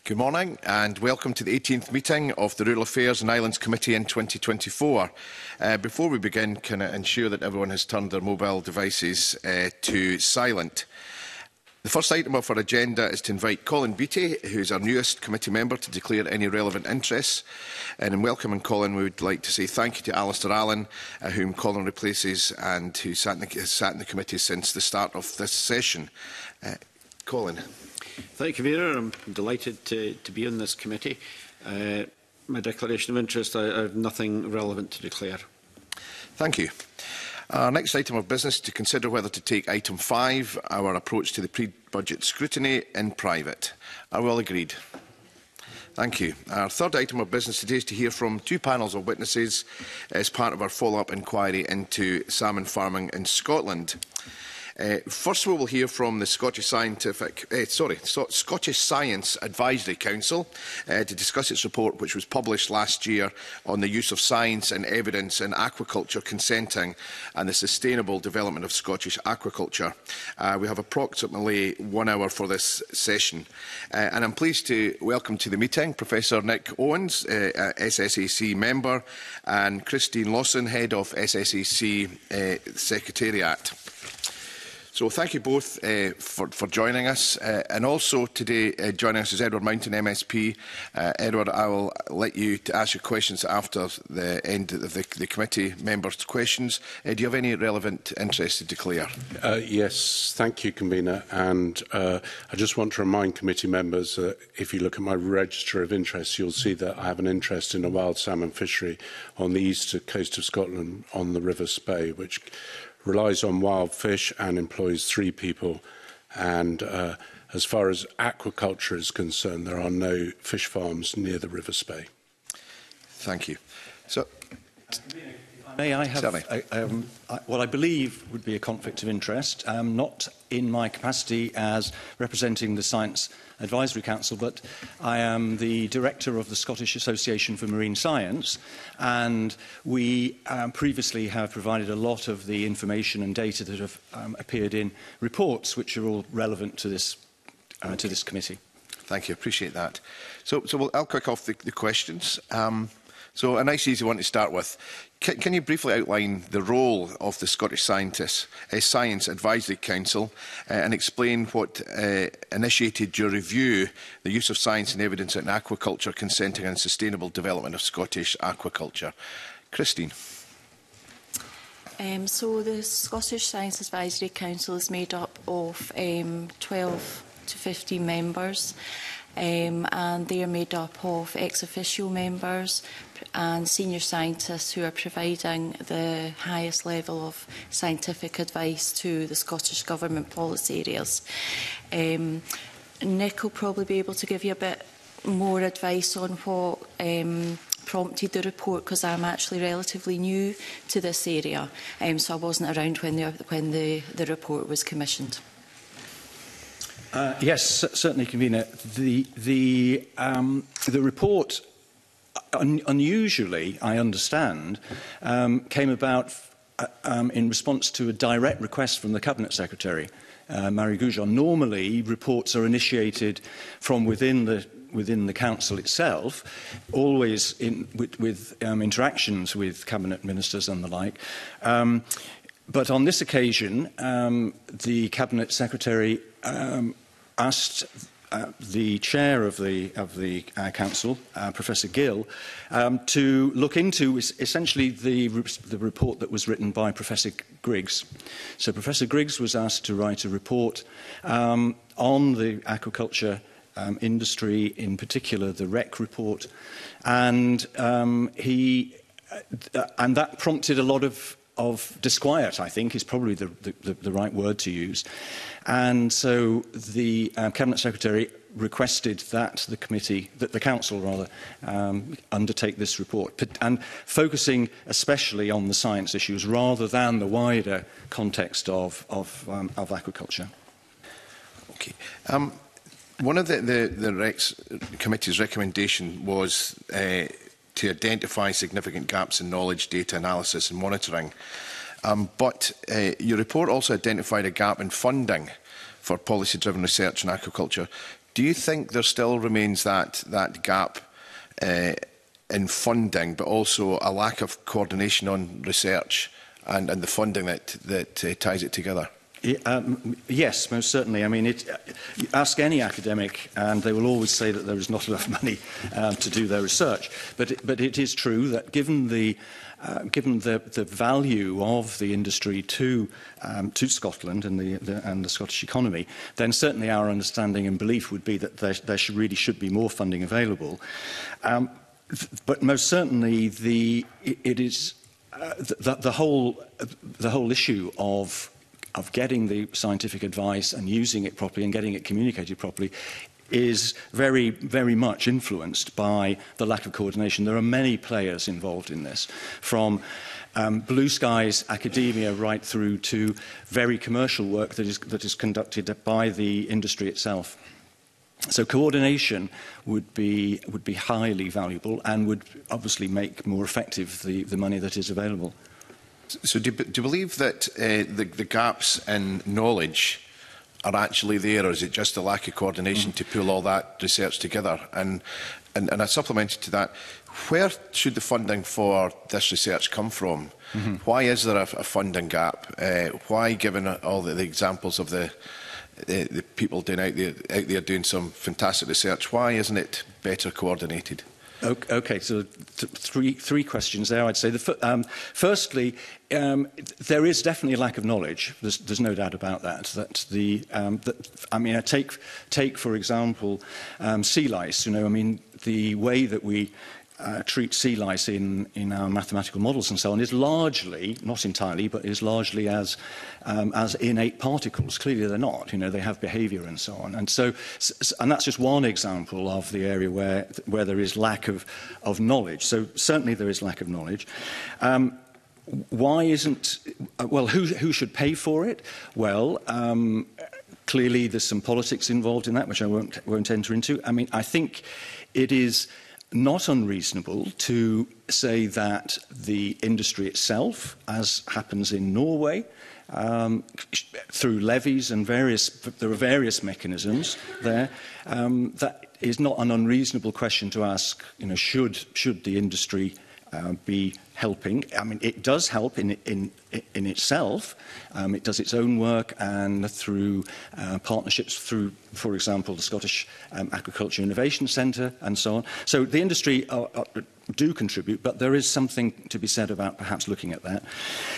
Good morning and welcome to the 18th meeting of the Rural Affairs and Islands Committee in 2024. Before we begin, can I ensure that everyone has turned their mobile devices to silent? The first item of our agenda is to invite Colin Beattie, who is our newest committee member, to declare any relevant interests. And in welcoming Colin, we would like to say thank you to Alistair Allen, whom Colin replaces and who has sat in the committee since the start of this session. Colin. Thank you, Vera. I'm delighted to be on this committee. My declaration of interest, I have nothing relevant to declare. Thank you. Our next item of business is to consider whether to take item 5, our approach to the pre-budget scrutiny, in private. Are we all agreed? Thank you. Our third item of business today is to hear from 2 panels of witnesses as part of our follow-up inquiry into salmon farming in Scotland. First, we will hear from the Scottish Science Advisory Council to discuss its report, which was published last year, on the use of science and evidence in aquaculture consenting and the sustainable development of Scottish aquaculture. We have approximately 1 hour for this session. And I'm pleased to welcome to the meeting Professor Nick Owens, SSAC member, and Christine Lawson, Head of SSAC Secretariat. So thank you both for joining us. And also today joining us is Edward Mountain, MSP. Edward, I will let you to ask your questions after the end of the committee members' questions. Do you have any relevant interest to declare? Yes, thank you, Convener. And I just want to remind committee members that if you look at my register of interests, you'll see that I have an interest in a wild salmon fishery on the east coast of Scotland on the River Spey, which relies on wild fish and employs 3 people. And as far as aquaculture is concerned, there are no fish farms near the River Spey. Thank you. So, may I have what I believe would be a conflict of interest, not in my capacity as representing the Science Advisory Council, but I am the Director of the Scottish Association for Marine Science, and we previously have provided a lot of the information and data that have appeared in reports which are all relevant to this committee. Thank you, appreciate that. So I'll kick off the questions. So a nice easy one to start with. Can you briefly outline the role of the Scottish Science Advisory Council and explain what initiated your review, the use of science and evidence in aquaculture, consenting and sustainable development of Scottish aquaculture? Christine. So the Scottish Science Advisory Council is made up of 12 to 15 members. And they are made up of ex-officio members and senior scientists who are providing the highest level of scientific advice to the Scottish Government policy areas. Nick will probably be able to give you a bit more advice on what prompted the report, because I'm actually relatively new to this area, so I wasn't around when the report was commissioned. Yes, certainly, Convener. The report, unusually, I understand, came about in response to a direct request from the Cabinet Secretary, Marie Goujon. Normally, reports are initiated from within the Council itself, always with interactions with Cabinet Ministers and the like. But on this occasion, the Cabinet Secretary asked the chair of the council, Professor Gill, to look into essentially the report that was written by Professor Griggs. So Professor Griggs was asked to write a report on the aquaculture industry, in particular the REC report, and that prompted a lot of disquiet, I think, is probably the right word to use. And so the Cabinet Secretary requested that the Council rather, undertake this report, and focusing especially on the science issues rather than the wider context of aquaculture. Okay. One of the REC's committee's recommendation was to identify significant gaps in knowledge, data analysis and monitoring. But your report also identified a gap in funding for policy-driven research in aquaculture. Do you think there still remains that gap in funding, but also a lack of coordination on research and the funding that ties it together? Yes, most certainly. I mean, you ask any academic and they will always say that there is not enough money to do their research. But it is true that given the value of the industry to Scotland and the Scottish economy, then certainly our understanding and belief would be that there really should be more funding available. But most certainly the whole issue of getting the scientific advice and using it properly and getting it communicated properly is very, very much influenced by the lack of coordination. There are many players involved in this, from blue skies academia right through to very commercial work that is conducted by the industry itself. So coordination would be highly valuable and would obviously make more effective the money that is available. So do you believe that the gaps in knowledge are actually there, or is it just a lack of coordination to pull all that research together? And I supplemented to that, where should the funding for this research come from? Why is there a funding gap? Why, given all the examples of the people doing out there doing some fantastic research, why isn't it better coordinated? Okay, so three questions there, I'd say. Firstly, there is definitely a lack of knowledge. There's no doubt about that. I mean, take for example, sea lice. You know, I mean, the way that we treat sea lice in our mathematical models and so on is largely, not entirely, but is largely as innate particles. Clearly they're not. You know, they have behaviour and so on. And that's just one example of the area where there is lack of knowledge. So certainly there is lack of knowledge. Why isn't... well, who should pay for it? Well, clearly there's some politics involved in that, which I won't enter into. I mean, I think it is not unreasonable to say that the industry itself, as happens in Norway, through levies and there are various mechanisms there, that is not an unreasonable question to ask, you know, should the industry be helping? I mean, it does help in itself. It does its own work, and through partnerships through, for example, the Scottish Agriculture Innovation Centre and so on. So the industry do contribute, but there is something to be said about perhaps looking at that.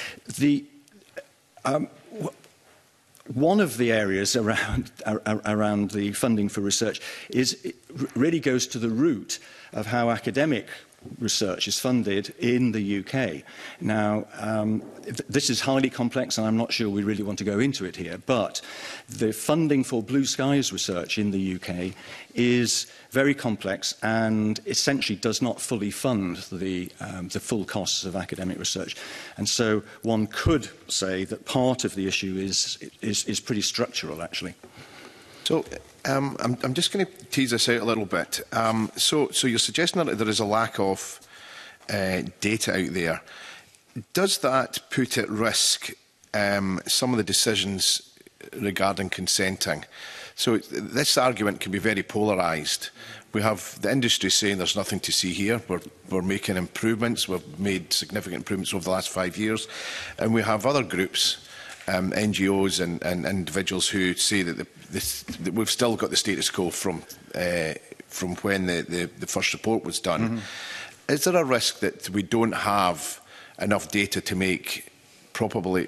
One of the areas around the funding for research really goes to the root of how academic research is funded in the UK. Now, this is highly complex, and I'm not sure we really want to go into it here, but the funding for Blue Skies research in the UK is very complex and essentially does not fully fund the full costs of academic research. And so one could say that part of the issue is pretty structural, actually. So I'm just going to tease this out a little bit. So you're suggesting that there is a lack of data out there. Does that put at risk some of the decisions regarding consenting? So this argument can be very polarised. We have the industry saying there's nothing to see here. We're making improvements. We've made significant improvements over the last 5 years. And we have other groups, NGOs and individuals who say that we've still got the status quo from when the first report was done. Is there a risk that we don't have enough data to make properly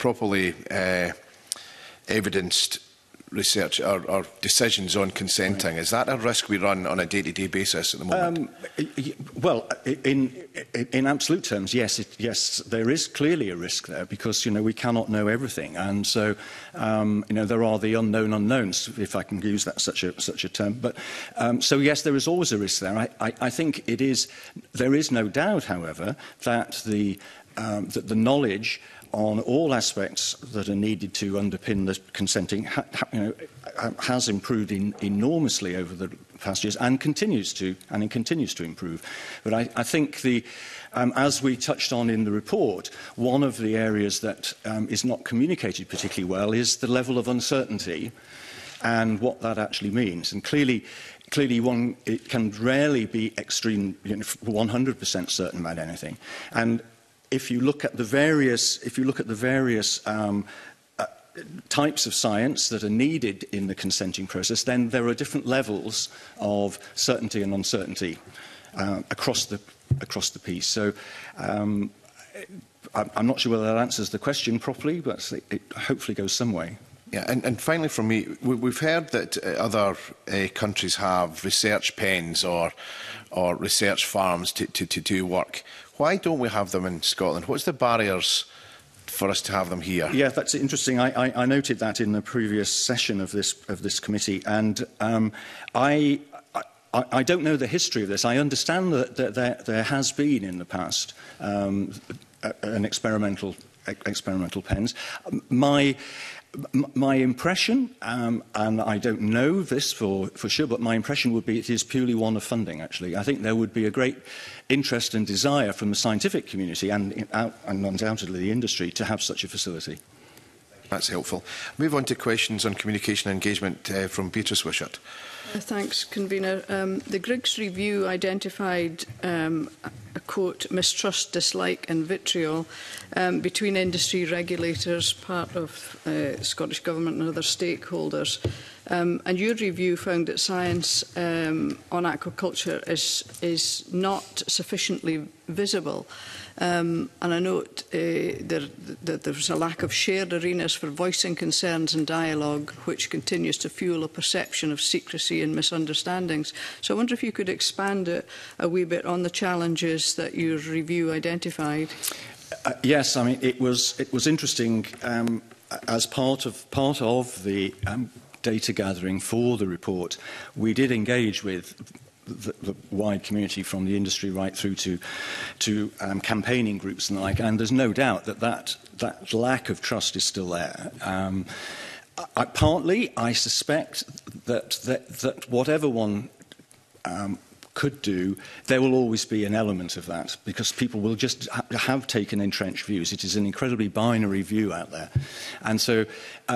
evidenced research or decisions on consenting? Right. Is that a risk we run on a day-to-day basis at the moment? Well, in absolute terms, yes, there is clearly a risk there because, you know, we cannot know everything, and so you know, there are the unknown unknowns, if I can use that such a term. But so yes, there is always a risk there. I think there is no doubt, however, that the knowledge on all aspects that are needed to underpin the consenting has improved enormously over the past years and continues to improve. But I think as we touched on in the report, one of the areas that is not communicated particularly well is the level of uncertainty and what that actually means. And clearly it can rarely be extreme, 100% certain about anything. And if you look at the various, types of science that are needed in the consenting process, then there are different levels of certainty and uncertainty across the piece. So I'm not sure whether that answers the question properly, but it hopefully goes some way. Yeah, and finally from me, we've heard that other countries have research pens or research farms to do work. Why don't we have them in Scotland? What's the barriers for us to have them here? Yeah, that's interesting. I noted that in the previous session of this committee, and I don't know the history of this. I understand that there has been in the past an experimental pens. My impression, and I don't know this for sure, but my impression would be it is purely one of funding, actually. I think there would be a great interest and desire from the scientific community and undoubtedly the industry to have such a facility. That's helpful. Move on to questions on communication and engagement from Beatrice Wishart. Thanks, Convener. The Griggs review identified a quote, mistrust, dislike and vitriol between industry regulators, part of Scottish Government and other stakeholders. And your review found that science on aquaculture is not sufficiently visible. And I note that there's a lack of shared arenas for voicing concerns and dialogue, which continues to fuel a perception of secrecy and misunderstandings. So I wonder if you could expand a wee bit on the challenges that your review identified. Yes, I mean it was interesting as part of the data gathering for the report. We did engage with the wide community from the industry right through to campaigning groups and the like, and there's no doubt that lack of trust is still there. Partly, I suspect that whatever one could do, there will always be an element of that, because people will just have taken entrenched views. It is an incredibly binary view out there. And so,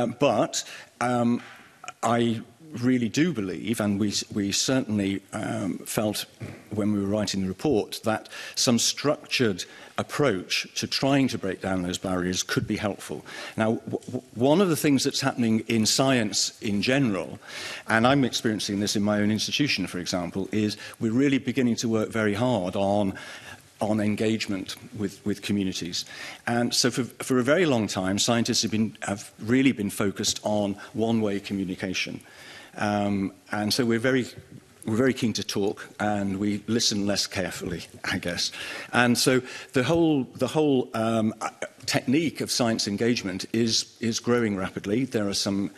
I really do believe, and we certainly felt when we were writing the report, that some structured approach to trying to break down those barriers could be helpful. Now, one of the things that's happening in science in general, and I'm experiencing this in my own institution, for example, is we're really beginning to work very hard on engagement with communities. And so for a very long time, scientists have really been focused on one-way communication. And so we're very keen to talk, and we listen less carefully, I guess. And so the whole technique of science engagement is growing rapidly. There are some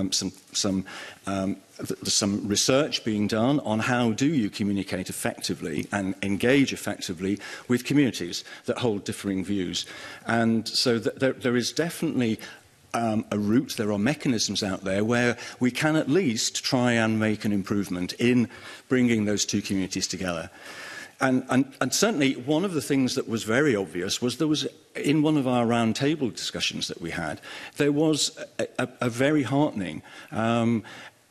research being done on how do you communicate effectively and engage effectively with communities that hold differing views. And so there is definitely a route, there are mechanisms out there where we can at least try and make an improvement in bringing those two communities together. And certainly one of the things that was very obvious was there was, in one of our round table discussions that we had, there was a very heartening and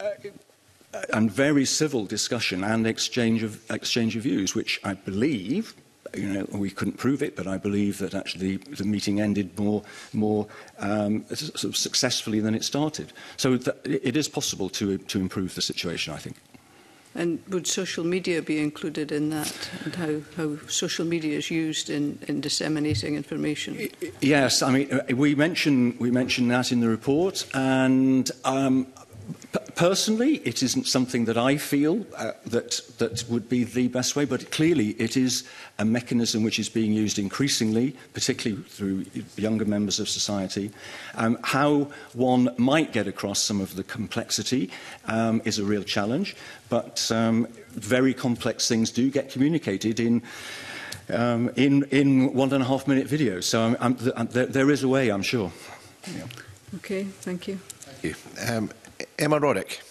very civil discussion and exchange of views, which I believe, we couldn't prove it, but I believe that actually the meeting ended more sort of successfully than it started. So it is possible to improve the situation, I think. And would social media be included in that, and how social media is used in disseminating information? Yes, I mean we mention that in the report, and personally, it isn't something that I feel that would be the best way, but clearly it is a mechanism which is being used increasingly, particularly through younger members of society. How one might get across some of the complexity is a real challenge, but very complex things do get communicated in 1.5-minute videos. So there is a way, I'm sure. Yeah. Okay, thank you. Thank you. Emma Roddick.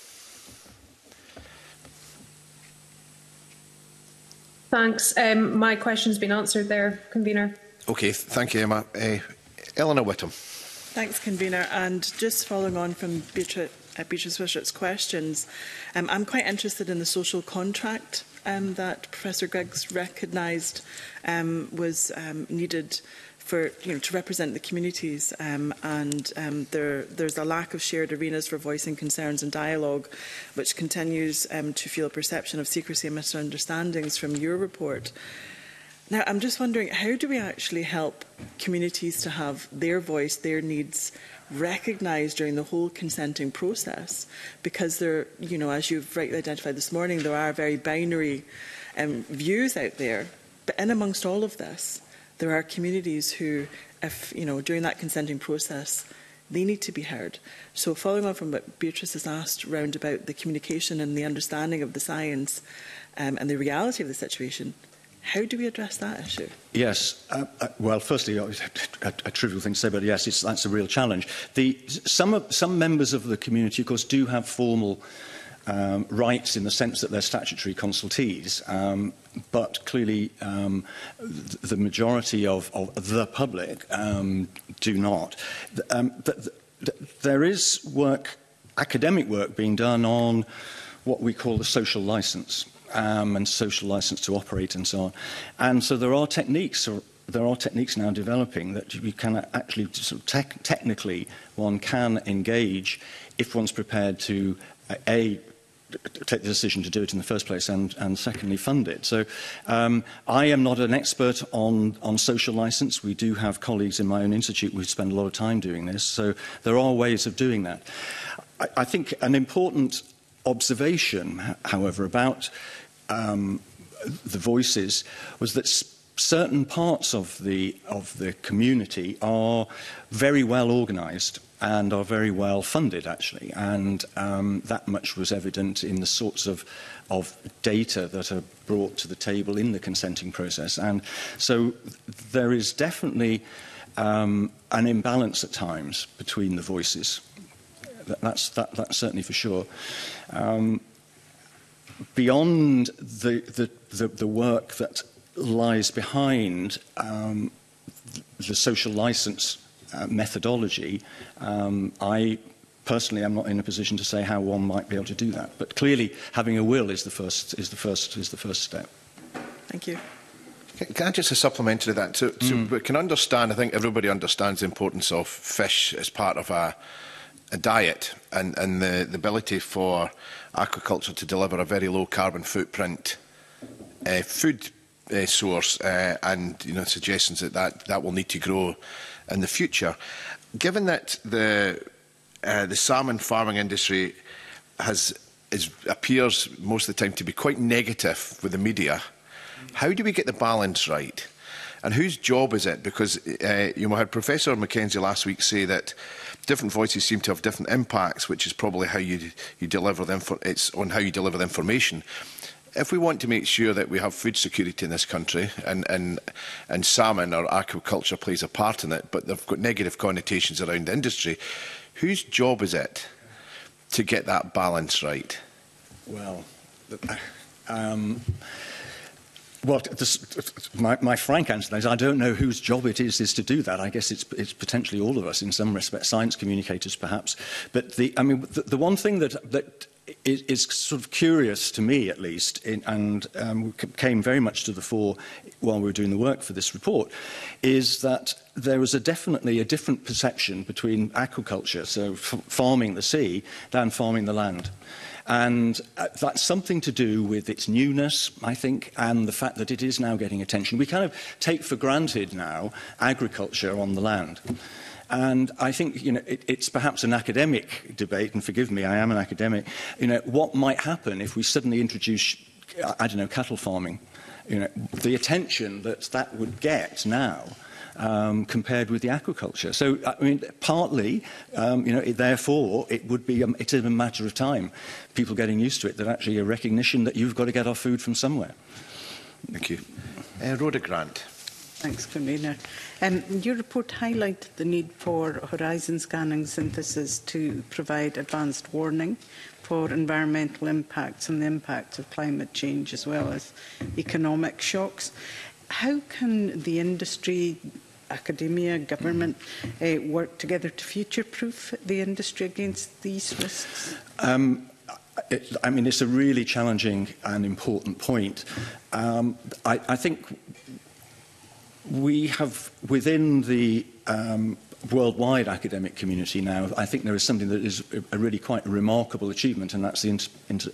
Thanks. My question's been answered there, Convener. Okay, thank you, Emma. Eleanor Whittam. Thanks, Convener. And just following on from Beatrice Beatrice Wishart's questions. I'm quite interested in the social contract that Professor Griggs recognised was needed for, to represent the communities, there's a lack of shared arenas for voicing concerns and dialogue, which continues to feel a perception of secrecy and misunderstandings from your report. Now, I'm just wondering, how do we actually help communities to have their voice, their needs recognised during the whole consenting process? Because there, as you've rightly identified this morning, there are very binary views out there. But in amongst all of this, there are communities who, if, during that consenting process, they need to be heard. So following on from what Beatrice has asked round about the communication and the understanding of the science and the reality of the situation, how do we address that issue? Yes. Well, firstly, a trivial thing to say, but yes, that's a real challenge. Some members of the community, of course, do have formal rights in the sense that they're statutory consultees, but clearly the majority of the public do not. There is academic work being done on what we call the social licence, and social licence to operate and so on. And so there are techniques now developing that you can actually technically one can engage if one's prepared to take the decision to do it in the first place and secondly fund it. So I am not an expert on social licence. We do have colleagues in my own institute who spend a lot of time doing this. So there are ways of doing that. I think an important observation, however, about the voices was that certain parts of the community are very well organised and are very well funded, actually, and that much was evident in the sorts of data that are brought to the table in the consenting process. And so there is definitely an imbalance at times between the voices. That's certainly for sure. Beyond the work that lies behind the social licence methodology, I personally am not in a position to say how one might be able to do that. But clearly, having a will is the first step. Thank you. Can I just supplement to that? So we can understand, I think everybody understands the importance of fish as part of a diet and the ability for aquaculture to deliver a very low carbon footprint food source and suggestions that will need to grow in the future. Given that the salmon farming industry appears most of the time to be quite negative with the media, how do we get the balance right? And whose job is it? Because I had Professor Mackenzie last week say that different voices seem to have different impacts, which is probably how you deliver them. It's on how you deliver the information. If we want to make sure that we have food security in this country, and salmon or aquaculture plays a part in it, but they've got negative connotations around the industry, whose job is it to get that balance right? Well, my frank answer is I don't know whose job it is to do that. I guess it's potentially all of us in some respects, science communicators perhaps. But the one thing that is sort of curious to me, at least, and came very much to the fore while we were doing the work for this report, is that there was definitely a different perception between aquaculture, so farming the sea, than farming the land. And that's something to do with its newness, I think, and the fact that it is now getting attention. We kind of take for granted now agriculture on the land. And I think, it's perhaps an academic debate, and forgive me, I am an academic. What might happen if we suddenly introduce, cattle farming? The attention that would get now compared with the aquaculture. So, partly, therefore, it's a matter of time, people getting used to it, that actually a recognition that you've got to get our food from somewhere. Thank you. Rhoda Grant. Thanks, Convener. Your report highlighted the need for horizon scanning synthesis to provide advanced warning for environmental impacts and the impacts of climate change as well as economic shocks. How can the industry academia, government work together to future-proof the industry against these risks? I mean, it's a really challenging and important point. I think we have, within the worldwide academic community now, I think there is something that is a really quite remarkable achievement, and that's the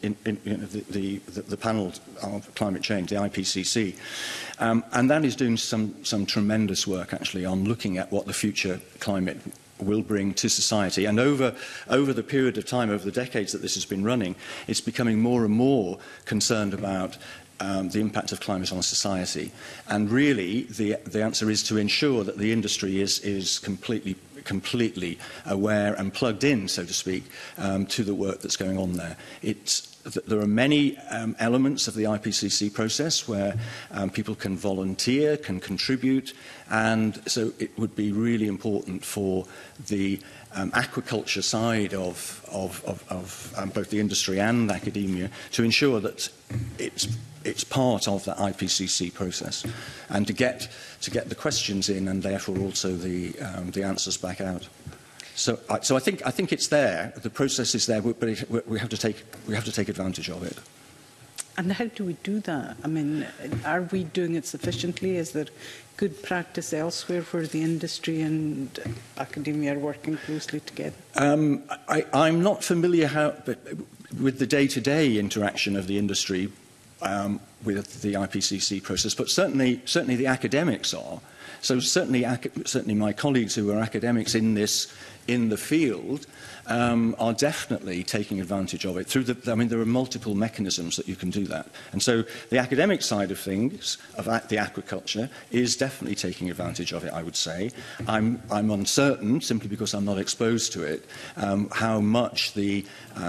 panel on climate change, the IPCC. And that is doing some tremendous work, actually, on looking at what the future climate will bring to society. And over the period of time, over the decades that this has been running, it's becoming more and more concerned about the impact of climate on society. And really, the answer is to ensure that the industry is completely aware and plugged in, so to speak, to the work that's going on there. There are many elements of the IPCC process where people can volunteer, can contribute, and so it would be really important for the aquaculture side of both the industry and academia to ensure that it's part of the IPCC process, and to get the questions in, and therefore also the answers back out. So I think it's there. The process is there, but we have to take advantage of it. And how do we do that? I mean, are we doing it sufficiently? Is there good practice elsewhere where the industry and academia are working closely together? I'm not familiar with the day-to-day interaction of the industry with the IPCC process, but certainly the academics are. So certainly my colleagues who are academics in the field are definitely taking advantage of it. I mean, there are multiple mechanisms that you can do that. And so the academic side of things, of the aquaculture, is definitely taking advantage of it, I would say. I'm uncertain, simply because I'm not exposed to it, how much the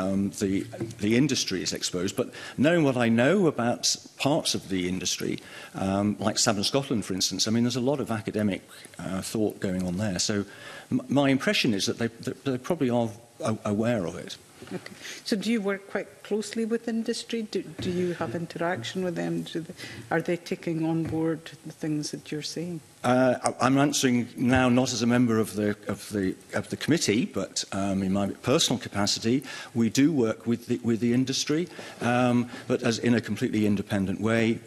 industry is exposed. But knowing what I know about parts of the industry, like Salmon Scotland, for instance, I mean, there's a lot of academic thought going on there. So my impression is that they probably are aware of it. Okay. So do you work quite closely with industry? Do you have interaction with them? Are they taking on board the things that you're saying? I'm answering now not as a member of the committee, but in my personal capacity. We do work with the industry, but as in a completely independent way.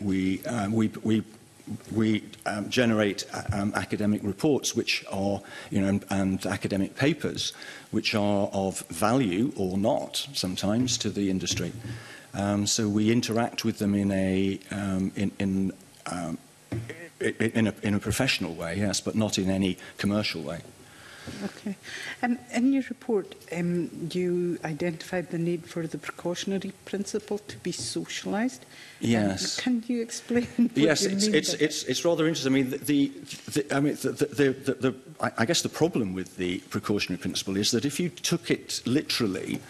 We generate academic reports, which are, and academic papers, which are of value or not sometimes to the industry. So we interact with them in a professional way, yes, but not in any commercial way. Okay. In your report, you identified the need for the precautionary principle to be socialised. Yes. Can you explain what yes, you mean? It's rather interesting. I mean, I guess the problem with the precautionary principle is that if you took it literally,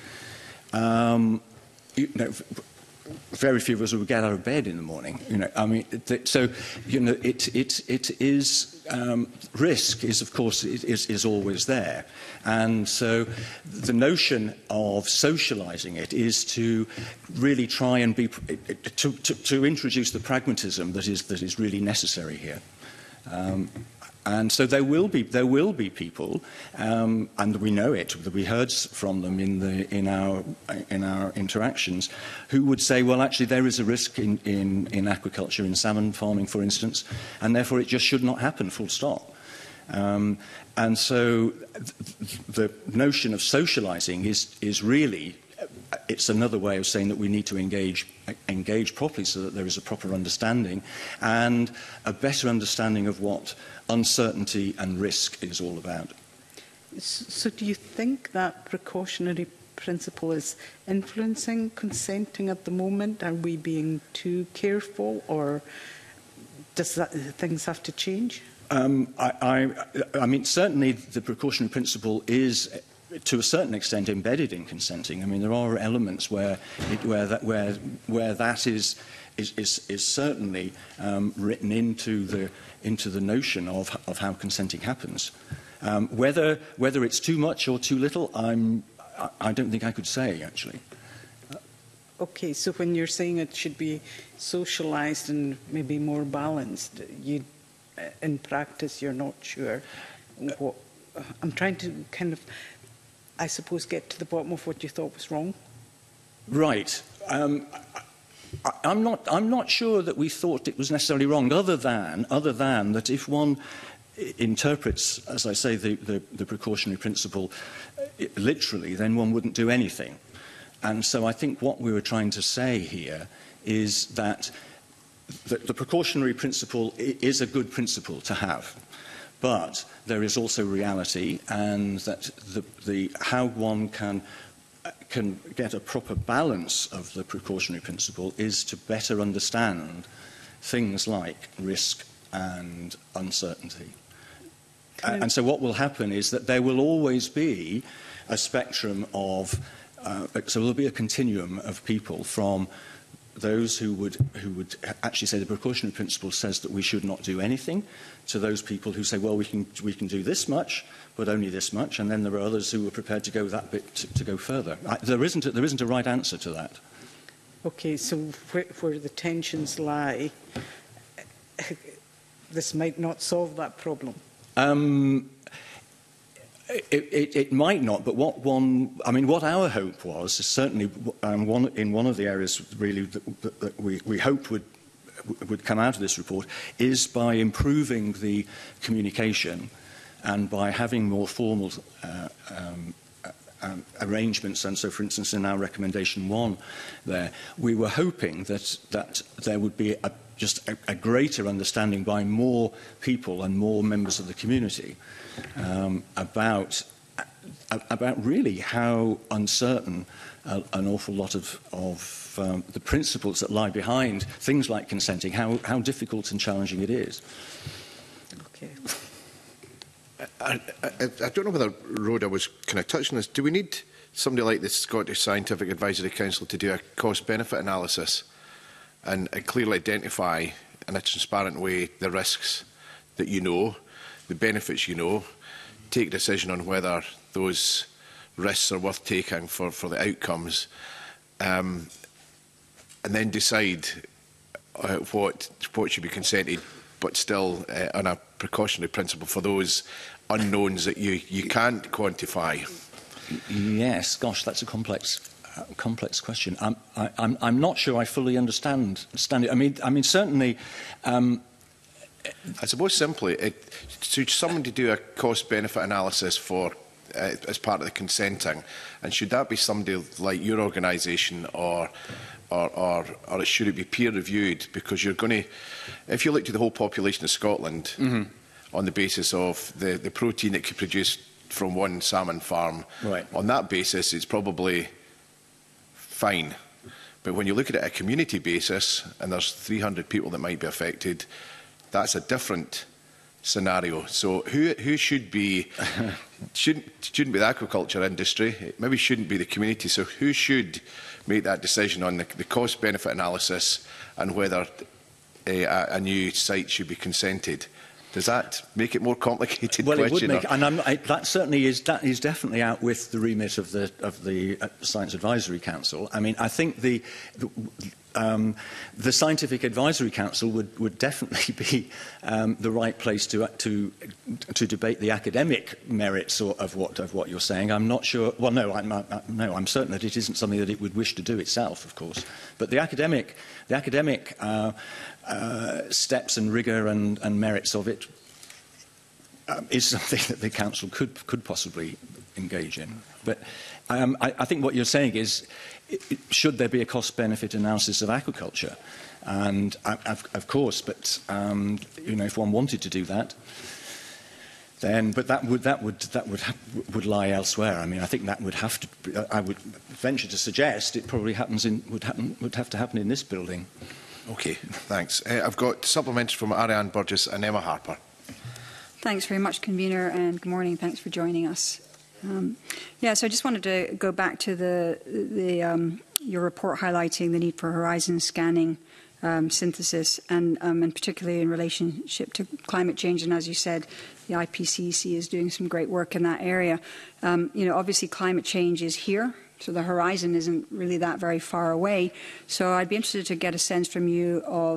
very few of us would get out of bed in the morning. I mean, so it is risk is, of course, is always there, and so the notion of socialising it is to really try and be to introduce the pragmatism that is really necessary here. And so there will be people, and we know it. We heard from them in our interactions, who would say, well, actually, there is a risk in aquaculture, in salmon farming, for instance, and therefore it just should not happen. Full stop. And so the notion of socialising is really, it's another way of saying that we need to engage properly, so that there is a proper understanding and a better understanding of what uncertainty and risk is all about. So do you think that precautionary principle is influencing consenting at the moment? Are we being too careful, or does things have to change? I mean, certainly the precautionary principle is, to a certain extent, embedded in consenting. I mean, there are elements where that is certainly written into the notion of how consenting happens. Whether it's too much or too little, I don't think I could say, actually. Okay, so when you're saying it should be socialised and maybe more balanced, you in practice you're not sure what... I'm trying to kind of, I suppose, get to the bottom of what you thought was wrong. Right. I'm not sure that we thought it was necessarily wrong, other than that if one interprets, as I say, the precautionary principle literally, then one wouldn't do anything. And so I think what we were trying to say here is that the precautionary principle is a good principle to have, but there is also reality, and that how one can get a proper balance of the precautionary principle is to better understand things like risk and uncertainty. And so what will happen is that there will always be a spectrum of, so there will be a continuum of people from those who would actually say the precautionary principle says that we should not do anything, to those people who say, well, we can do this much, but only this much, and then there are others who are prepared to go that bit to go further. There isn't a right answer to that. Okay, so where the tensions lie, this might not solve that problem. It might not, but what our hope was, certainly in one of the areas really that we hoped would come out of this report, is by improving the communication and by having more formal arrangements. And so, for instance, in our recommendation 1 there, we were hoping that there would be just a greater understanding by more people and more members of the community about really how uncertain an awful lot of the principles that lie behind things like consenting, how difficult and challenging it is. Okay. I don't know whether Rhoda was kind of touching this. Do we need somebody like the Scottish Scientific Advisory Council to do a cost-benefit analysis and clearly identify in a transparent way the risks that you know, the benefits you know, take a decision on whether those risks are worth taking for the outcomes, and then decide what should be consented, but still on a precautionary principle for those unknowns that you can't quantify? Yes, gosh, that's a complex question. I'm not sure I fully understand it. I mean, certainly. I suppose simply, should somebody do a cost-benefit analysis for as part of the consenting, and should that be somebody like your organisation, or should it be peer-reviewed? Because you're going to, if you look to the whole population of Scotland, on the basis of the protein it could produce from one salmon farm, right, on that basis, it's probably fine. But when you look at it at a community basis, and there's 300 people that might be affected, that's a different scenario. So who should be shouldn't be the aquaculture industry, it maybe shouldn't be the community. So who should make that decision on the cost-benefit analysis and whether a new site should be consented? Does that make it more complicated? Well, question, it would make, and that certainly is definitely out with the remit of the Science Advisory Council. I mean, I think the Scientific Advisory Council would definitely be the right place to debate the academic merits of what you're saying. I'm not sure. Well, no, I'm certain that it isn't something that it would wish to do itself, of course. But the academic steps and rigour and merits of it is something that the council could possibly engage in. But I think what you're saying is, should there be a cost-benefit analysis of aquaculture? And of course, but if one wanted to do that, then that would lie elsewhere. I mean, I think that would have to. I would venture to suggest it probably would have to happen in this building. Okay, thanks. I've got supplementary from Ariane Burgess and Emma Harper. Thanks very much, Convener, and good morning. Thanks for joining us. So I just wanted to go back to your report highlighting the need for horizon scanning synthesis, and particularly in relationship to climate change. And as you said, the IPCC is doing some great work in that area. Obviously climate change is here, so the horizon isn't really that very far away. So I'd be interested to get a sense from you of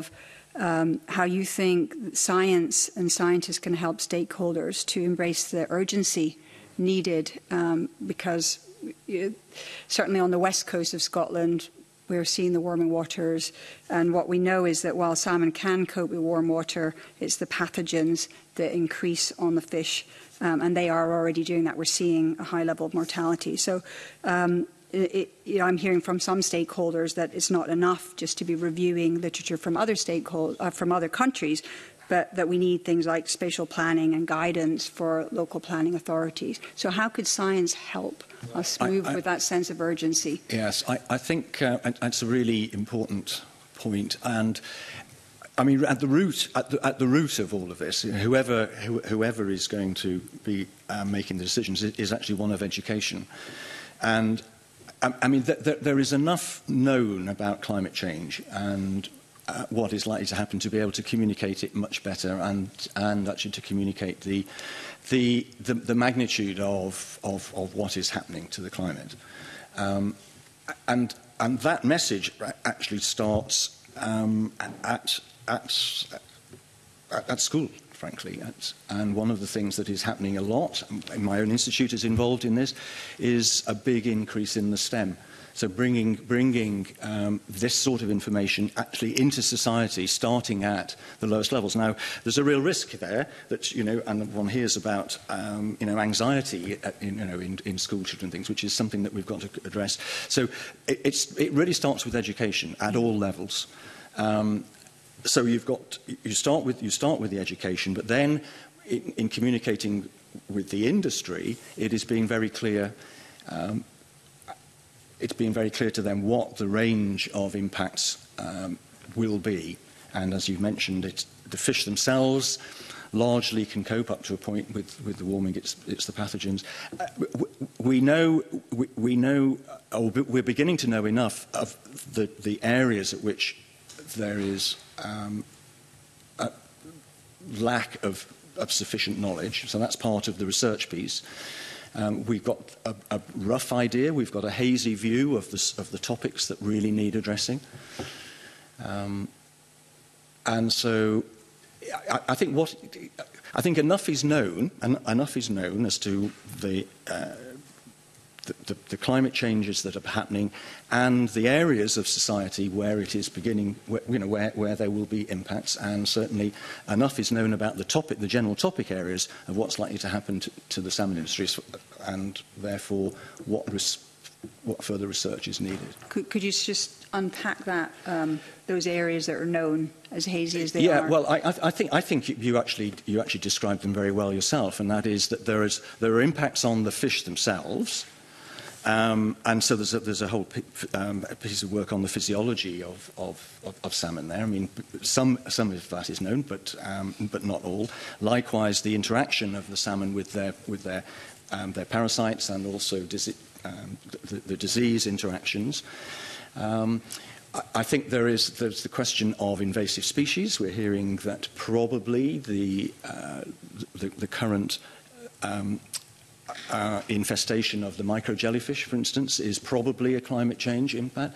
how you think science and scientists can help stakeholders to embrace the urgency needed, because certainly on the west coast of Scotland, we're seeing the warming waters, and what we know is that while salmon can cope with warm water, it's the pathogens that increase on the fish, and they are already doing that. We're seeing a high level of mortality. So I'm hearing from some stakeholders that it's not enough just to be reviewing literature from other from other countries, but that we need things like spatial planning and guidance for local planning authorities. So how could science help us move with that sense of urgency? Yes, I think that's a really important point. And I mean, at the root of all of this, whoever is going to be making the decisions is actually one of education. And I mean, there is enough known about climate change and what is likely to happen to be able to communicate it much better, and actually to communicate the magnitude of what is happening to the climate. And that message actually starts at school, frankly. And one of the things that is happening a lot, and my own institute is involved in this, is a big increase in the STEM. So bringing this sort of information actually into society, starting at the lowest levels. Now, there's a real risk there that, and one hears about, anxiety, in school children and things, which is something that we've got to address. So it really starts with education at all levels. So you start with the education, but then in communicating with the industry, it is being very clear. It's being very clear to them what the range of impacts will be. And as you've mentioned, the fish themselves largely can cope up to a point with the warming. It's the pathogens. We know, or we're beginning to know enough of the areas at which there is a lack of sufficient knowledge. So that's part of the research piece. We've got a rough idea. We've got a hazy view of the topics that really need addressing. And so I think enough is known, and enough is known as to the climate changes that are happening and the areas of society where it is beginning, where there will be impacts, and certainly enough is known about the general topic areas of what's likely to happen to the salmon industries, and therefore what further research is needed. Could you just unpack that, those areas that are known as hazy as they are? Yeah, well, I think you actually described them very well yourself, and that is that there are impacts on the fish themselves. And so there's a whole piece of work on the physiology of salmon there. I mean, some of that is known, but not all. Likewise, the interaction of the salmon with their parasites, and also the disease interactions. I think there's the question of invasive species. We're hearing that probably the current infestation of the micro jellyfish, for instance, is probably a climate change impact.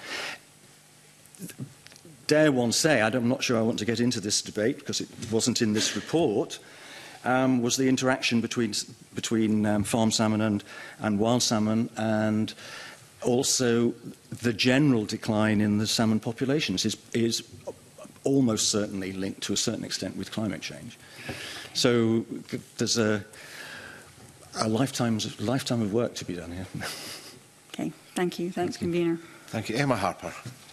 Dare one say, I'm not sure I want to get into this debate because it wasn't in this report, was the interaction between farm salmon and wild salmon, and also the general decline in the salmon populations is almost certainly linked to a certain extent with climate change. So there's a lifetime of work to be done here. Okay, thank you. Thanks, Convener. Thank you. Emma Harper.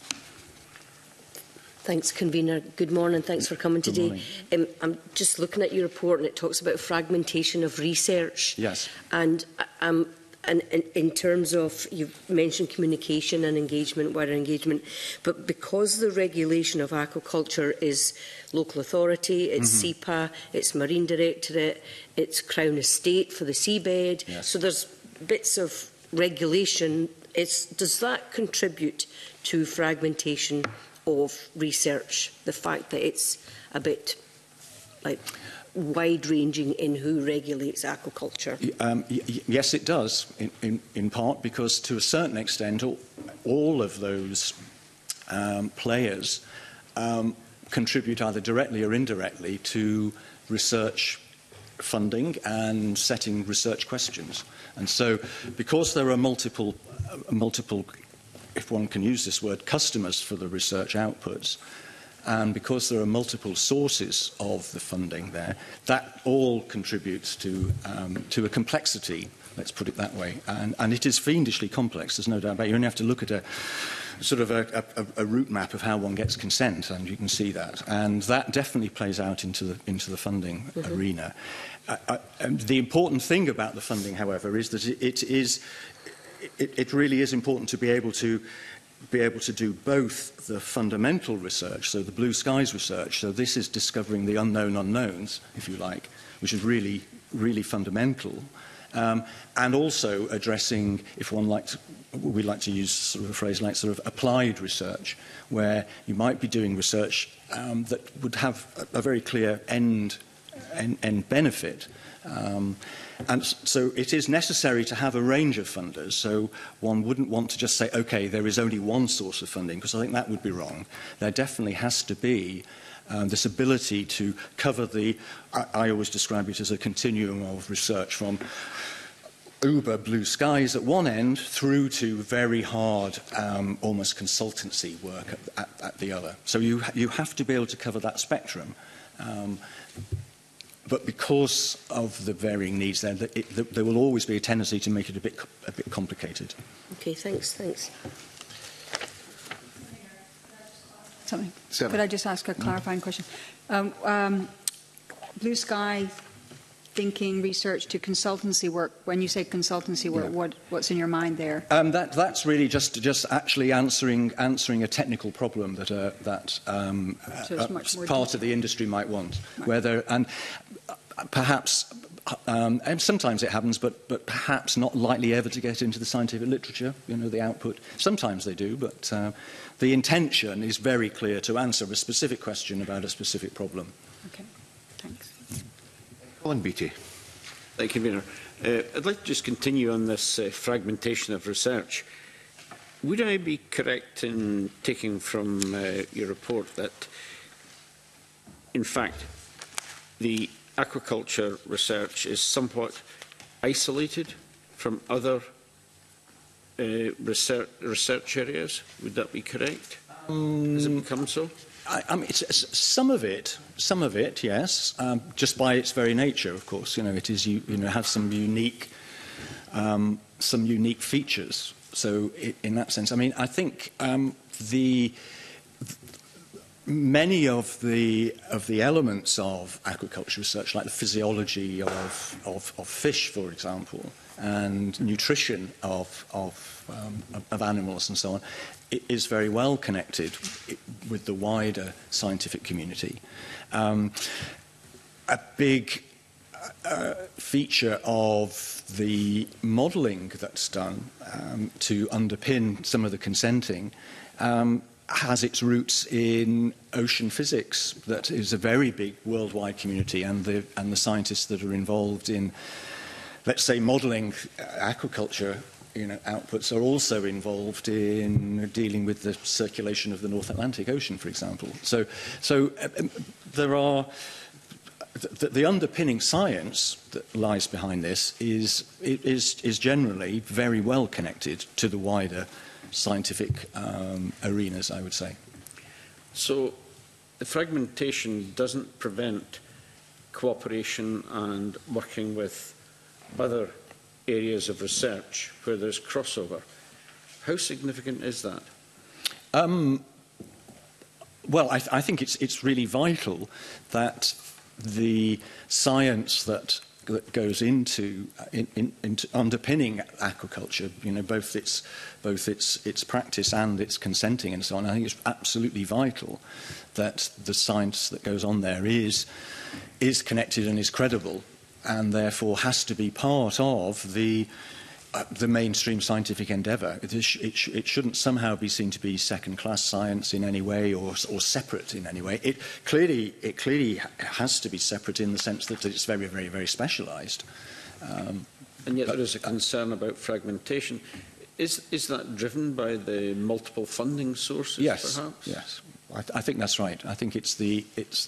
Thanks, Convener. Good morning. Thanks for coming today. I'm just looking at your report, and it talks about fragmentation of research. Yes. And in terms of, you've mentioned communication and engagement, wider engagement, but because the regulation of aquaculture is local authority, it's SEPA, it's Marine Directorate, it's Crown Estate for the seabed, yes. So there's bits of regulation. Does that contribute to fragmentation of research, the fact that it's a bit like wide-ranging in who regulates aquaculture? Yes, it does, in part because to a certain extent all of those players contribute either directly or indirectly to research funding and setting research questions. And so, because there are multiple, if one can use this word, customers for the research outputs, and because there are multiple sources of the funding there, that all contributes to a complexity, let's put it that way. And it is fiendishly complex, there's no doubt about it. You only have to look at a sort of a route map of how one gets consent, and you can see that. And that definitely plays out into the funding arena. The important thing about the funding, however, is that it really is important to be able to do both the fundamental research, so the blue skies research, so this is discovering the unknown unknowns, if you like, which is really, really fundamental, and also addressing, if one likes, we like to use sort of a phrase like sort of applied research, where you might be doing research that would have a very clear end benefit. And so it is necessary to have a range of funders, so one wouldn't want to just say, OK, there is only one source of funding, because I think that would be wrong. There definitely has to be this ability to cover the, I always describe it as a continuum of research from uber blue skies at one end through to very hard, almost consultancy work at the other. So you have to be able to cover that spectrum. But because of the varying needs there, there will always be a tendency to make it a bit complicated. Okay, thanks. Something. Sarah. Could I just ask a clarifying question? Blue sky thinking research to consultancy work. When you say consultancy work, what's in your mind there? That's really just actually answering a technical problem that so part of the industry might want. Right. And perhaps, and sometimes it happens, but perhaps not likely ever to get into the scientific literature, you know, the output. Sometimes they do, but the intention is very clear to answer a specific question about a specific problem. Okay, thanks. Colin Beattie. Thank you, Convener. I'd like to just continue on this fragmentation of research. Would I be correct in taking from your report that, in fact, the aquaculture research is somewhat isolated from other research areas? Would that be correct? Has it become so? I mean, some of it, yes. Just by its very nature, of course, you know, it is has some unique features. So, in that sense, I mean, I think many of the elements of aquaculture research, like the physiology of fish, for example, and nutrition of animals and so on, it is very well connected with the wider scientific community. A big feature of the modelling that's done to underpin some of the consenting has its roots in ocean physics. That is a very big worldwide community, and the scientists that are involved in, let's say, modelling aquaculture outputs are also involved in dealing with the circulation of the North Atlantic Ocean, for example. So there are the underpinning science that lies behind this is generally very well connected to the wider scientific arenas, I would say. So the fragmentation doesn't prevent cooperation and working with other areas of research where there's crossover. How significant is that? Well, I think it's really vital that the science that goes into underpinning aquaculture, both its practice and its consenting and so on. I think it's absolutely vital that the science that goes on there is connected and is credible, and therefore has to be part of the mainstream scientific endeavour. It shouldn't somehow be seen to be second-class science in any way or separate in any way. It clearly has to be separate in the sense that it's very, very, very specialised. And yet there is a concern about fragmentation. Is that driven by the multiple funding sources, yes, perhaps? Yes. I think that's right. I think it's the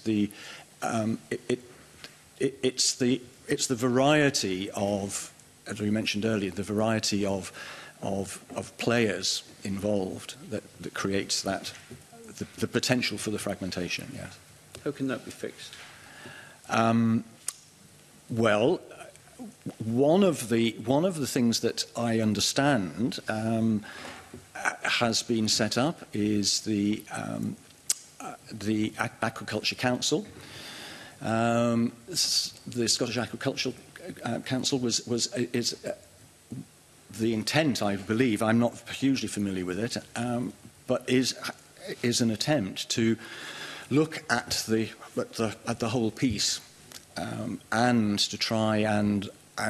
variety of, as we mentioned earlier, the variety of players involved that creates the potential for the fragmentation. Yes. How can that be fixed? Well, one of the things that I understand has been set up is the Aquaculture Council. The Scottish Aquaculture Council is the intent, I believe. I'm not hugely familiar with it, but is an attempt to look at the whole piece and to try and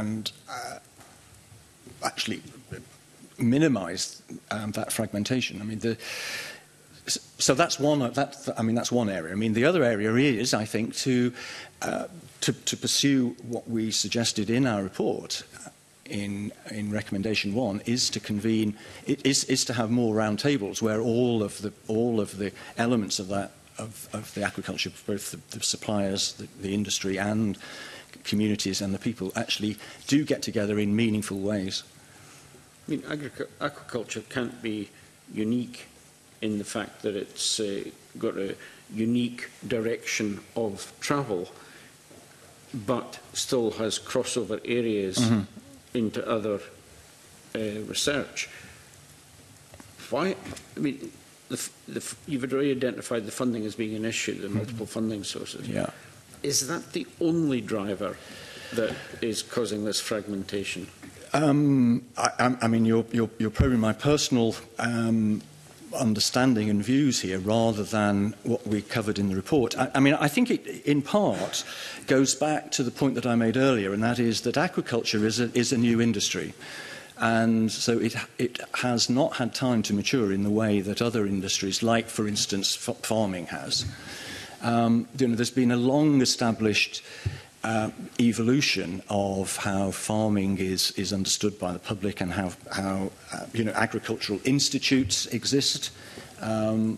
actually minimise that fragmentation. I mean, so that's one. That's one area. I mean, the other area is, I think, to pursue what we suggested in our report. In recommendation 1 is to convene, is to have more round tables where all of the elements of that of the aquaculture, both the suppliers, the industry, and communities and the people actually do get together in meaningful ways. I mean, aquaculture can't be unique in the fact that it's got a unique direction of travel, but still has crossover areas into other research. Why? I mean, you've already identified the funding as being an issue, the multiple funding sources. Yeah. Is that the only driver that is causing this fragmentation? I mean, you're probing my personal understanding and views here rather than what we covered in the report. I mean, I think it, in part, goes back to the point that I made earlier, and that is that aquaculture is a new industry. And so it has not had time to mature in the way that other industries, like, for instance, farming has. There's been a long-established evolution of how farming is understood by the public and how agricultural institutes exist, I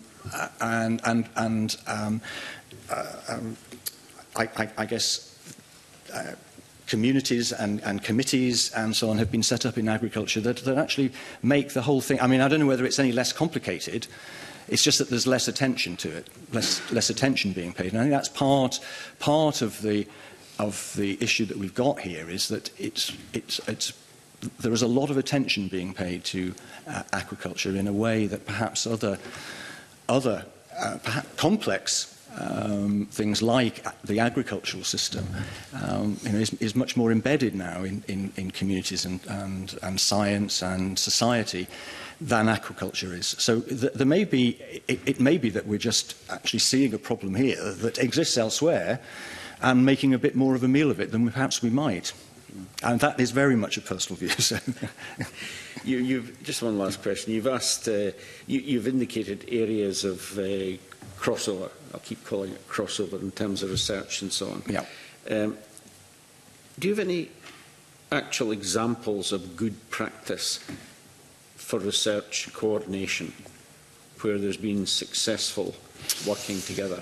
guess communities and committees and so on have been set up in agriculture that actually make the whole thing. I mean, I don't know whether it's any less complicated. It's just that there's less attention to it, less attention being paid. And I think that's part of the issue that we've got here is that there is a lot of attention being paid to aquaculture in a way that perhaps other perhaps complex things like the agricultural system is much more embedded now in communities and science and society than aquaculture is. So there may be, it may be that we're just actually seeing a problem here that exists elsewhere and making a bit more of a meal of it than perhaps we might. And that is very much a personal view. So. You've just one last question. You've asked, you've indicated areas of crossover. I'll keep calling it crossover in terms of research and so on. Yeah. Do you have any actual examples of good practice for research coordination where there's been successful working together?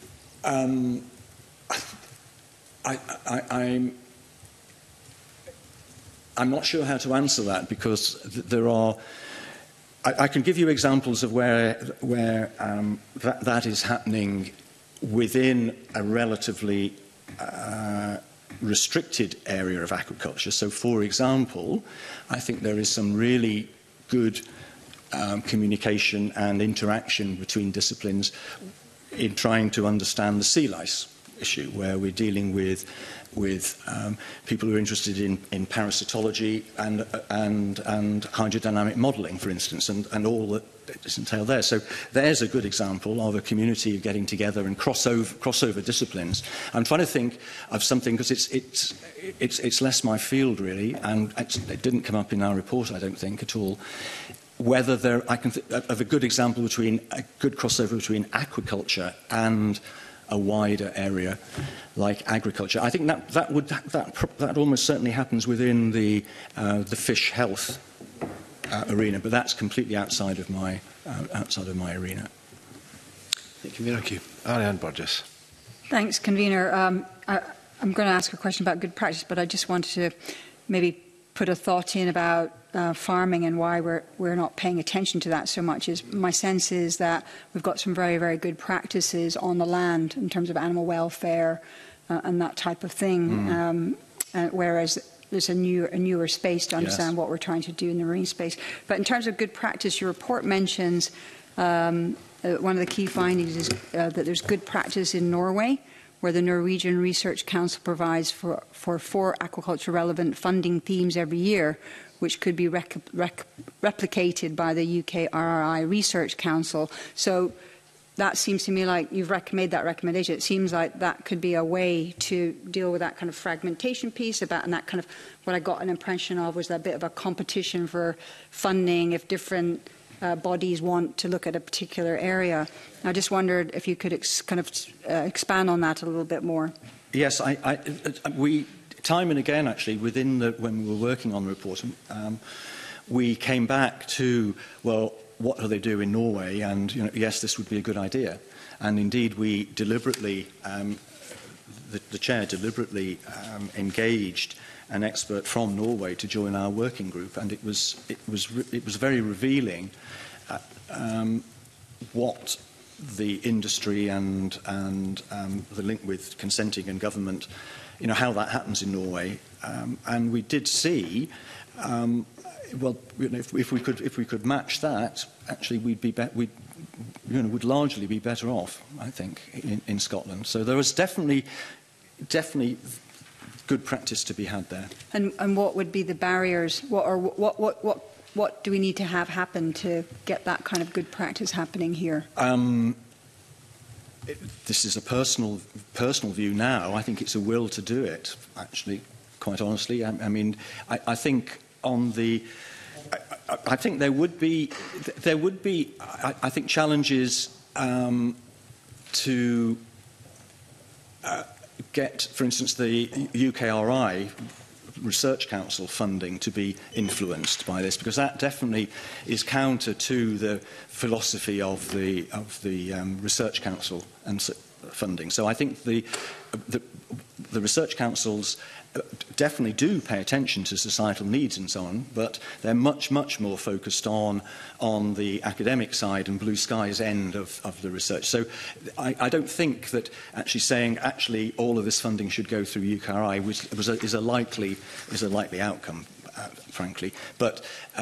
I'm not sure how to answer that because there are. I can give you examples of where that is happening within a relatively restricted area of aquaculture. So, for example, I think there is some really good communication and interaction between disciplines in trying to understand the sea lice issue, where we're dealing with people who are interested in parasitology and hydrodynamic modelling, for instance, and all that is entailed there. So there's a good example of a community getting together and crossover disciplines. I'm trying to think of something because it's less my field really, and it didn't come up in our report, I don't think, at all. Whether I can think of a good example between a good crossover between aquaculture and a wider area like agriculture. I think that almost certainly happens within the fish health arena, but that's completely outside of my arena. Thank you. Ariane Burgess. Thanks, Convener. I'm going to ask a question about good practice, but I just wanted to maybe put a thought in about farming and why we're not paying attention to that so much. My sense is that we've got some very, very good practices on the land in terms of animal welfare and that type of thing, whereas there's a newer space to understand what we're trying to do in the marine space. But in terms of good practice, your report mentions one of the key findings is that there's good practice in Norway, where the Norwegian Research Council provides for 4 aquaculture-relevant funding themes every year, which could be replicated by the UK RRI Research Council. So that seems to me like you've made that recommendation. It seems like that could be a way to deal with that kind of fragmentation piece and that kind of, what I got an impression of was a bit of a competition for funding if different bodies want to look at a particular area. I just wondered if you could expand on that a little bit more. Yes, we time and again actually when we were working on the report, we came back to, well, what do they do in Norway? And yes, this would be a good idea. And indeed, we deliberately, the chair deliberately engaged an expert from Norway to join our working group, and it was very revealing what the industry and the link with consenting and government, how that happens in Norway, and we did see. Well, if we could match that, actually, would largely be better off, I think, in Scotland. So there was definitely good practice to be had there. And what would be the barriers? What do we need to have happen to get that kind of good practice happening here? This is a personal view now. I think it's a will to do it. Actually, quite honestly, I mean, I think. I think there would be I think challenges to get, for instance, the UKRI Research Council funding to be influenced by this, because that definitely is counter to the philosophy of the Research Council and funding. So I think the Research Councils definitely do pay attention to societal needs and so on, but they're much more focused on the academic side and blue skies end of the research. So I don't think that actually saying all of this funding should go through UKRI is a likely outcome, frankly. But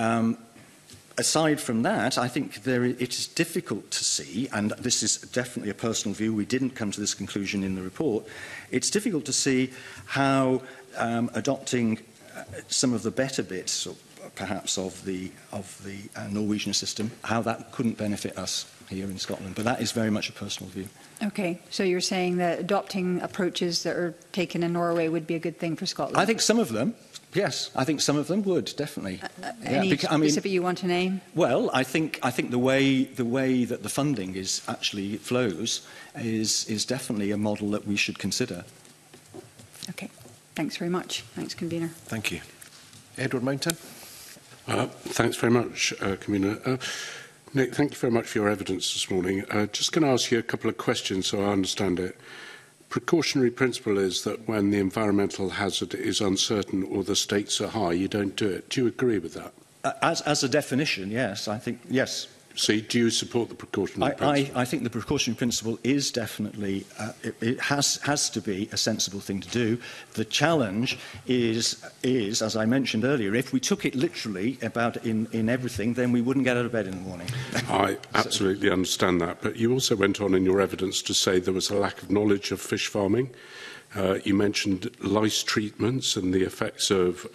aside from that, I think it is difficult to see, and this is definitely a personal view, we didn't come to this conclusion in the report, it's difficult to see how adopting some of the better bits, perhaps, of the Norwegian system, how that couldn't benefit us here in Scotland. But that is very much a personal view. Okay, so you're saying that adopting approaches that are taken in Norway would be a good thing for Scotland? I think some of them, yes. I think some of them would, definitely. Any specific you want to name? Well, I think the way that the funding actually flows is definitely a model that we should consider. Okay. Thanks very much. Thanks, Convener. Thank you. Edward Mountain. Thanks very much, Convener. Nick, thank you very much for your evidence this morning. Just going to ask you a couple of questions so I understand it. Precautionary principle is that when the environmental hazard is uncertain or the stakes are high, you don't do it. Do you agree with that? As a definition, yes. I think, yes. So do you support the precautionary principle? I think the precautionary principle is definitely, it has to be a sensible thing to do. The challenge is, as I mentioned earlier, if we took it literally about in everything, then we wouldn't get out of bed in the morning. I absolutely understand that. But you also went on in your evidence to say there was a lack of knowledge of fish farming. You mentioned lice treatments and the effects of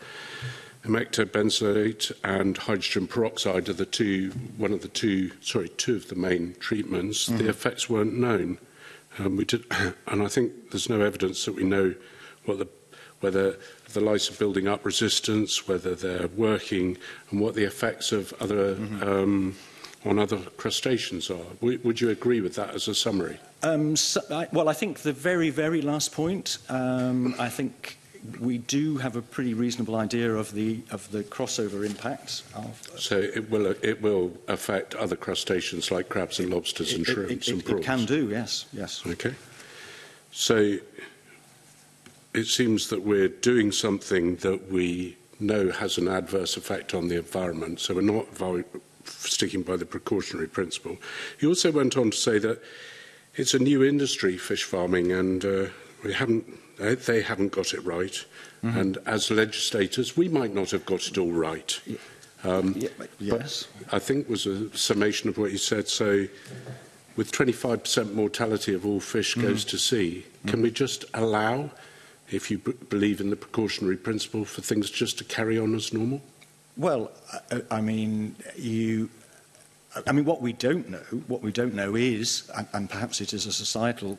emectabenzolate and hydrogen peroxide are two of the main treatments. The effects weren't known. And I think there's no evidence that we know whether the lice are building up resistance, whether they're working, and what the effects of other on other crustaceans are. Would you agree with that as a summary? Well, I think the very, very last point, I think we do have a pretty reasonable idea of the crossover impacts. So it will affect other crustaceans like crabs and lobsters and shrimps and prawns? It can do, yes. Yes. Okay. So it seems that we're doing something that we know has an adverse effect on the environment, so we're not sticking by the precautionary principle. He also went on to say that it's a new industry, fish farming, and they haven't got it right. Mm-hmm. And as legislators, we might not have got it all right. Yes. But I think was a summation of what you said. So with 25% mortality of all fish goes to sea, can we just allow, if you believe in the precautionary principle, for things just to carry on as normal? Well, I mean, what we don't know is, and perhaps it is a societal,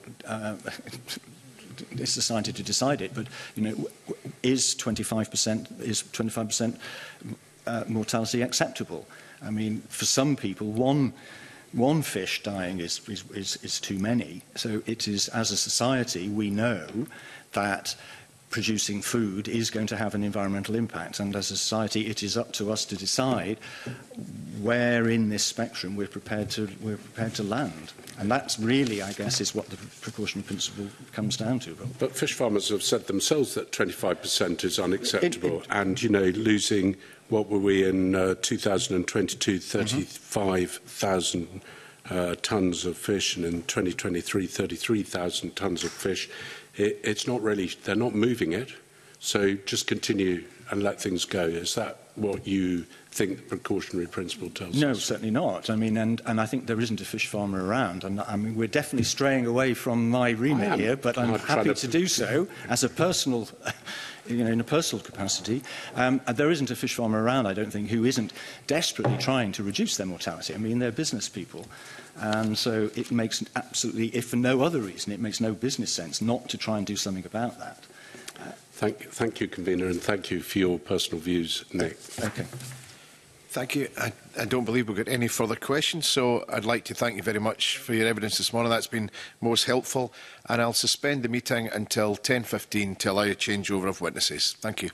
it's society to decide it, but is 25% mortality acceptable? I mean, for some people, one fish dying is too many. So it is, as a society, we know that producing food is going to have an environmental impact, and as a society it is up to us to decide where in this spectrum we're prepared to land, and that's really, I guess, is what the precautionary principle comes down to. But fish farmers have said themselves that 25% is unacceptable, and losing, what were we in 2022, 35,000 tonnes of fish, and in 2023 33,000 tonnes of fish. It's not really, they're not moving it, so just continue and let things go. Is that what you think the precautionary principle tells us? No, certainly not. I mean, and I think there isn't a fish farmer around, and I mean, we're definitely straying away from my remit here, but I'm happy to do so as a personal, in a personal capacity. There isn't a fish farmer around, I don't think, who isn't desperately trying to reduce their mortality. I mean, they're business people. And so it makes absolutely, if for no other reason, it makes no business sense not to try and do something about that. Thank you, Convener, and thank you for your personal views, Nick. Okay. Thank you. I don't believe we've got any further questions, so I'd like to thank you very much for your evidence this morning. That's been most helpful, and I'll suspend the meeting until 10:15 to allow a changeover of witnesses. Thank you.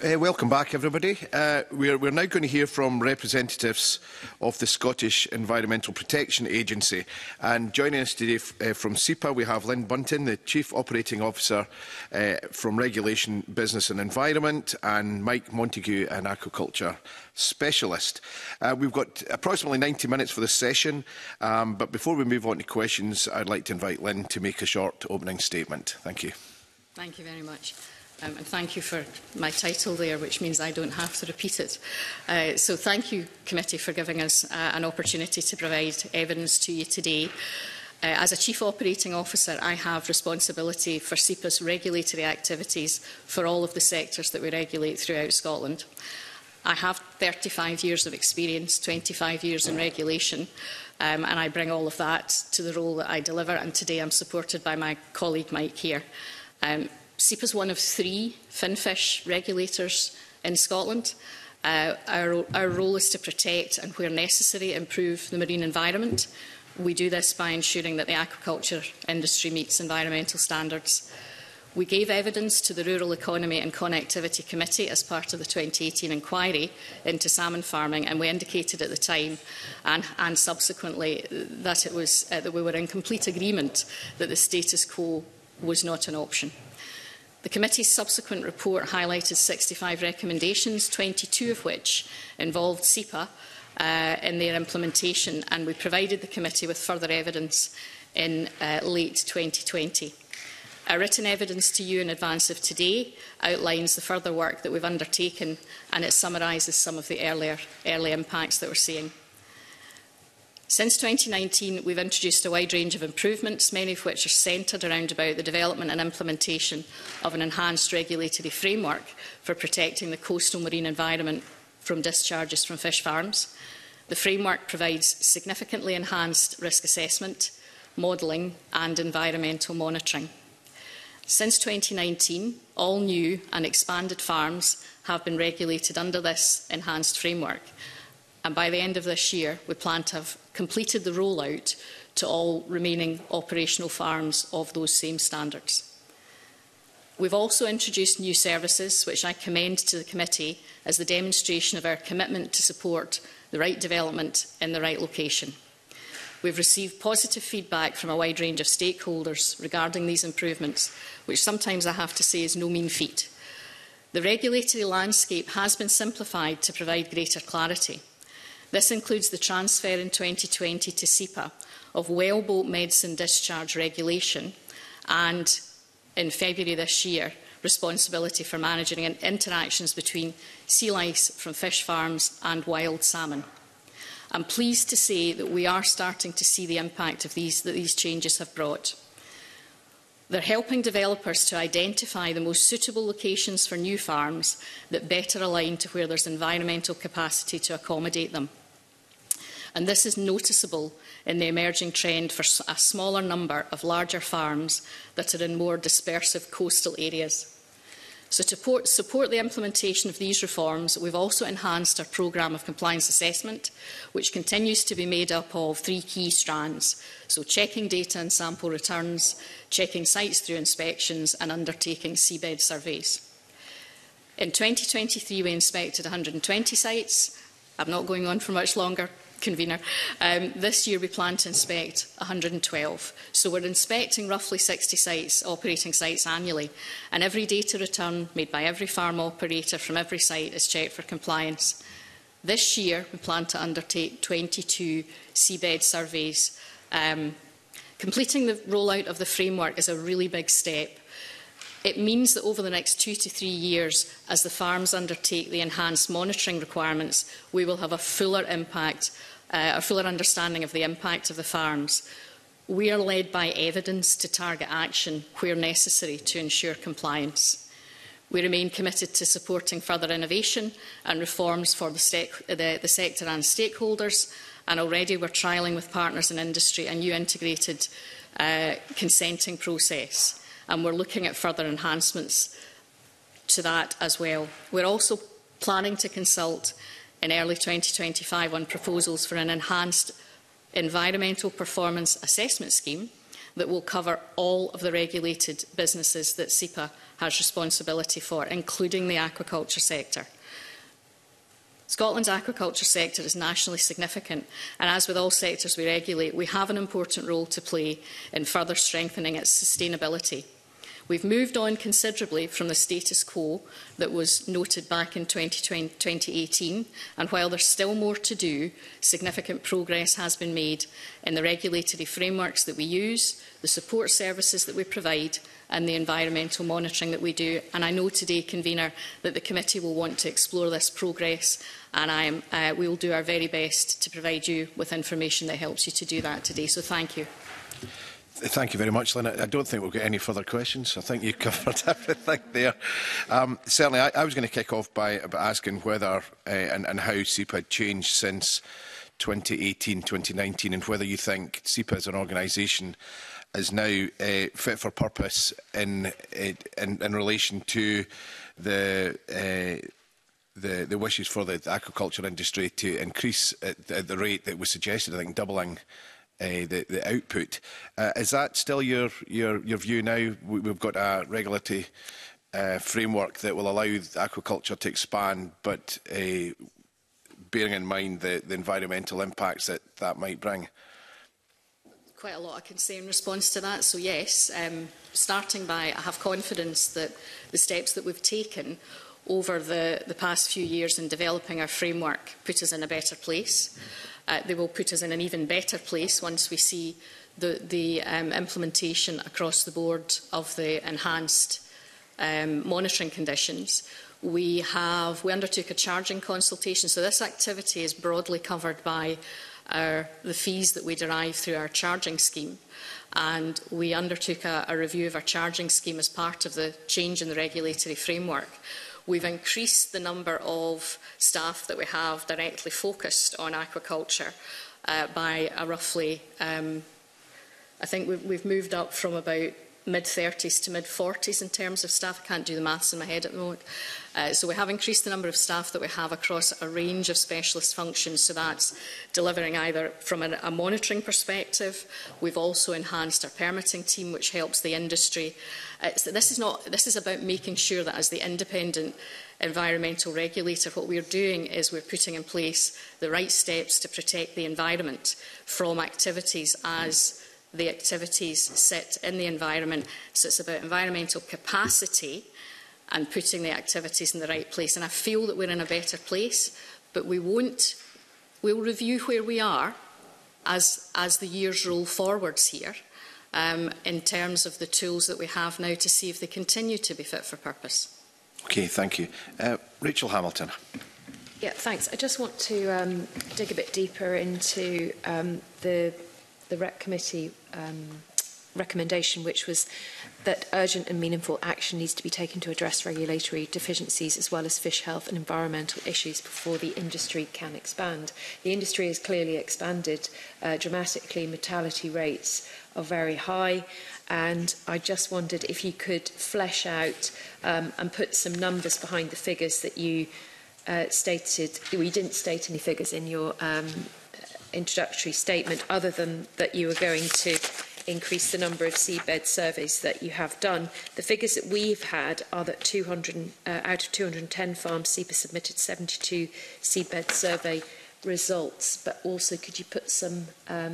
Welcome back, everybody. We're now going to hear from representatives of the Scottish Environmental Protection Agency. And joining us today from SEPA, we have Lynn Bunton, the Chief Operating Officer from Regulation, Business and Environment, and Mike Montague, an Aquaculture Specialist. We've got approximately 90 minutes for this session, but before we move on to questions, I'd like to invite Lynn to make a short opening statement. Thank you. Thank you very much. And thank you for my title there, which means I don't have to repeat it. So thank you, Committee, for giving us an opportunity to provide evidence to you today. As a Chief Operating Officer, I have responsibility for SEPA's regulatory activities for all of the sectors that we regulate throughout Scotland. I have 35 years of experience, 25 years in regulation, and I bring all of that to the role that I deliver, and today I'm supported by my colleague Mike here. SEPA is one of 3 finfish regulators in Scotland. Our role is to protect and, where necessary, improve the marine environment. We do this by ensuring that the aquaculture industry meets environmental standards. We gave evidence to the Rural Economy and Connectivity Committee as part of the 2018 inquiry into salmon farming, and we indicated at the time and subsequently that it was that we were in complete agreement that the status quo was not an option. The committee's subsequent report highlighted 65 recommendations, 22 of which involved SEPA in their implementation, and we provided the committee with further evidence in late 2020. Our written evidence to you in advance of today outlines the further work that we've undertaken, and it summarises some of the early impacts that we're seeing. Since 2019, we've introduced a wide range of improvements, many of which are centred around about the development and implementation of an enhanced regulatory framework for protecting the coastal marine environment from discharges from fish farms. The framework provides significantly enhanced risk assessment, modelling and environmental monitoring. Since 2019, all new and expanded farms have been regulated under this enhanced framework, and by the end of this year, we plan to have completed the rollout to all remaining operational farms of those same standards. We've also introduced new services, which I commend to the committee as the demonstration of our commitment to support the right development in the right location. We've received positive feedback from a wide range of stakeholders regarding these improvements, which sometimes I have to say is no mean feat. The regulatory landscape has been simplified to provide greater clarity. This includes the transfer in 2020 to SEPA of wellboat medicine discharge regulation and, in February this year, responsibility for managing interactions between sea lice from fish farms and wild salmon. I'm pleased to say that we are starting to see the impact of that these changes have brought. They're helping developers to identify the most suitable locations for new farms that better align to where there's environmental capacity to accommodate them. And this is noticeable in the emerging trend for a smaller number of larger farms that are in more dispersive coastal areas. So to support the implementation of these reforms, we've also enhanced our programme of compliance assessment, which continues to be made up of 3 key strands. So checking data and sample returns, checking sites through inspections and undertaking seabed surveys. In 2023, we inspected 120 sites. I'm not going on for much longer, Convener. This year we plan to inspect 112. So we're inspecting roughly 60 sites, operating sites annually, and every data return made by every farm operator from every site is checked for compliance. This year we plan to undertake 22 seabed surveys. Completing the rollout of the framework is a really big step. It means that over the next 2 to 3 years, as the farms undertake the enhanced monitoring requirements, we will have a fuller understanding of the impact of the farms. We are led by evidence to target action where necessary to ensure compliance. We remain committed to supporting further innovation and reforms for the sector and stakeholders, and already we're trialling with partners in industry a new integrated consenting process, and we're looking at further enhancements to that as well. We're also planning to consult in early 2025 on proposals for an enhanced environmental performance assessment scheme that will cover all of the regulated businesses that SEPA has responsibility for, including the aquaculture sector. Scotland's aquaculture sector is nationally significant, and as with all sectors we regulate, we have an important role to play in further strengthening its sustainability. We've moved on considerably from the status quo that was noted back in 2018, and while there's still more to do, significant progress has been made in the regulatory frameworks that we use, the support services that we provide, and the environmental monitoring that we do. And I know today, Convener, that the committee will want to explore this progress, and we will do our very best to provide you with information that helps you to do that today. So thank you. Thank you very much, Lynn. I don't think we'll get any further questions. I think you covered everything there. Certainly, I was going to kick off by asking whether and how SEPA had changed since 2018, 2019, and whether you think SEPA as an organisation is now fit for purpose in relation to the wishes for the aquaculture industry to increase at the rate that was suggested, I think doubling the output. Is that still your view now? We've got a regulatory framework that will allow aquaculture to expand, but bearing in mind the environmental impacts that might bring. Quite a lot I can say in response to that. So yes, starting by I have confidence that the steps that we've taken over the past few years in developing our framework put us in a better place. They will put us in an even better place once we see the implementation across the board of the enhanced monitoring conditions. We undertook a charging consultation, so this activity is broadly covered by the fees that we derive through our charging scheme, and we undertook a review of our charging scheme as part of the change in the regulatory framework. We've increased the number of staff that we have directly focused on aquaculture by a roughly, I think we've moved up from about mid-30s to mid-40s in terms of staff. I can't do the maths in my head at the moment. So we have increased the number of staff that we have across a range of specialist functions. So that's delivering either from a monitoring perspective. We've also enhanced our permitting team, which helps the industry. This is about making sure that as the independent environmental regulator, what we're doing is we're putting in place the right steps to protect the environment from activities as the activities sit in the environment. So it's about environmental capacity and putting the activities in the right place. And I feel that we're in a better place, but we'll review where we are as the years roll forwards here in terms of the tools that we have now to see if they continue to be fit for purpose. Okay, thank you. Rachel Hamilton. Yeah, thanks. I just want to dig a bit deeper into the REC Committee recommendation, which was that urgent and meaningful action needs to be taken to address regulatory deficiencies as well as fish health and environmental issues before the industry can expand. The industry has clearly expanded dramatically. Mortality rates are very high, and I just wondered if you could flesh out and put some numbers behind the figures that you stated. You didn't state any figures in your introductory statement other than that you were going to increase the number of seabed surveys that you have done. The figures that we've had are that 200 out of 210 farms, SEPA submitted 72 seabed survey results, but also could you put some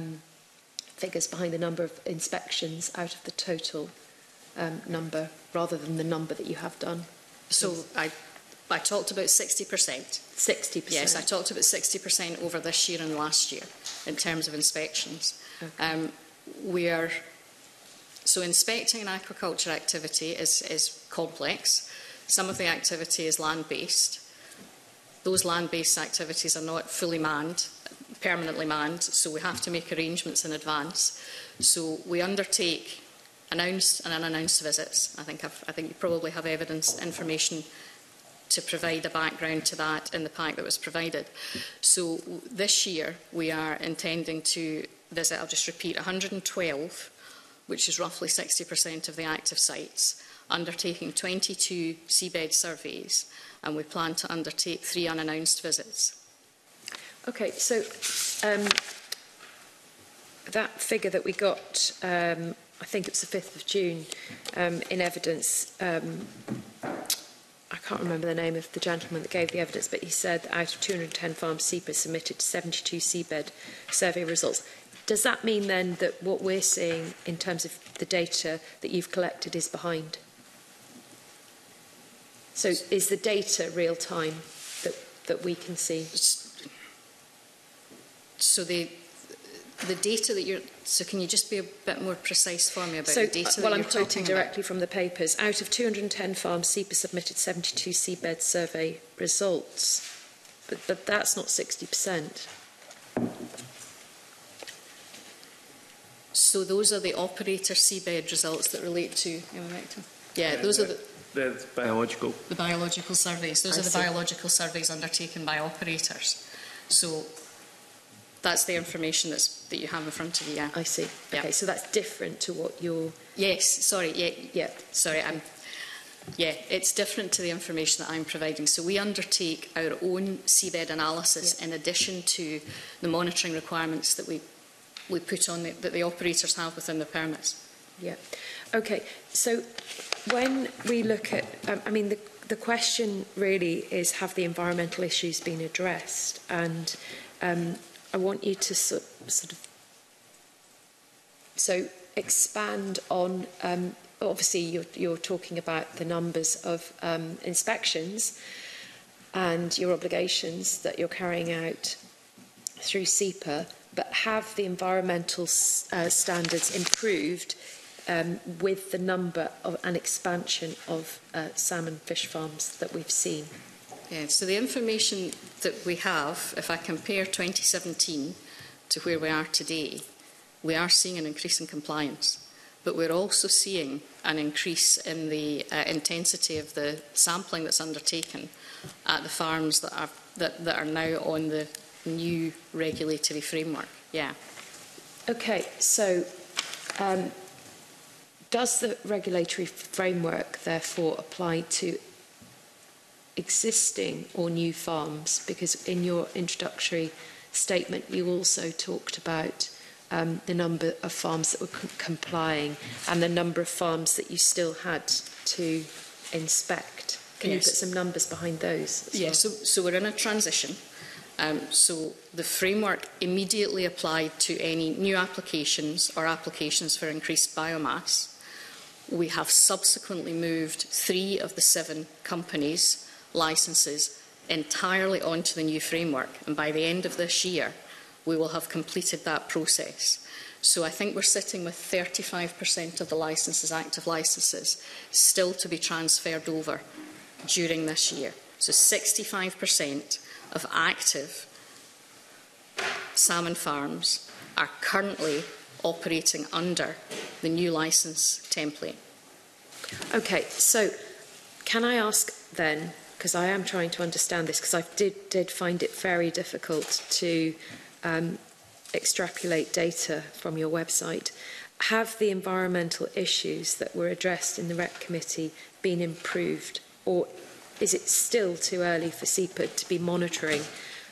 figures behind the number of inspections out of the total number rather than the number that you have done? So I talked about 60%. 60%? Yes, I talked about 60% over this year and last year in terms of inspections. Okay. So inspecting an aquaculture activity is complex. Some of the activity is land-based. Those land-based activities are not fully manned, permanently manned, so we have to make arrangements in advance. So we undertake announced and unannounced visits. I think you probably have information to provide a background to that in the pack that was provided. So this year we are intending to visit, I'll just repeat, 112, which is roughly 60% of the active sites, undertaking 22 seabed surveys, and we plan to undertake 3 unannounced visits. Okay, so that figure that we got I think it was the 5th of June, in evidence. I can't remember the name of the gentleman that gave the evidence, but he said that out of 210 farms, SEPA submitted 72 seabed survey results. Does that mean then that what we're seeing in terms of the data that you've collected is behind? So is the data real time that we can see? So the data that you're... So can you just be a bit more precise for me about the data well, that I'm you're quoting talking directly about? from the papers. Out of 210 farms, SEPA submitted 72 seabed survey results. But that's not 60%. So those are the operator seabed results that relate to... Yeah, those are the biological surveys. Those are the biological surveys undertaken by operators. So that's the information that you have in front of you. Yeah. I see. Yeah. Okay, so that's different to what you're... Yes, sorry. Yeah. Sorry, yeah, it's different to the information that I'm providing. So we undertake our own seabed analysis in addition to the monitoring requirements that we put on that the operators have within the permits. Yeah. Okay. So when we look at, I mean, the question really is, have the environmental issues been addressed? And I want you to sort of expand on. Obviously, you're talking about the numbers of inspections and your obligations that you're carrying out through SEPA, but have the environmental standards improved with the number of an expansion of salmon fish farms that we've seen? Yeah, so the information that we have, if I compare 2017 to where we are today, we are seeing an increase in compliance, but we're also seeing an increase in the intensity of the sampling that's undertaken at the farms that are now on the new regulatory framework. Yeah. Okay, so does the regulatory framework therefore apply to existing or new farms? Because in your introductory statement you also talked about the number of farms that were complying and the number of farms that you still had to inspect. Can you put some numbers behind those? Yes, so we're in a transition. So the framework immediately applied to any new applications or applications for increased biomass. We have subsequently moved 3 of the 7 companies' licences entirely onto the new framework, and by the end of this year we will have completed that process. So I think we're sitting with 35% of the licences, active licences, still to be transferred over during this year. So 65% of active salmon farms are currently operating under the new licence template. Okay, so can I ask then, because I am trying to understand this, because I did find it very difficult to extrapolate data from your website, have the environmental issues that were addressed in the REC committee been improved, or is it still too early for SEPA to be monitoring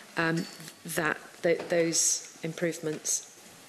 those improvements?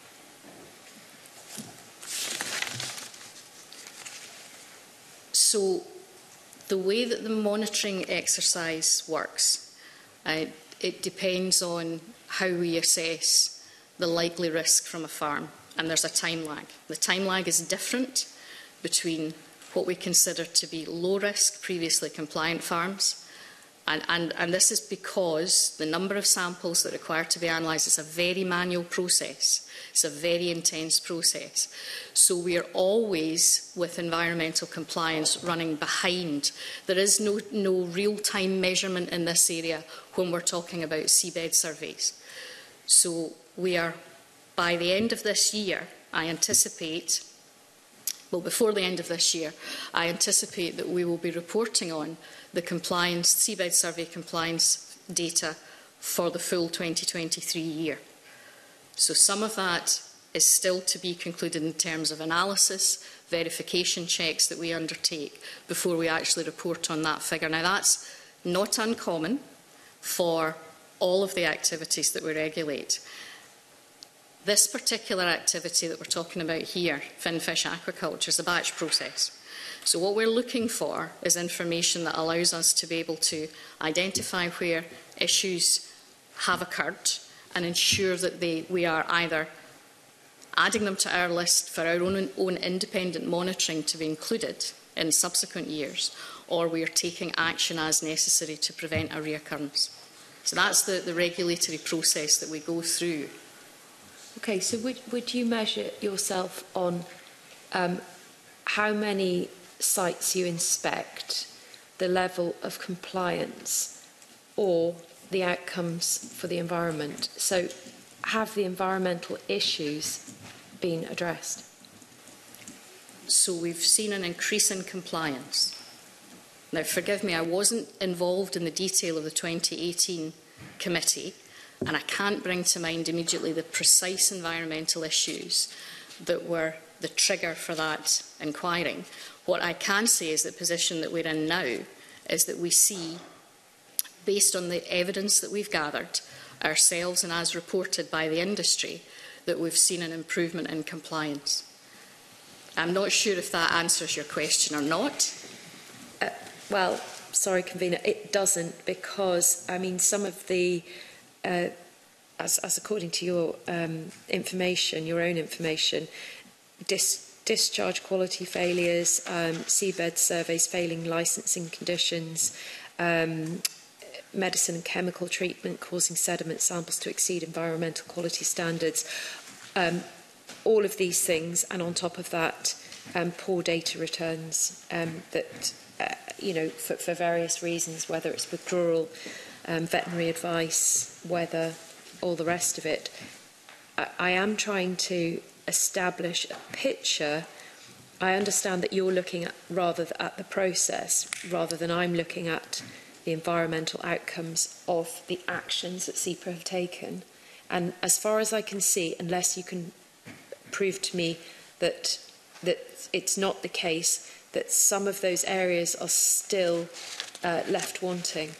So the way that the monitoring exercise works, it depends on how we assess the likely risk from a farm, and there's a time lag. The time lag is different between what we consider to be low risk, previously compliant farms, and this is because the number of samples that require to be analysed is a very manual process. It's a very intense process. So we are always, with environmental compliance, running behind. There is no real-time measurement in this area when we're talking about seabed surveys. So we are, by the end of this year, I anticipate, well, before the end of this year, I anticipate that we will be reporting on the compliance, seabed survey compliance data for the full 2023 year. So some of that is still to be concluded in terms of analysis, verification checks that we undertake before we actually report on that figure. Now, that's not uncommon for all of the activities that we regulate. This particular activity that we're talking about here, finfish aquaculture, is a batch process. So what we're looking for is information that allows us to be able to identify where issues have occurred and ensure that we are either adding them to our list for our own independent monitoring to be included in subsequent years, or we are taking action as necessary to prevent a reoccurrence. So that's the regulatory process that we go through. Okay, so would you measure yourself on how many sites you inspect, the level of compliance, or the outcomes for the environment? So have the environmental issues been addressed? So we've seen an increase in compliance. Now, forgive me, I wasn't involved in the detail of the 2018 committee, and I can't bring to mind immediately the precise environmental issues that were the trigger for that inquiry. What I can say is the position that we're in now is that we see, based on the evidence that we've gathered ourselves and as reported by the industry, that we've seen an improvement in compliance. I'm not sure if that answers your question or not. Well, sorry, Convener, it doesn't, because, I mean, some of the, as according to your information, your own information, discharge quality failures, seabed surveys failing licensing conditions, medicine and chemical treatment causing sediment samples to exceed environmental quality standards. All of these things, and on top of that, poor data returns that, you know, for various reasons, whether it's withdrawal, veterinary advice, weather, all the rest of it. I am trying to establish a picture. I understand that you're looking at the process rather than I'm looking at the environmental outcomes of the actions that CEPA have taken. And as far as I can see, unless you can prove to me that it's not the case, that some of those areas are still left wanting.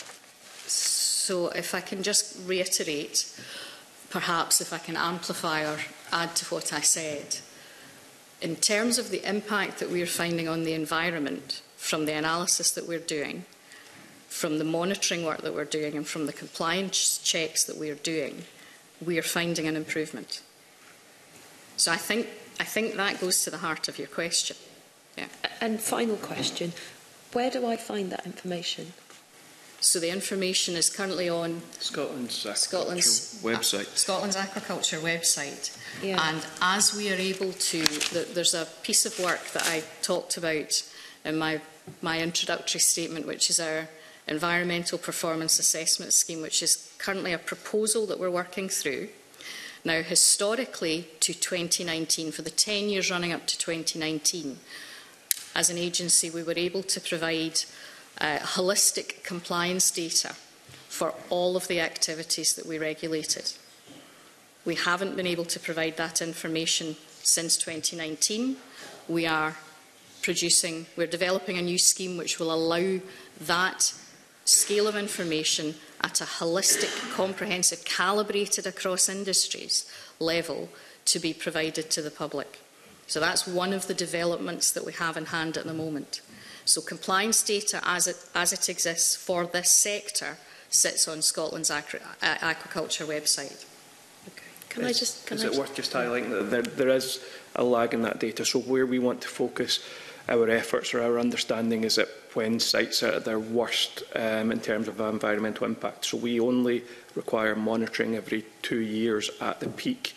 So if I can just reiterate, perhaps if I can amplify or add to what I said. In terms of the impact that we're finding on the environment from the analysis that we're doing, from the monitoring work that we're doing and from the compliance checks that we're doing, we are finding an improvement. So I think that goes to the heart of your question. Yeah. And final question, where do I find that information? So the information is currently on Scotland's website. Scotland's Aquaculture website. Yeah. And as we are able to, there's a piece of work that I talked about in my introductory statement, which is our Environmental Performance Assessment Scheme, which is currently a proposal that we're working through. Now, historically to 2019, for the 10 years running up to 2019, as an agency, we were able to provide holistic compliance data for all of the activities that we regulated. We haven't been able to provide that information since 2019. We're developing a new scheme which will allow that scale of information at a holistic, comprehensive, calibrated across industries level to be provided to the public. So that's one of the developments that we have in hand at the moment. So compliance data as it exists for this sector sits on Scotland's aquaculture website. Okay. Is it worth just highlighting that there is a lag in that data? So where we want to focus our efforts or our understanding is that when sites are at their worst in terms of environmental impact. So we only require monitoring every 2 years at the peak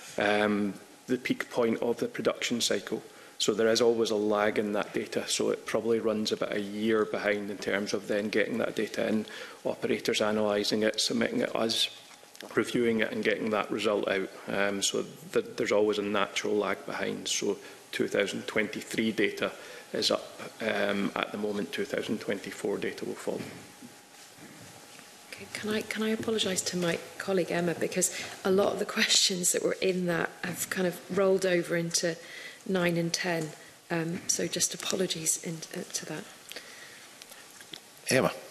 point of the production cycle. So there is always a lag in that data, so it probably runs about a year behind in terms of then getting that data in, operators analysing it, submitting it, us reviewing it and getting that result out. So there's always a natural lag behind. So 2023 data is up at the moment. 2024 data will follow. Okay, can I apologise to my colleague Emma, because a lot of the questions that were in that have kind of rolled over into 9 and 10. So just apologies to that. Emma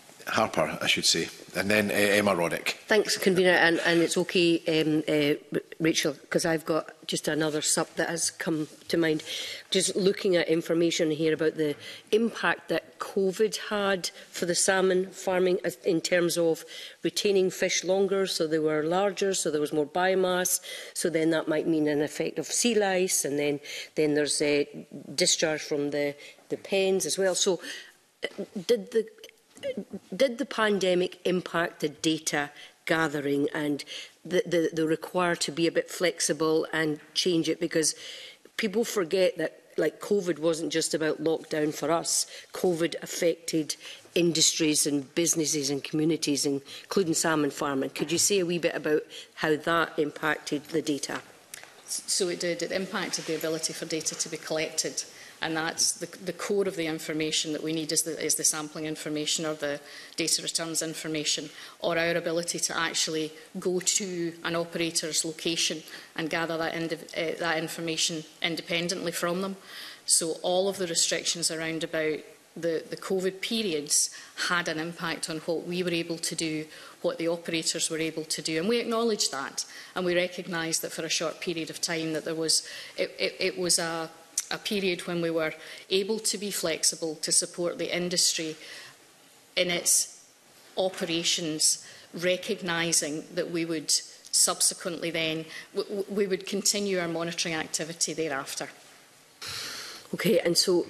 Harper, I should say, and then Emma Roddick. Thanks, Convener, and it's okay Rachel, because I've got just another sup that has come to mind. Just looking at information here about the impact that COVID had for the salmon farming in terms of retaining fish longer, so they were larger, so there was more biomass, so then that might mean an effect of sea lice, and then there's a discharge from the pens as well. So did the pandemic impact the data gathering and the require to be a bit flexible and change it? Because people forget that, like, COVID wasn't just about lockdown for us. COVID affected industries and businesses and communities, including salmon farming. Could you say a wee bit about how that impacted the data? So it did. It impacted the ability for data to be collected. And that's the core of the information that we need is the sampling information or the data returns information, or our ability to actually go to an operator's location and gather that information independently from them. So all of the restrictions around about the COVID periods had an impact on what we were able to do, what the operators were able to do. And we acknowledge that, and we recognise that for a short period of time that there was, it was a period when we were able to be flexible to support the industry in its operations, recognising that we would subsequently then, we would continue our monitoring activity thereafter. Okay, and so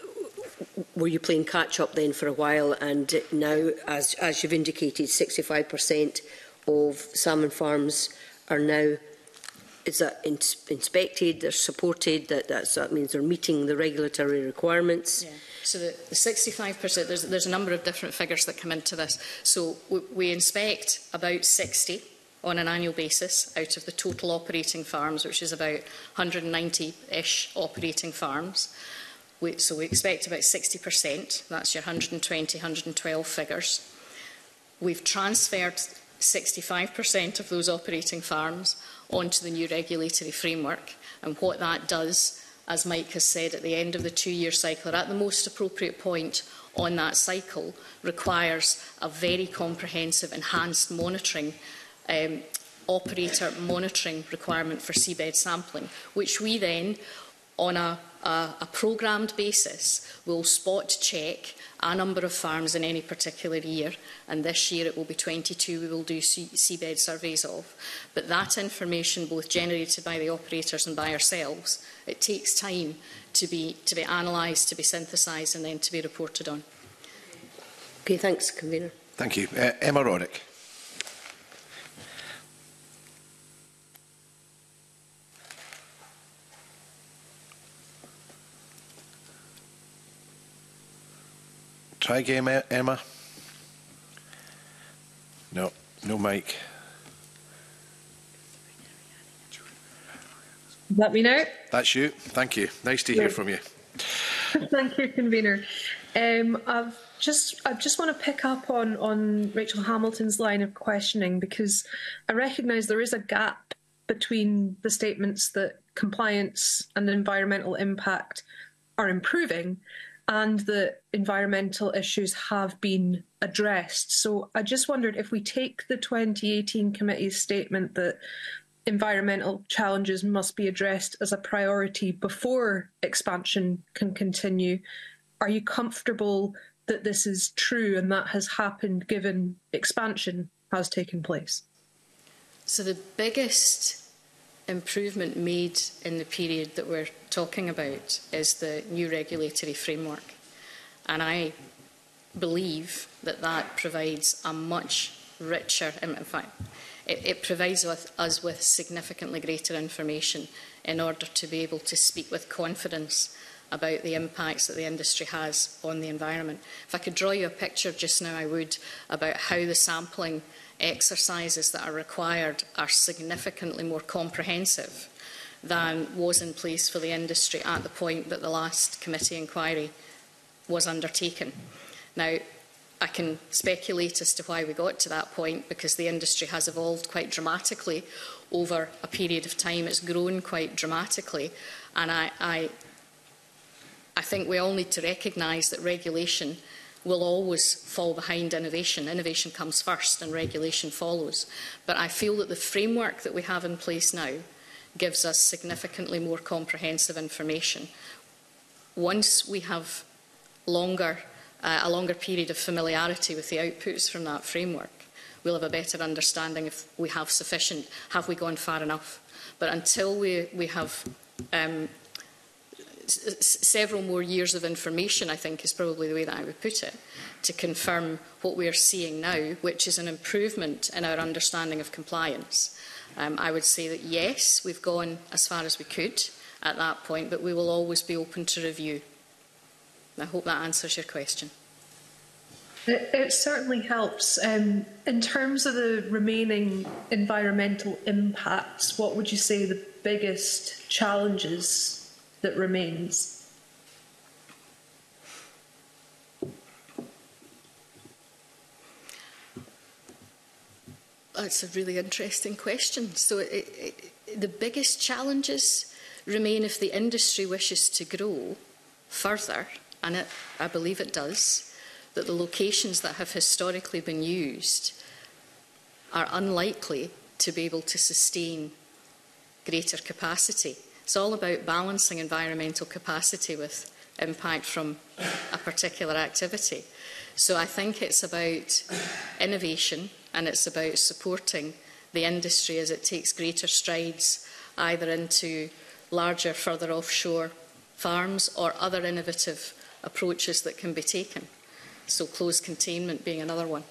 were you playing catch-up then for a while, and now, as you've indicated, 65% of salmon farms are now, is that inspected, they're supported, that means they're meeting the regulatory requirements? Yeah. So the 65%, there's a number of different figures that come into this. So we inspect about 60 on an annual basis out of the total operating farms, which is about 190-ish operating farms. So we expect about 60%, that's your 120, 112 figures. We've transferred 65% of those operating farms onto the new regulatory framework, and what that does, as Mike has said, at the end of the 2-year cycle, or at the most appropriate point on that cycle, requires a very comprehensive enhanced monitoring, operator monitoring requirement for seabed sampling, which we then, on a programmed basis, will spot check a number of farms in any particular year, and this year it will be 22 we will do seabed surveys of. But that information, both generated by the operators and by ourselves, it takes time to be analysed, to be synthesised, and then to be reported on. Okay, thanks, Convener. Thank you. Emma Roddick. Try again, Emma. No, no mic. Let me know. That's you. Thank you. Nice to hear from you. Thank you, Convener. I just want to pick up on Rachel Hamilton's line of questioning, because I recognise there is a gap between the statements that compliance and environmental impact are improving and that environmental issues have been addressed. So I just wondered, if we take the 2018 committee's statement that environmental challenges must be addressed as a priority before expansion can continue, are you comfortable that this is true and that has happened given expansion has taken place? So the biggest improvement made in the period that we're talking about is the new regulatory framework. And I believe that that provides a much richer, in fact, it provides us with significantly greater information in order to be able to speak with confidence about the impacts that the industry has on the environment. If I could draw you a picture just now, I would, about how the sampling exercises that are required are significantly more comprehensive than was in place for the industry at the point that the last committee inquiry was undertaken. Now, I can speculate as to why we got to that point, because the industry has evolved quite dramatically over a period of time. It's grown quite dramatically, and I think we all need to recognise that regulation will always fall behind innovation. Innovation comes first and regulation follows. But I feel that the framework that we have in place now gives us significantly more comprehensive information. Once we have a longer period of familiarity with the outputs from that framework, we'll have a better understanding if we have sufficient, have we gone far enough. But until we have several more years of information, I think is probably the way that I would put it, to confirm what we are seeing now, which is an improvement in our understanding of compliance. I would say that yes, we've gone as far as we could at that point, but we will always be open to review. I hope that answers your question. It certainly helps. In terms of the remaining environmental impacts, what would you say the biggest challenges that remains? That's a really interesting question. So the biggest challenges remain if the industry wishes to grow further, and I believe it does, that the locations that have historically been used are unlikely to be able to sustain greater capacity. It's all about balancing environmental capacity with impact from a particular activity. So I think it's about innovation and it's about supporting the industry as it takes greater strides either into larger, further offshore farms or other innovative approaches that can be taken. So closed containment being another one.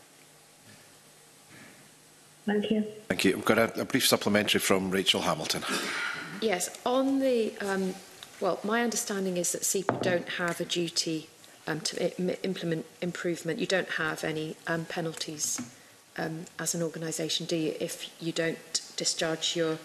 Thank you. Thank you. We've got a brief supplementary from Rachel Hamilton. Yes, on the, well, my understanding is that SEPA don't have a duty to implement improvement. You don't have any penalties as an organisation, do you, if you don't discharge your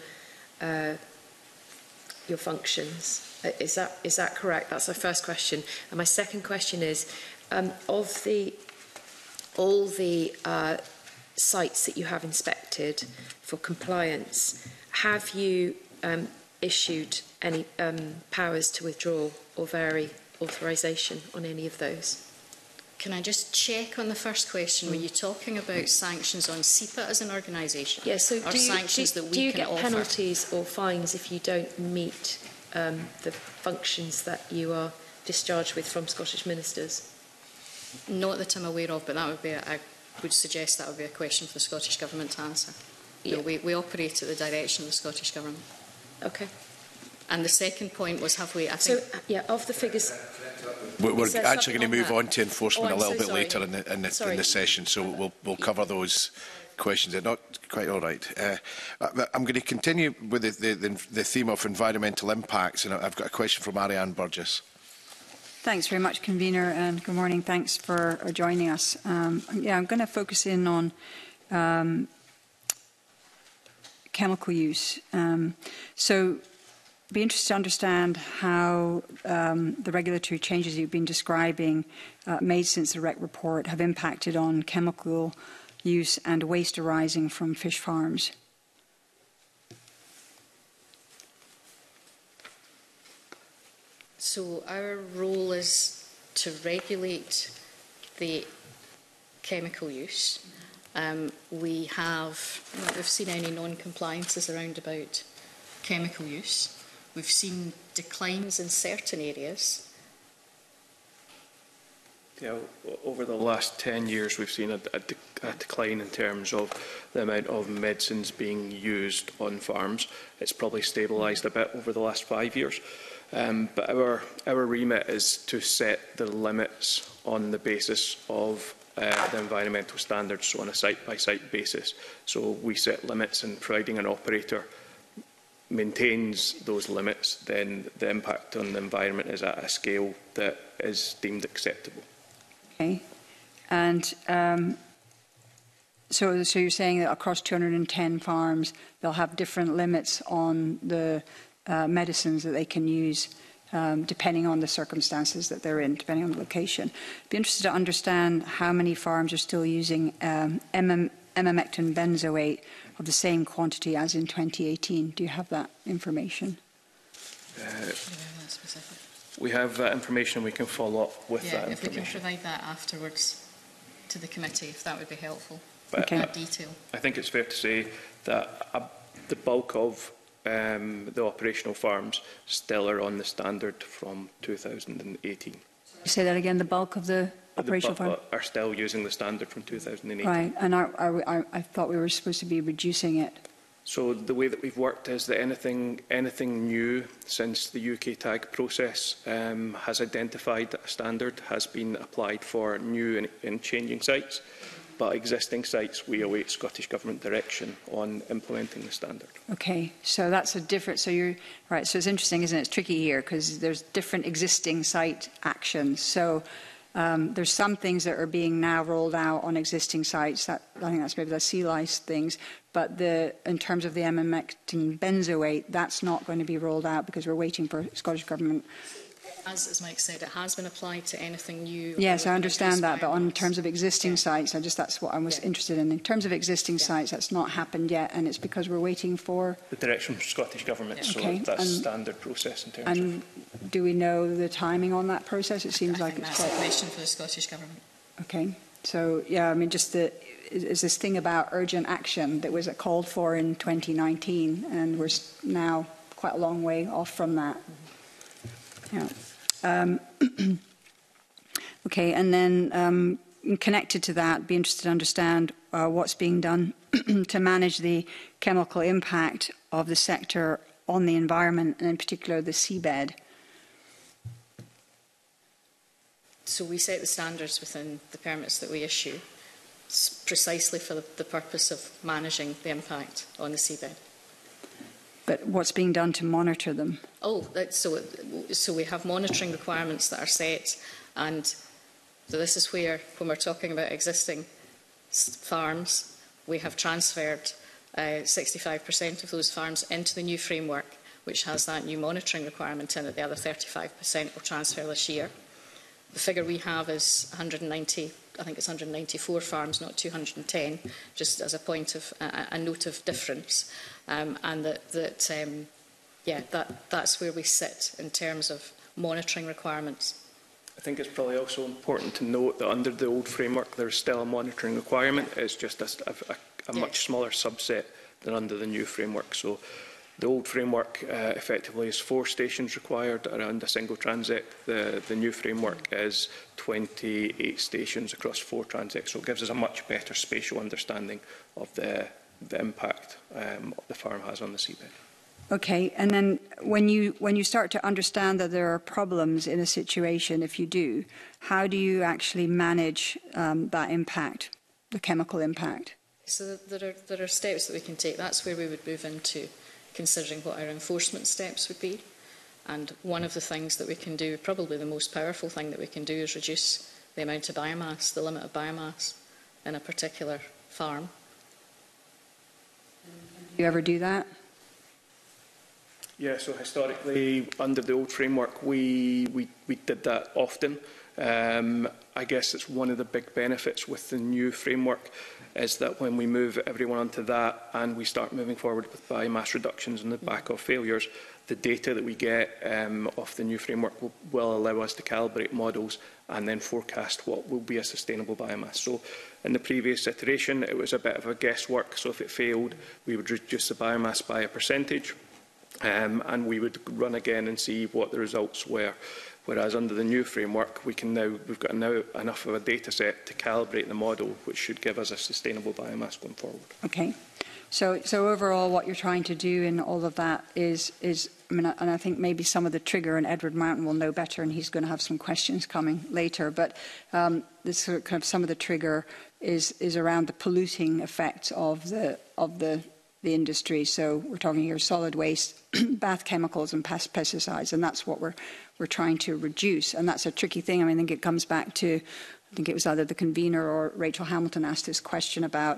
functions? Is that correct? That's my first question. And my second question is, of all the sites that you have inspected for compliance, have you issued any powers to withdraw or vary authorisation on any of those? Can I just check on the first question? Were you talking about sanctions on SEPA as an organisation? Yes, so do you get penalties or fines if you don't meet the functions that you are discharged with from Scottish ministers? Not that I'm aware of, but that would be I would suggest that would be a question for the Scottish Government to answer. Yeah. No, we operate at the direction of the Scottish Government. Okay. And the second point was, have we... I think, so, yeah, of the figures... We're actually going to move on to enforcement a little bit later in the session, so we'll cover those questions. They're not quite all right. I'm going to continue with the theme of environmental impacts, and I've got a question from Ariane Burgess. Thanks very much, Convener, and good morning. Thanks for joining us. Yeah, I'm going to focus in on chemical use. So be interested to understand how the regulatory changes you've been describing made since the REC report have impacted on chemical use and waste arising from fish farms. So our role is to regulate the chemical use. We've seen any non-compliances around about chemical use. We've seen declines in certain areas. Yeah, over the last 10 years, we've seen a decline in terms of the amount of medicines being used on farms. It's probably stabilised a bit over the last 5 years. But our remit is to set the limits on the basis of the environmental standards, so on a site-by-site basis. So we set limits, and providing an operator maintains those limits, then the impact on the environment is at a scale that is deemed acceptable. Okay. And so you're saying that across 210 farms, they'll have different limits on the medicines that they can use depending on the circumstances that they're in, depending on the location. I'd be interested to understand how many farms are still using emamectin benzoate of the same quantity as in 2018. Do you have that information? We have that information. We can follow up with that if we can information. provide that afterwards to the committee, if that would be helpful. But That detail. I think it's fair to say that the bulk of the operational farms still are on the standard from 2018. Say that again, the bulk of the operational farm? Are still using the standard from 2018. Right, and I thought we were supposed to be reducing it. So the way that we've worked is that anything new since the UK tag process has identified that a standard has been applied for new and changing sites, but existing sites we await Scottish Government direction on implementing the standard. Okay, so that's a different, so you're, right, so it's interesting, isn't it? It's tricky here because there's different existing site actions. So there's some things that are being now rolled out on existing sites. I think that's maybe the sea lice things. But in terms of the emamectin benzoate, that's not going to be rolled out because we're waiting for Scottish Government. As Mike said, it has been applied to anything new. Yes, I understand that, but in terms of existing sites, that's what I was interested in. In terms of existing sites, that's not happened yet, and it's because we're waiting for the direction from Scottish Government. Okay. So that's a standard process in terms and of. Do we know the timing on that process? It seems like it's that's a question for the Scottish Government. Okay, so yeah, I mean, just is this thing about urgent action that was called for in 2019, and we're now quite a long way off from that. Yeah. Okay, and then connected to that, be interested to understand what's being done to manage the chemical impact of the sector on the environment, and in particular the seabed. So we set the standards within the permits that we issue precisely for the purpose of managing the impact on the seabed. But what's being done to monitor them? Oh, so we have monitoring requirements that are set, and so this is where, when we're talking about existing farms, we have transferred 65% of those farms into the new framework, which has that new monitoring requirement in it. The other 35% will transfer this year. The figure we have is 190, I think it's 194 farms, not 210, just as a point of a note of difference. And that's where we sit in terms of monitoring requirements. I think it's probably also important to note that under the old framework there's still a monitoring requirement. It's just a much smaller subset than under the new framework. So the old framework effectively is 4 stations required around a single transit. The new framework is 28 stations across 4 transects. So it gives us a much better spatial understanding of the impact the farm has on the seabed. Okay, and then when you start to understand that there are problems in a situation, if you do, how do you actually manage that impact, the chemical impact? So there are steps that we can take. That's where we would move into considering what our enforcement steps would be. And one of the things that we can do, probably the most powerful thing that we can do, is reduce the amount of biomass, the limit of biomass in a particular farm. Do you ever do that? Yeah, so historically, under the old framework, we did that often. I guess it's one of the big benefits with the new framework is that when we move everyone onto that and we start moving forward with biomass reductions on the back of failures, the data that we get off the new framework will allow us to calibrate models and then forecast what will be a sustainable biomass. So in the previous iteration, it was a bit of a guesswork. So if it failed, we would reduce the biomass by a percentage. And we would run again and see what the results were. Whereas under the new framework, we've got now enough of a data set to calibrate the model, which should give us a sustainable biomass going forward. Okay. So overall, what you're trying to do in all of that is I mean, and I think maybe some of the trigger, and Edward Mountain will know better, and he's going to have some questions coming later. But this sort of, kind of some of the trigger is around the polluting effects of the industry. So we're talking here solid waste, bath chemicals and pesticides, and that's what we're trying to reduce. And that's a tricky thing. I mean, I think it comes back to, I think it was either the convener or Rachel Hamilton asked this question about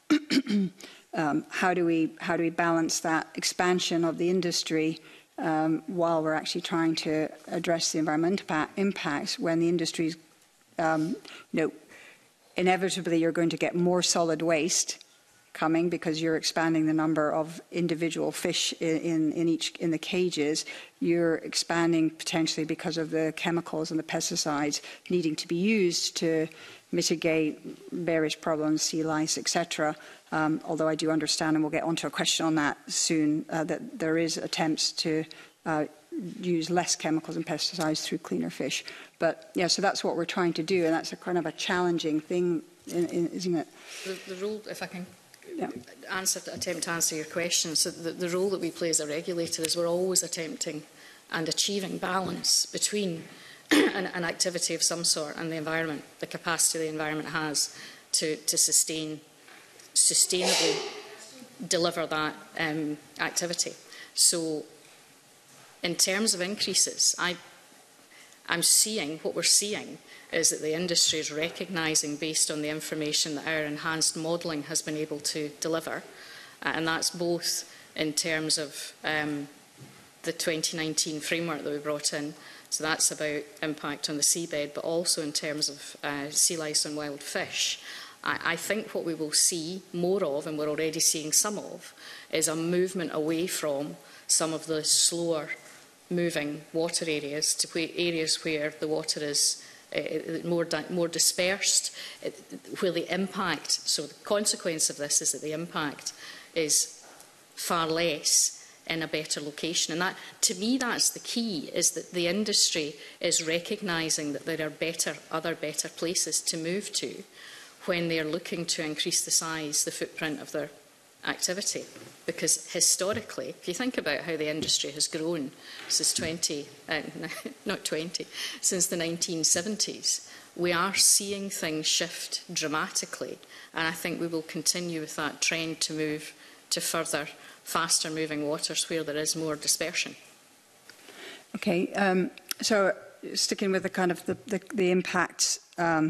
how do we balance that expansion of the industry while we're actually trying to address the environmental impacts when the industry's, inevitably you're going to get more solid waste coming because you're expanding the number of individual fish in the cages. You're expanding potentially because of the chemicals and the pesticides needing to be used to mitigate various problems, sea lice, etc. Although I do understand, and we'll get onto a question on that soon, that there is attempts to use less chemicals and pesticides through cleaner fish. But yeah, so that's what we're trying to do, and that's a kind of a challenging thing, isn't it? The role, if I can attempt to answer your question, so the role that we play as a regulator is we're always attempting and achieving balance between an activity of some sort and the environment, the capacity the environment has to sustainably deliver that activity. So in terms of increases, I'm seeing, what we're seeing is that the industry is recognising, based on the information that our enhanced modelling has been able to deliver, and that's both in terms of the 2019 framework that we brought in, so that's about impact on the seabed, but also in terms of sea lice on wild fish. I think what we will see more of, and we're already seeing some of, is a movement away from some of the slower moving water areas to areas where the water is more dispersed, where the impact, so the consequence of this is that the impact is far less in a better location. And that, to me, that's the key, is that the industry is recognising that there are other better places to move to when they are looking to increase the size, the footprint of their activity. Because historically, if you think about how the industry has grown since since the 1970s, we are seeing things shift dramatically, and I think we will continue with that trend to move to further, faster moving waters where there is more dispersion. Okay, so sticking with the kind of the impacts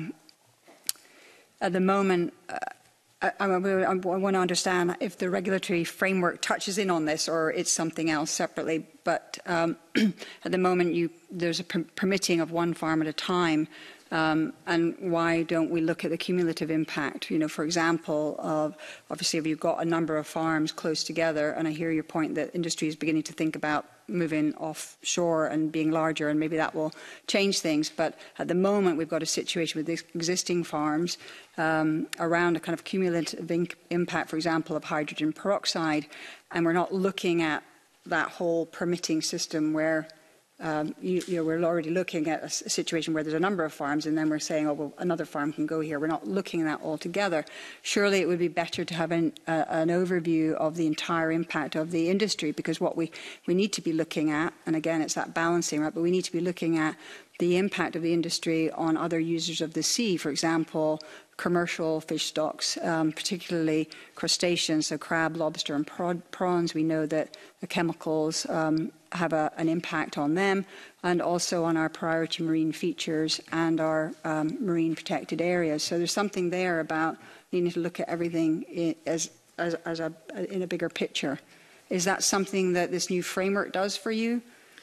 at the moment, I want to understand if the regulatory framework touches in on this or it's something else separately. But at the moment, there's a permitting of one farm at a time. And why don't we look at the cumulative impact? You know, for example, obviously, if you've got a number of farms close together, and I hear your point that industry is beginning to think about moving offshore and being larger, and maybe that will change things. But at the moment, we've got a situation with existing farms around a kind of cumulative impact, for example, of hydrogen peroxide, and we're not looking at that whole permitting system where we're already looking at a situation where there's a number of farms, and then we're saying, oh, well, another farm can go here. We're not looking at that all together. Surely it would be better to have an overview of the entire impact of the industry, because what we need to be looking at, and again, it's that balancing, right? But we need to be looking at the impact of the industry on other users of the sea. For example, commercial fish stocks, particularly crustaceans, so crab, lobster and prawns. We know that the chemicals have an impact on them, and also on our priority marine features and our marine protected areas. So there's something there about needing to look at everything in a bigger picture. Is that something that this new framework does for you?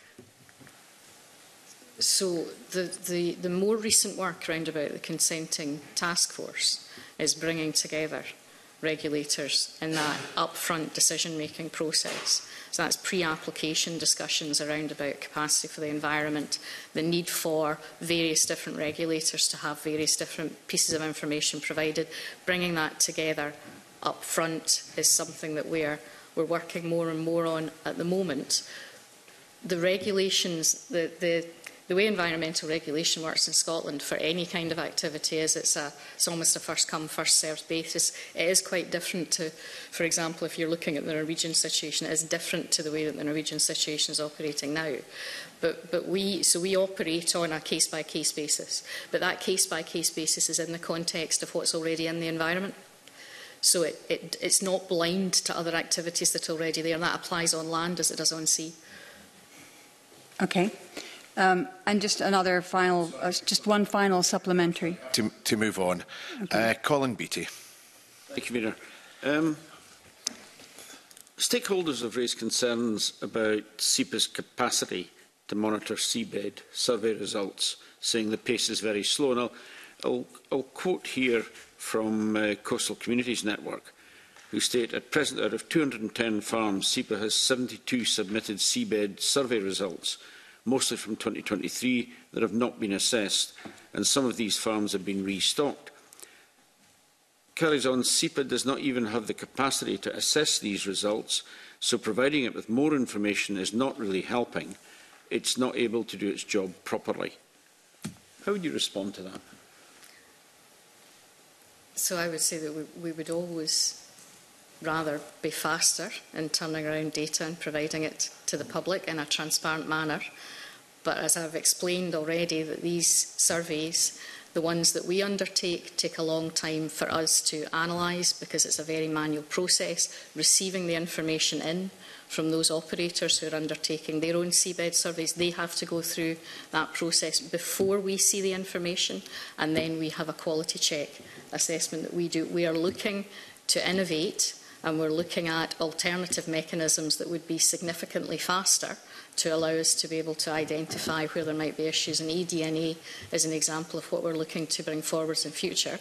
So the more recent work around about the consenting task force is bringing together regulators in that upfront decision-making process. So that's pre-application discussions around about capacity for the environment, the need for various different regulators to have various different pieces of information provided. Bringing that together upfront is something that we're working more and more on at the moment. The regulations, the way environmental regulation works in Scotland for any kind of activity is it's almost a first-come, first-served basis. It is quite different to, for example, if you're looking at the Norwegian situation, it is different to the way that the Norwegian situation is operating now. But we operate on a case-by-case basis. But that case-by-case basis is in the context of what's already in the environment. So it's not blind to other activities that are already there, and that applies on land as it does on sea. Okay. And just another final, just one final supplementary. To move on. Okay. Colin Beattie. Thank you, Convener. Stakeholders have raised concerns about SEPA's capacity to monitor seabed survey results, saying the pace is very slow. And I'll quote here from Coastal Communities Network, who state, at present, out of 210 farms, SEPA has 72 submitted seabed survey results, mostly from 2023, that have not been assessed, and some of these farms have been restocked. Carries on, SEPA does not even have the capacity to assess these results, so providing it with more information is not really helping. It's not able to do its job properly. How would you respond to that? So I would say that we would always rather be faster in turning around data and providing it to the public in a transparent manner. But as I've explained already, that these surveys, the ones that we undertake, take a long time for us to analyse because it's a very manual process, receiving the information in from those operators who are undertaking their own seabed surveys. They have to go through that process before we see the information, and then we have a quality check assessment that we do. We are looking to innovate, and we're looking at alternative mechanisms that would be significantly faster to allow us to be able to identify where there might be issues. And eDNA is an example of what we're looking to bring forwards in future.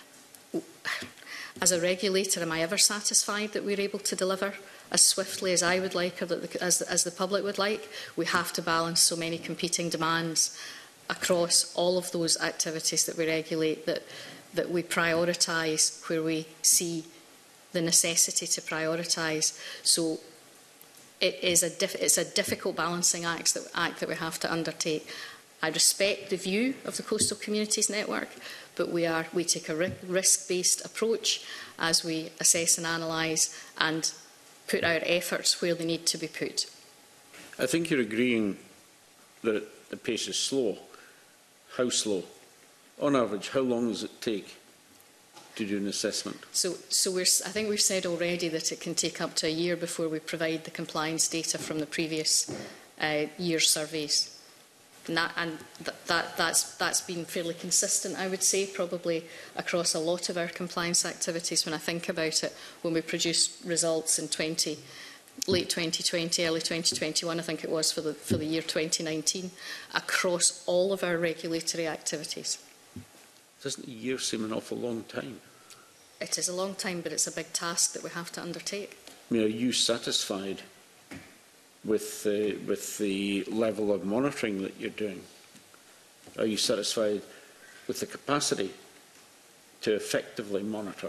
As a regulator, am I ever satisfied that we're able to deliver as swiftly as I would like, or that as the public would like? We have to balance so many competing demands across all of those activities that we regulate, that we prioritise where we see the necessity to prioritise. So it's a difficult balancing act that we have to undertake. I respect the view of the Coastal Communities Network, but we take a risk-based approach as we assess and analyse and put our efforts where they need to be put. I think you're agreeing that the pace is slow. How slow? On average, how long does it take to do an assessment? So I think we've said already that it can take up to a year before we provide the compliance data from the previous year's surveys. And that's been fairly consistent, I would say, probably across a lot of our compliance activities. When I think about it, when we produced results in late 2020, early 2021, I think it was for the year 2019, across all of our regulatory activities. Doesn't a year seem an awful long time? It is a long time, but it's a big task that we have to undertake. I mean, are you satisfied with the level of monitoring that you're doing? Are you satisfied with the capacity to effectively monitor?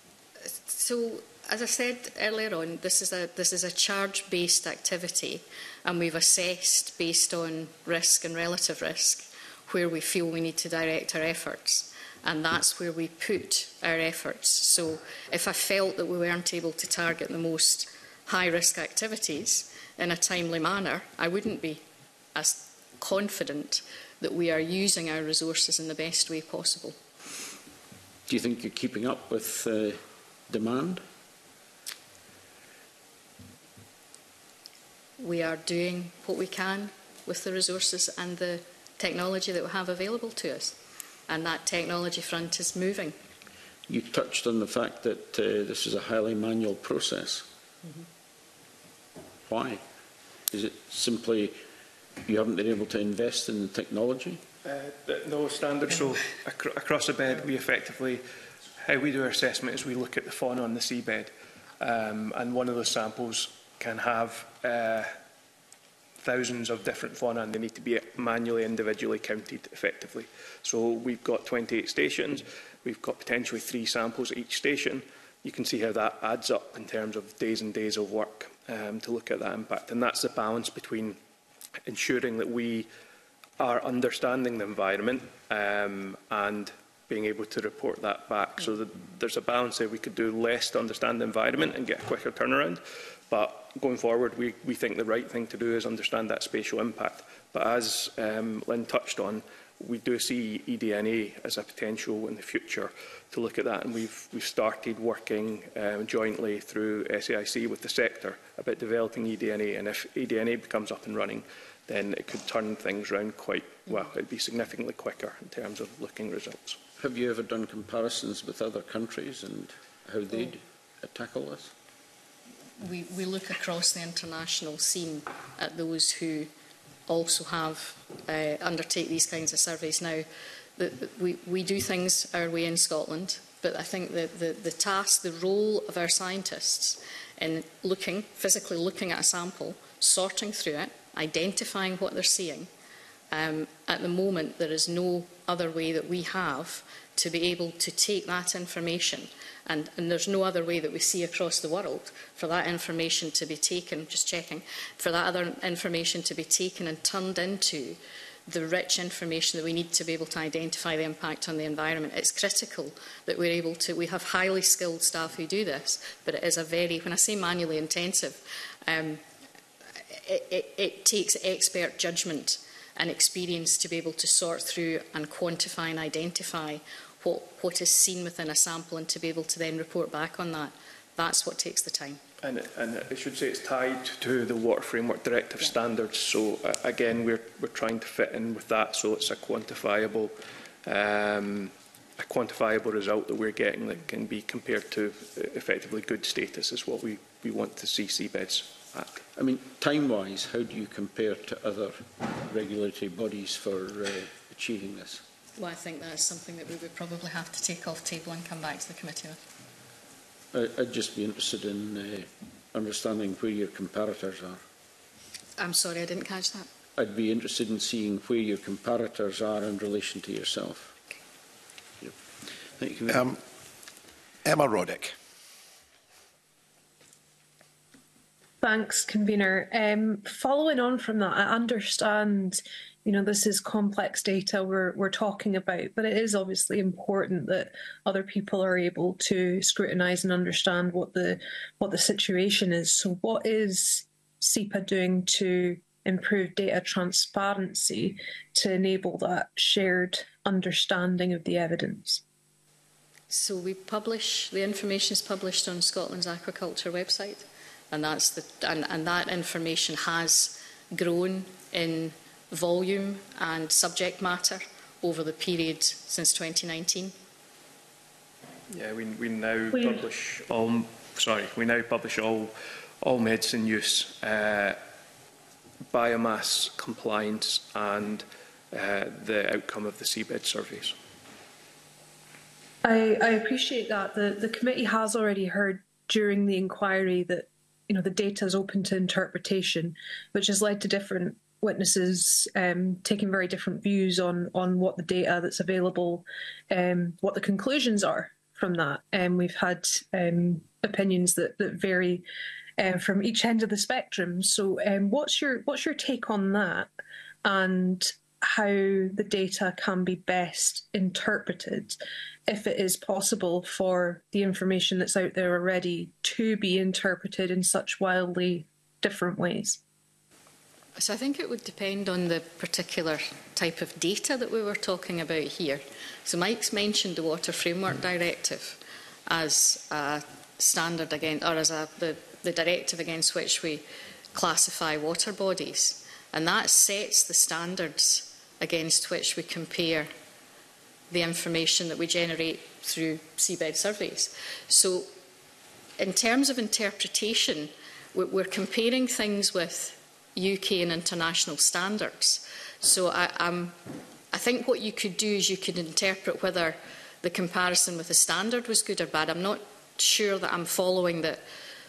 So, as I said earlier on, this is a charge-based activity, and we've assessed based on risk and relative risk where we feel we need to direct our efforts, and that's where we put our efforts. So, if I felt that we weren't able to target the most high-risk activities in a timely manner, I wouldn't be as confident that we are using our resources in the best way possible. Do you think you're keeping up with demand? We are doing what we can with the resources and the technology that we have available to us, and that technology front is moving. You touched on the fact that this is a highly manual process. Mm-hmm. Why? Is it simply you haven't been able to invest in the technology? No, standard. So across the bed, we effectively, how we do our assessment is we look at the fauna on the seabed, and one of those samples can have thousands of different fauna, and they need to be manually, individually counted effectively. So we've got 28 stations. We've got potentially 3 samples at each station. You can see how that adds up in terms of days and days of work to look at that impact. And that's the balance between ensuring that we are understanding the environment and being able to report that back. So there's a balance there. We could do less to understand the environment and get a quicker turnaround. But going forward, we think the right thing to do is understand that spatial impact. But as Lynn touched on, we do see eDNA as a potential in the future to look at that, and we've started working jointly through SAIC with the sector about developing eDNA, and if eDNA becomes up and running, then it could turn things around quite well. It'd be significantly quicker in terms of looking results. Have you ever done comparisons with other countries and how they'd tackle this? We look across the international scene at those who also have undertake these kinds of surveys. Now, we do things our way in Scotland, but I think the task, the role of our scientists in physically looking at a sample, sorting through it, identifying what they're seeing, at the moment there is no other way that we have to be able to take that information, and there's no other way that we see across the world for that information to be taken, just checking, for that other information to be taken and turned into the rich information that we need to be able to identify the impact on the environment. It's critical that we're able to, we have highly skilled staff who do this, but it is a very, when I say manually intensive, it takes expert judgment and experience to be able to sort through and quantify and identify what is seen within a sample, and to be able to then report back on that. That's what takes the time. And I should say it's tied to the Water Framework Directive standards. So again, we're trying to fit in with that, so it's a quantifiable result that we're getting that can be compared to effectively good status is what we want to see seabeds at. I mean, time-wise, how do you compare to other regulatory bodies for achieving this? Well, I think that is something that we would probably have to take off table and come back to the committee with. I'd just be interested in understanding where your comparators are. I'm sorry, I didn't catch that. I'd be interested in seeing where your comparators are in relation to yourself. Okay. Yep. Thank you. Emma Roddick. Thanks, Convener. Following on from that, I understand, you know, this is complex data we're talking about, but it is obviously important that other people are able to scrutinise and understand what the situation is. So what is SEPA doing to improve data transparency to enable that shared understanding of the evidence? So we publish, the information is published on Scotland's aquaculture website, and that information has grown in volume and subject matter over the period since 2019. Yeah, we now publish all. Sorry, we now publish all medicine use, biomass compliance, and the outcome of the seabed surveys. I appreciate that. The committee has already heard during the inquiry that, you know, the data is open to interpretation, which has led to different witnesses taking very different views on what the data that's available, what the conclusions are from that. We've had opinions that vary from each end of the spectrum. So what's your take on that, and how the data can be best interpreted, if it is possible for the information that's out there already to be interpreted in such wildly different ways? So I think it would depend on the particular type of data that we were talking about here. So Mike's mentioned the Water Framework Directive as a standard against, or as the directive against which we classify water bodies, and that sets the standards against which we compare the information that we generate through seabed surveys. So in terms of interpretation, we're comparing things with UK and international standards. So I think what you could do is you could interpret whether the comparison with the standard was good or bad. I'm not sure that I'm following that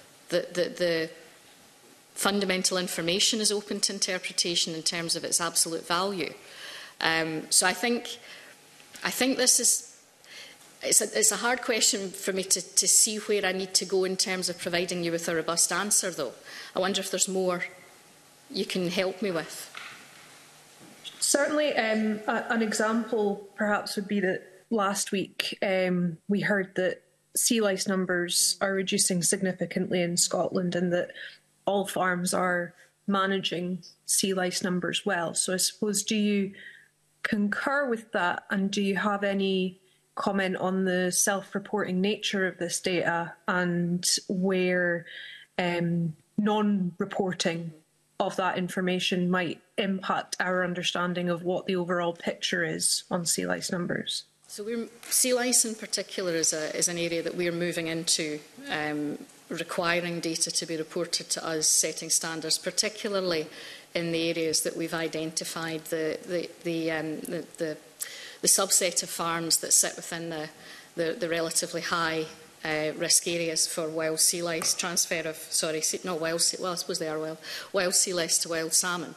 the fundamental information is open to interpretation in terms of its absolute value. So I think this is, it's a hard question for me to see where I need to go in terms of providing you with a robust answer, though. I wonder if there's more you can help me with. Certainly, an example perhaps would be that last week we heard that sea lice numbers are reducing significantly in Scotland, and that all farms are managing sea lice numbers well. So I suppose, do you concur with that, and do you have any comment on the self-reporting nature of this data, and where non-reporting of that information might impact our understanding of what the overall picture is on sea lice numbers? So sea lice in particular is an area that we're moving into, requiring data to be reported to us, setting standards, particularly in the areas that we've identified, the subset of farms that sit within the relatively high risk areas for wild sea lice, transfer of, not wild sea, well I suppose they are wild sea lice to wild salmon.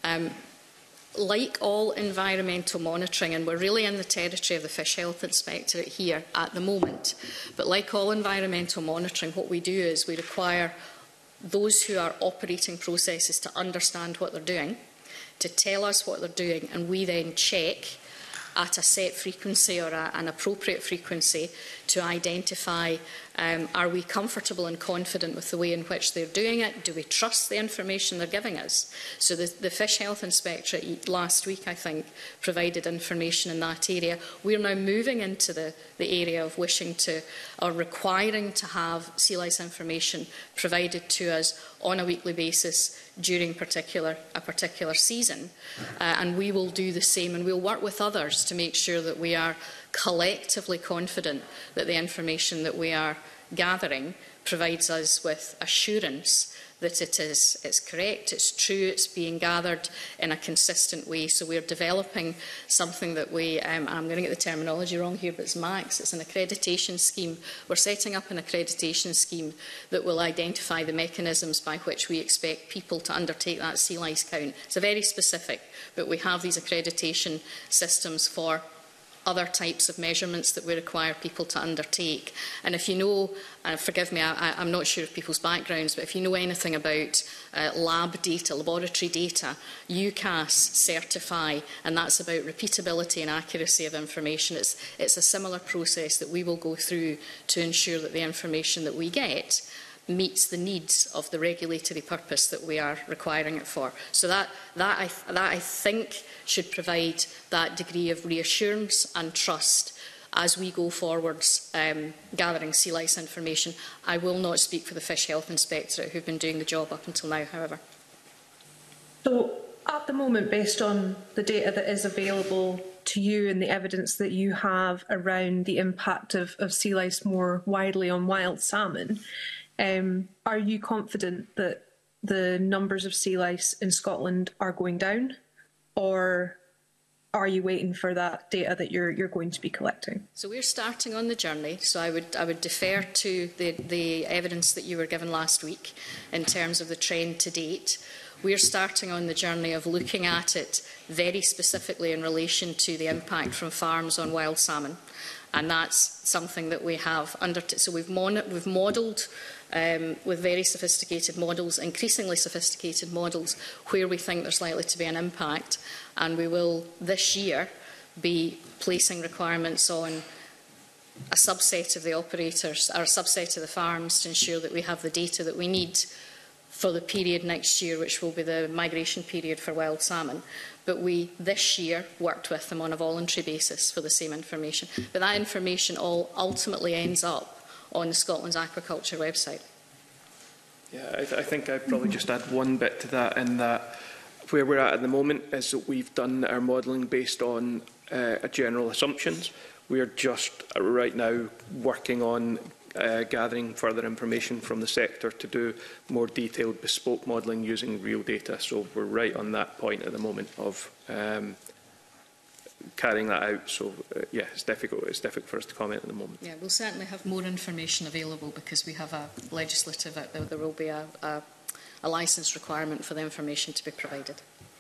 Like all environmental monitoring, and we're really in the territory of the Fish Health Inspectorate here at the moment, but like all environmental monitoring, what we do is we require those who are operating processes to understand what they're doing, to tell us what they're doing, and we then check at a set frequency or an appropriate frequency to identify are we comfortable and confident with the way in which they're doing it? Do we trust the information they're giving us? So the Fish Health Inspectorate last week, I think, provided information in that area. We're now moving into the area of wishing to or requiring to have sea lice information provided to us on a weekly basis during a particular season. And we will do the same, and we'll work with others to make sure that we are collectively confident that the information that we are gathering provides us with assurance that it's correct, it's true, it's being gathered in a consistent way. So we're developing something that we, I'm going to get the terminology wrong here, but it's MAX, it's an accreditation scheme. We're setting up an accreditation scheme that will identify the mechanisms by which we expect people to undertake that sea lice count. It's very specific, but we have these accreditation systems for other types of measurements that we require people to undertake. And if you know, forgive me, I'm not sure of people's backgrounds, but if you know anything about lab data, laboratory data, UCAS certify, and that's about repeatability and accuracy of information. It's a similar process that we will go through to ensure that the information that we get meets the needs of the regulatory purpose that we are requiring it for. So that I think should provide that degree of reassurance and trust as we go forwards gathering sea lice information. I will not speak for the Fish Health Inspectorate who've been doing the job up until now, however. So at the moment, based on the data that is available to you and the evidence that you have around the impact of sea lice more widely on wild salmon, are you confident that the numbers of sea lice in Scotland are going down, or are you waiting for that data that you're going to be collecting? So we're starting on the journey. So I would defer to the evidence that you were given last week in terms of the trend to date. We're starting on the journey of looking at it very specifically in relation to the impact from farms on wild salmon, and that's something that we have undertaken. So we've modelled with very sophisticated models, increasingly sophisticated models, where we think there's likely to be an impact, and we will this year be placing requirements on a subset of the operators, or a subset of the farms, to ensure that we have the data that we need for the period next year, which will be the migration period for wild salmon. But we, this year, worked with them on a voluntary basis for the same information. But that information all ultimately ends up on the Scotland's Aquaculture website. Yeah, I think I'd probably just add one bit to that, in that where we're at the moment is that we've done our modelling based on general assumptions. We're just right now working on gathering further information from the sector to do more detailed bespoke modelling using real data. So we're right on that point at the moment of carrying that out. So yeah, it's difficult for us to comment at the moment. Yeah, we'll certainly have more information available because we have a legislative, there will be a licence requirement for the information to be provided.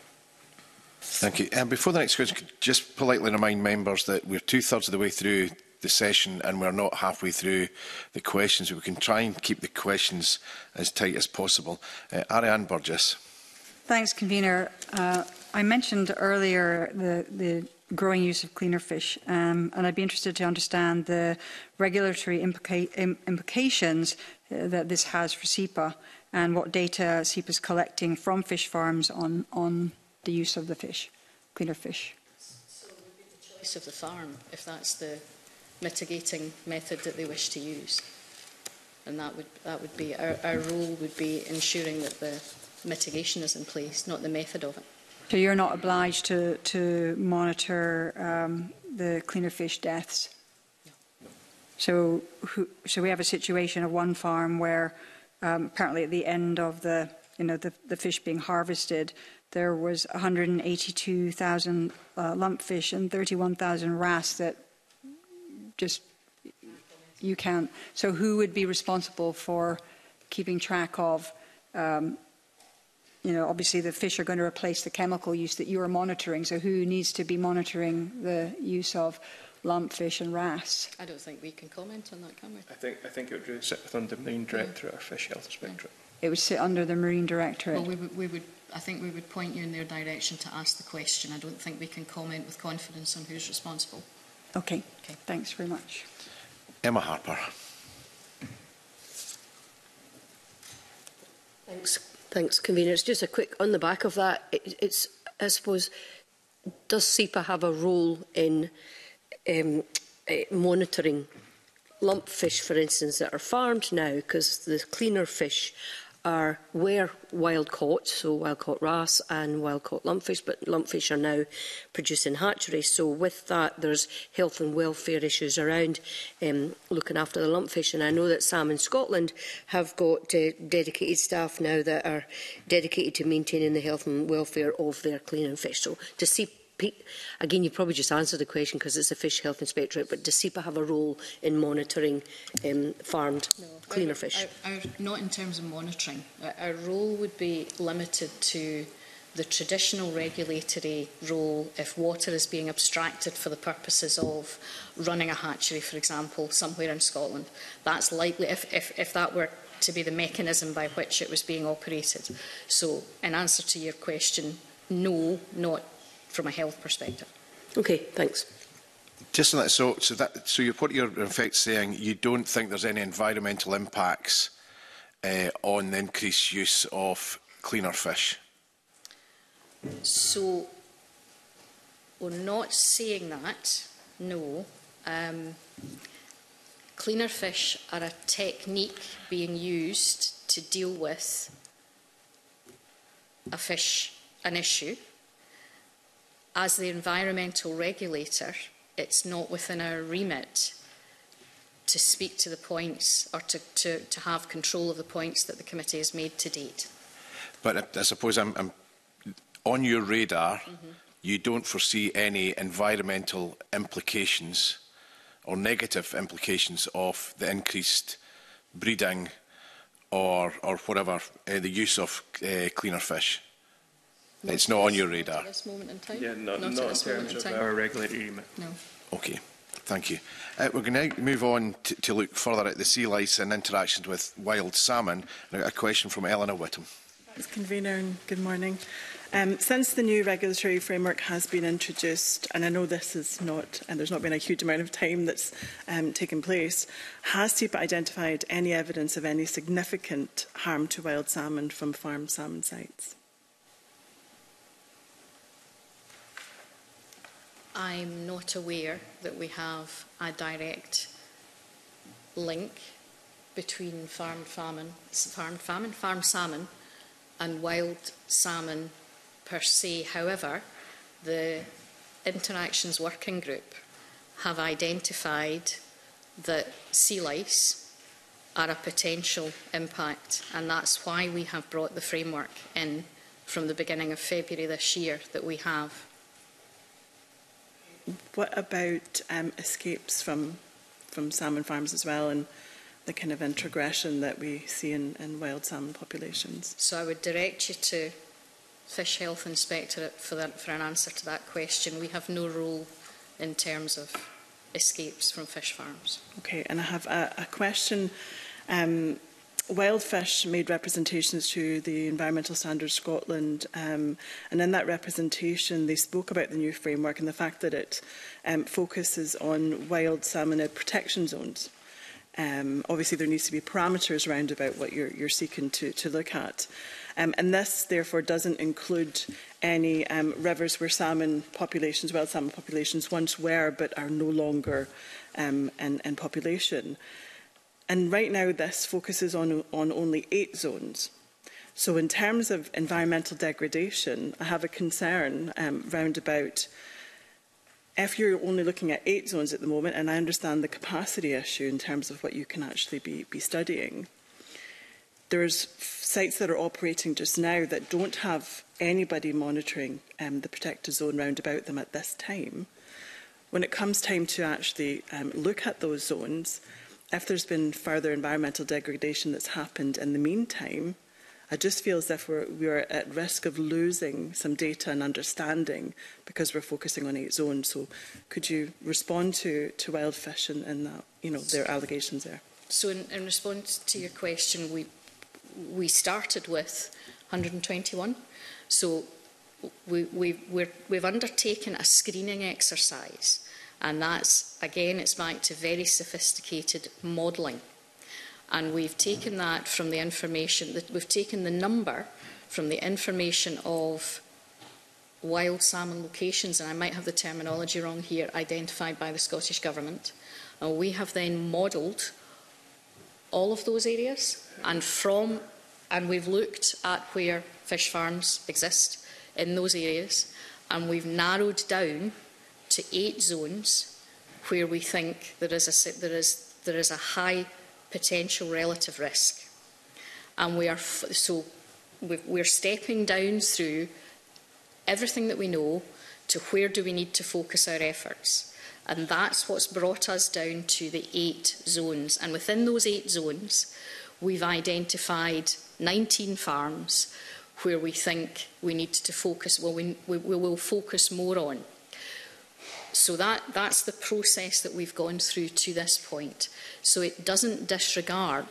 Thank you. Before the next question, could just politely remind members that we're 2/3 of the way through the session and we're not halfway through the questions. We can try and keep the questions as tight as possible. Ariane Burgess. Thanks, Convener. I mentioned earlier the growing use of cleaner fish, and I'd be interested to understand the regulatory implications that this has for SEPA and what data SEPA is collecting from fish farms on the use of the fish, cleaner fish. So it would be the choice of the farm if that's the mitigating method that they wish to use, and that would be our role would be ensuring that the mitigation is in place, not the method of it. So you're not obliged to monitor the cleaner fish deaths? No. So we have a situation of one farm where apparently at the end of the fish being harvested, there was 182,000 lumpfish and 31,000 wrasse that just You can't. So who would be responsible for keeping track of, obviously the fish are going to replace the chemical use that you are monitoring. So who needs to be monitoring the use of lumpfish and wrasse? I don't think we can comment on that, can we? I think it would really sit within the Marine Directorate or Fish Health Inspectorate. It would sit under the Marine Directorate. Well, I think we would point you in their direction to ask the question. I don't think we can comment with confidence on who's responsible. Okay. Thanks very much. Emma Harper. Thanks, Convener. It's just a quick, on the back of that, it's, I suppose, does SEPA have a role in monitoring lumpfish, for instance, that are farmed now? Because the cleaner fish were wild caught, so wild caught wrasse and wild caught lumpfish, but lumpfish are now produced in hatcheries. So with that, there's health and welfare issues around looking after the lumpfish. And I know that Salmon Scotland have got dedicated staff now that are dedicated to maintaining the health and welfare of their cleaning fish. So to see, again, you probably just answered the question because it's a Fish Health Inspectorate, but does SEPA have a role in monitoring farmed cleaner fish? Not in terms of monitoring. Our role would be limited to the traditional regulatory role if water is being abstracted for the purposes of running a hatchery, for example, somewhere in Scotland. That's likely, if that were to be the mechanism by which it was being operated. So, in answer to your question, no, not from a health perspective. Okay, thanks. Just on that, so what you're in effect saying, you don't think there's any environmental impacts on the increased use of cleaner fish? So we're not saying that, no. Cleaner fish are a technique being used to deal with an issue. As the environmental regulator, it's not within our remit to speak to the points or to have control of the points that the committee has made to date. But I suppose I'm on your radar, you don't foresee any environmental implications or negative implications of the increased breeding or whatever, the use of cleaner fish? It's not on your radar? At this moment in time? Yeah, not in terms of our regulatory remit. No. Okay. Thank you. We're going to now move on to look further at the sea lice and interactions with wild salmon. A question from Eleanor Whittam. Thanks, Convener, and good morning. Since the new regulatory framework has been introduced, and I know this is not, and there's not been a huge amount of time that's taken place, has SEPA identified any evidence of any significant harm to wild salmon from farmed salmon sites? I'm not aware that we have a direct link between farmed salmon and wild salmon per se. However, the Interactions Working Group have identified that sea lice are a potential impact, and that's why we have brought the framework in from the beginning of February this year that we have. What about escapes from salmon farms as well, and the kind of introgression that we see in wild salmon populations? So I would direct you to Fish Health Inspectorate for an answer to that question. We have no role in terms of escapes from fish farms. Okay, and I have a question. Wild Fish made representations to the Environmental Standards Scotland, and in that representation they spoke about the new framework and the fact that it focuses on wild salmon protection zones. Obviously there needs to be parameters around about what you're seeking to look at. And this therefore doesn't include any rivers where salmon populations, wild salmon populations once were but are no longer in population. And right now this focuses on only 8 zones. So in terms of environmental degradation, I have a concern round about if you're only looking at 8 zones at the moment, and I understand the capacity issue in terms of what you can actually be studying, there's sites that are operating just now that don't have anybody monitoring the protected zone round about them at this time. When it comes time to actually look at those zones, if there's been further environmental degradation that's happened in the meantime, I just feel as if we're at risk of losing some data and understanding because we're focusing on 8 zones. So could you respond to Wildfish and that, their allegations there? So in response to your question, we started with 121. So we've undertaken a screening exercise, and that's, again, it's back to very sophisticated modelling. And we've taken that from the information, we've taken the number from the information of wild salmon locations, and I might have the terminology wrong here, identified by the Scottish Government. And we have then modelled all of those areas, and we've looked at where fish farms exist in those areas, and we've narrowed down to 8 zones where we think there is a high potential relative risk. And we're stepping down through everything that we know to where do we need to focus our efforts. And that's what's brought us down to the 8 zones. And within those 8 zones, we've identified 19 farms where we think we need to focus, we will focus more on. So that's the process that we've gone through to this point. So it doesn't disregard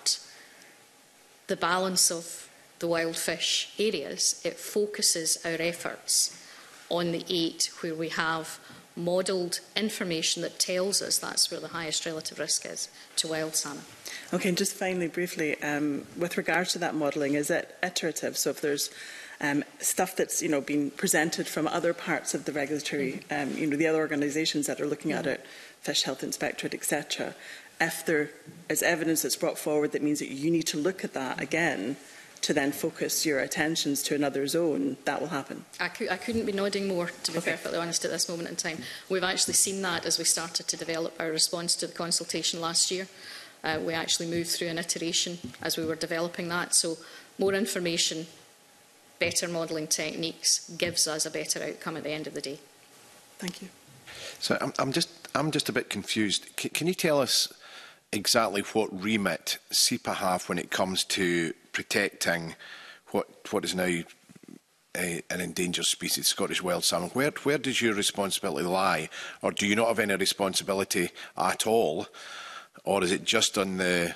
the balance of the wild fish areas. It focuses our efforts on the 8 where we have modelled information that tells us that's where the highest relative risk is to wild salmon. Okay, and just finally, briefly, with regard to that modelling, is it iterative? So if there's stuff that's been presented from other parts of the regulatory, the other organisations that are looking at it, Fish Health Inspectorate, etc., if there is evidence that's brought forward that means that you need to look at that again to then focus your attentions to another zone, that will happen. I couldn't be nodding more, to be perfectly honest, at this moment in time. We've actually seen that as we started to develop our response to the consultation last year. We actually moved through an iteration as we were developing that. So more information, better modelling techniques gives us a better outcome at the end of the day. Thank you. So I'm just a bit confused. Can you tell us exactly what remit SEPA have when it comes to protecting what is now an endangered species, Scottish wild salmon? Where does your responsibility lie? Or do you not have any responsibility at all? Or is it just on the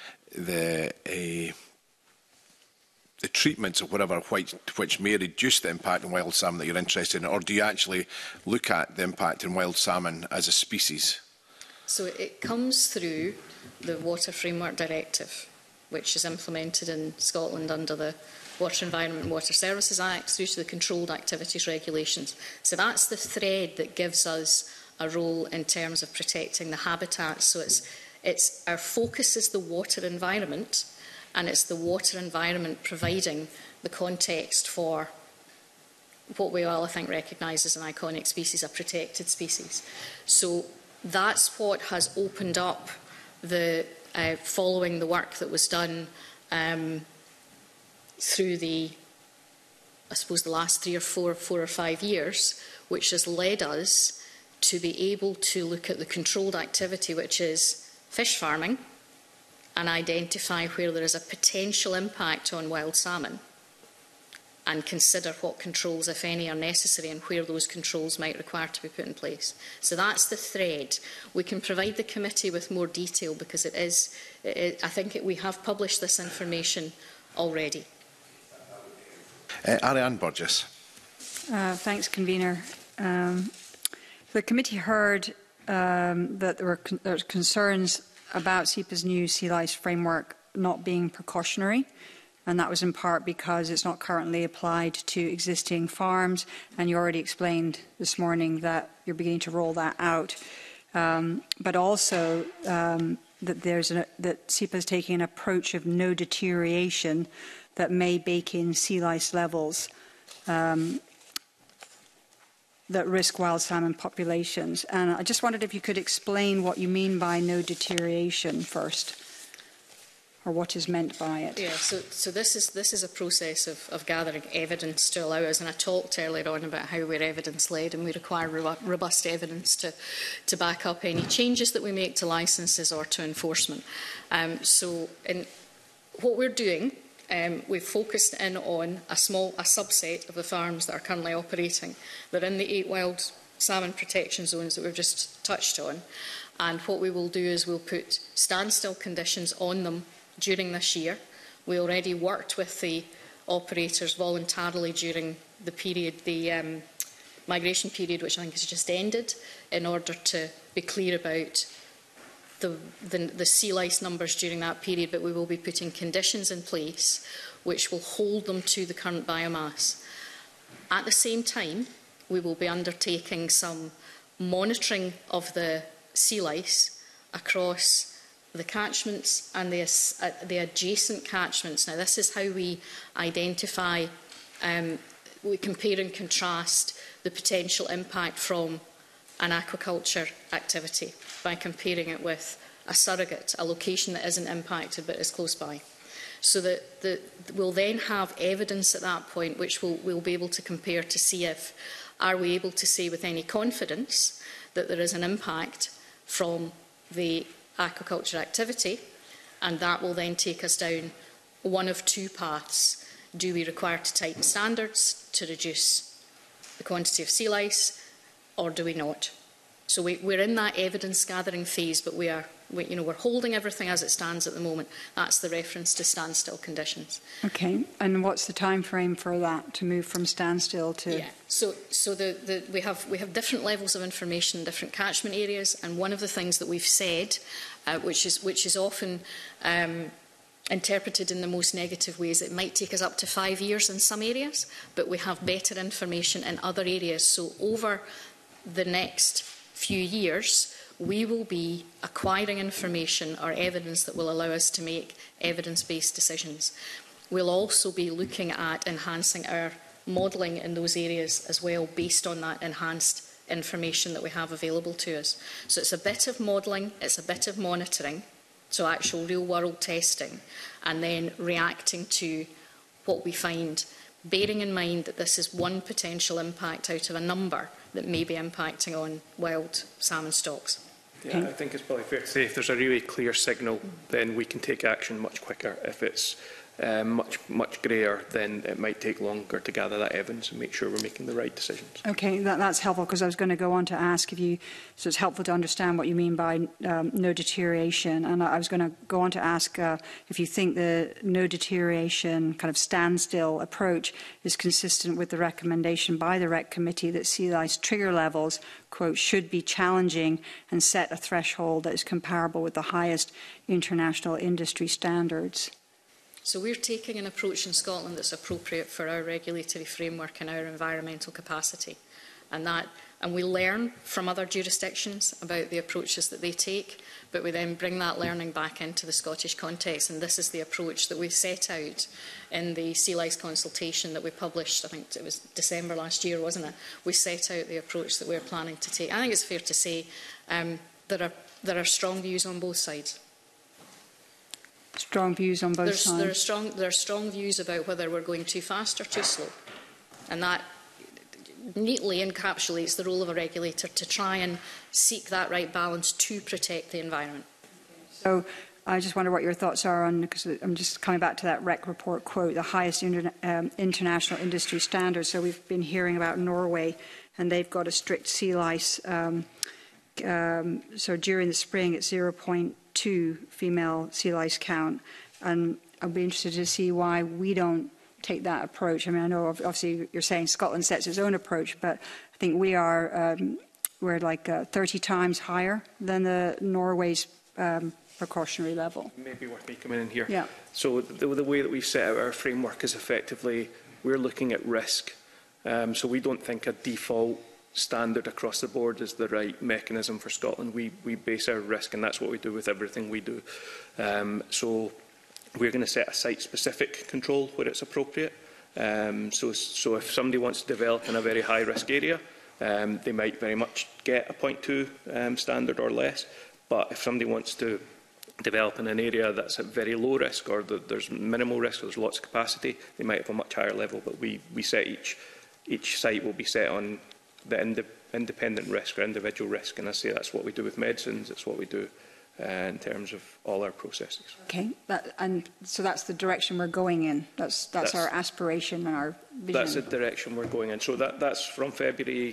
treatments or whatever which may reduce the impact on wild salmon that you're interested in? Or do you actually look at the impact on wild salmon as a species? So it comes through the Water Framework Directive, which is implemented in Scotland under the Water Environment and Water Services Act, through to the Controlled Activities Regulations. So that's the thread that gives us a role in terms of protecting the habitat. So it's our focus is the water environment, and it's the water environment providing the context for what we all, I think, recognise as an iconic species, a protected species. So that's what has opened up the following the work that was done through the last 3 or 4 or 5 years, which has led us to be able to look at the controlled activity, which is fish farming, and identify where there is a potential impact on wild salmon, and consider what controls, if any, are necessary and where those controls might require to be put in place. So that's the thread. We can provide the committee with more detail because I think we have published this information already. Ariane Burgess. Thanks, Convener. The committee heard that there were concerns about SEPA's new sea lice framework not being precautionary, and that was in part because it's not currently applied to existing farms, and you already explained this morning that you're beginning to roll that out. But also that SEPA is taking an approach of no deterioration that may bake in sea lice levels that risk wild salmon populations. And I just wondered if you could explain what you mean by no deterioration first. what is meant by it? Yeah, so this is a process of gathering evidence to allow us, and I talked earlier on about how we're evidence-led and we require robust evidence to back up any changes that we make to licences or to enforcement. So in what we're doing, we've focused in on a subset of the farms that are currently operating. They're in the 8 wild salmon protection zones that we've just touched on. And what we will do is we'll put standstill conditions on them during this year. We already worked with the operators voluntarily during the period, the migration period, which I think has just ended, in order to be clear about the sea lice numbers during that period, but we will be putting conditions in place which will hold them to the current biomass. At the same time, we will be undertaking some monitoring of the sea lice across the catchments and the adjacent catchments. Now, this is how we identify, we compare and contrast the potential impact from an aquaculture activity by comparing it with a surrogate, a location that isn't impacted but is close by. So that we'll then have evidence at that point which we'll be able to compare to see if are we able to say with any confidence that there is an impact from the aquaculture activity, and that will then take us down one of 2 paths. Do we require to tighten standards to reduce the quantity of sea lice, or do we not? So we're in that evidence gathering phase, but we're holding everything as it stands at the moment. That's the reference to standstill conditions. Okay, and what's the time frame for that to move from standstill to? Yeah, so we have different levels of information in different catchment areas, and one of the things that we've said, which is often interpreted in the most negative ways, it might take us up to 5 years in some areas, but we have better information in other areas. So over the next few years, we will be acquiring information or evidence that will allow us to make evidence-based decisions. We'll also be looking at enhancing our modelling in those areas as well, based on that enhanced information that we have available to us. So it's a bit of modelling, it's a bit of monitoring, so actual real-world testing, and then reacting to what we find, bearing in mind that this is one potential impact out of a number that may be impacting on wild salmon stocks. Yeah, I think it's probably fair to say if there's a really clear signal, then we can take action much quicker. If it's much greyer, then it might take longer to gather that evidence and make sure we're making the right decisions. Okay, that's helpful, because I was going to go on to ask if you, so it's helpful to understand what you mean by no deterioration, and I was going to go on to ask if you think the no deterioration kind of standstill approach is consistent with the recommendation by the REC committee that sea lice trigger levels, quote, should be challenging and set a threshold that is comparable with the highest international industry standards. So we're taking an approach in Scotland that's appropriate for our regulatory framework and our environmental capacity. And we learn from other jurisdictions about the approaches that they take, but we then bring that learning back into the Scottish context. And this is the approach that we set out in the sea lice consultation that we published, I think it was December last year, wasn't it? We set out the approach that we're planning to take. I think it's fair to say there are strong views on both sides. Strong views on both sides? There are strong views about whether we're going too fast or too slow. And that neatly encapsulates the role of a regulator to try and seek that right balance to protect the environment. So I just wonder what your thoughts are on, because I'm just coming back to that REC report quote, the highest international industry standards. So we've been hearing about Norway, and they've got a strict sea lice. So during the spring, it's 0.2 female sea lice count, and I'd be interested to see why we don't take that approach. I mean, I know obviously you're saying Scotland sets its own approach, but I think we're like 30 times higher than the Norway's precautionary level. Maybe worth me coming in here. Yeah. So the way that we've set out our framework is effectively we're looking at risk. So we don't think a default standard across the board is the right mechanism for Scotland. We base our risk, and that's what we do with everything we do. So we're going to set a site-specific control where it's appropriate. So if somebody wants to develop in a very high-risk area, they might very much get a 0.2 standard or less. But if somebody wants to develop in an area that's at very low risk, or there's minimal risk, or there's lots of capacity, they might have a much higher level. But we set each site will be set on the independent risk or individual risk, and I say that's what we do with medicines. It's what we do in terms of all our processes. Okay, and so that's the direction we're going in. That's our aspiration and our vision. That's the direction we're going in. So that's from February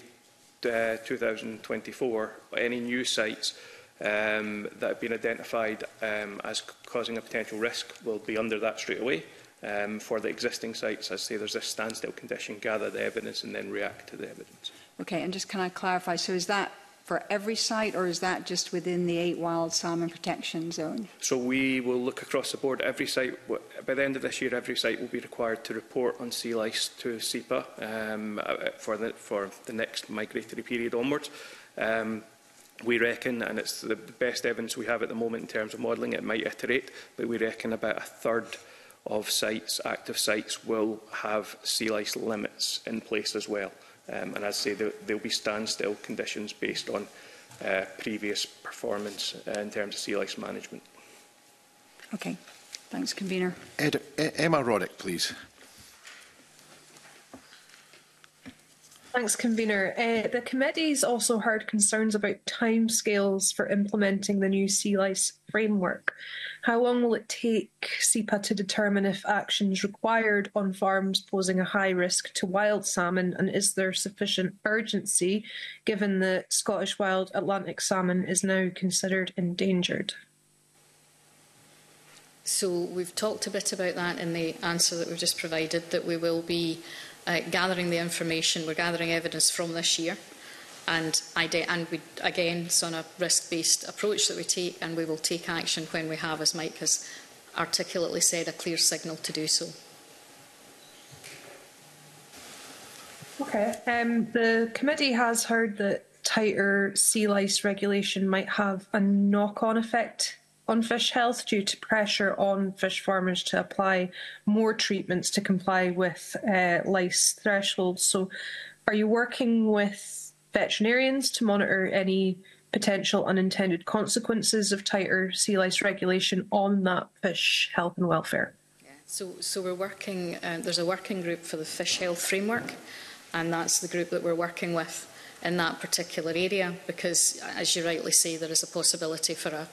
2024. Any new sites that have been identified as causing a potential risk will be under that straight away. For the existing sites, as I say, there's a standstill condition, gather the evidence and then react to the evidence. Okay, and just can I clarify, so is that for every site, or is that just within the 8 wild salmon protection zone? So we will look across the board. Every site, by the end of this year, every site will be required to report on sea lice to SEPA for the next migratory period onwards. We reckon, and it's the best evidence we have at the moment in terms of modelling, it might iterate, but we reckon about a third of sites, active sites, will have sea lice limits in place as well. And as I say, there will be standstill conditions based on previous performance in terms of sea lice management. Okay, thanks, Convener. Emma Roddick, please. Thanks, Convener. The committee's also heard concerns about timescales for implementing the new sea lice framework. How long will it take SEPA to determine if action is required on farms posing a high risk to wild salmon, and is there sufficient urgency given that Scottish wild Atlantic salmon is now considered endangered? So we've talked a bit about that in the answer that we've just provided, that we will be gathering the information, we're gathering evidence from this year, and we, again, it's on a risk-based approach that we take, and we will take action when we have, as Mike has articulately said, a clear signal to do so. Okay. The committee has heard that tighter sea lice regulation might have a knock-on effect on fish health due to pressure on fish farmers to apply more treatments to comply with lice thresholds. So are you working with veterinarians to monitor any potential unintended consequences of tighter sea lice regulation on that fish health and welfare? Yeah. So we're working, there's a working group for the fish health framework, and that's the group that we're working with in that particular area, because, as you rightly say, there is a possibility for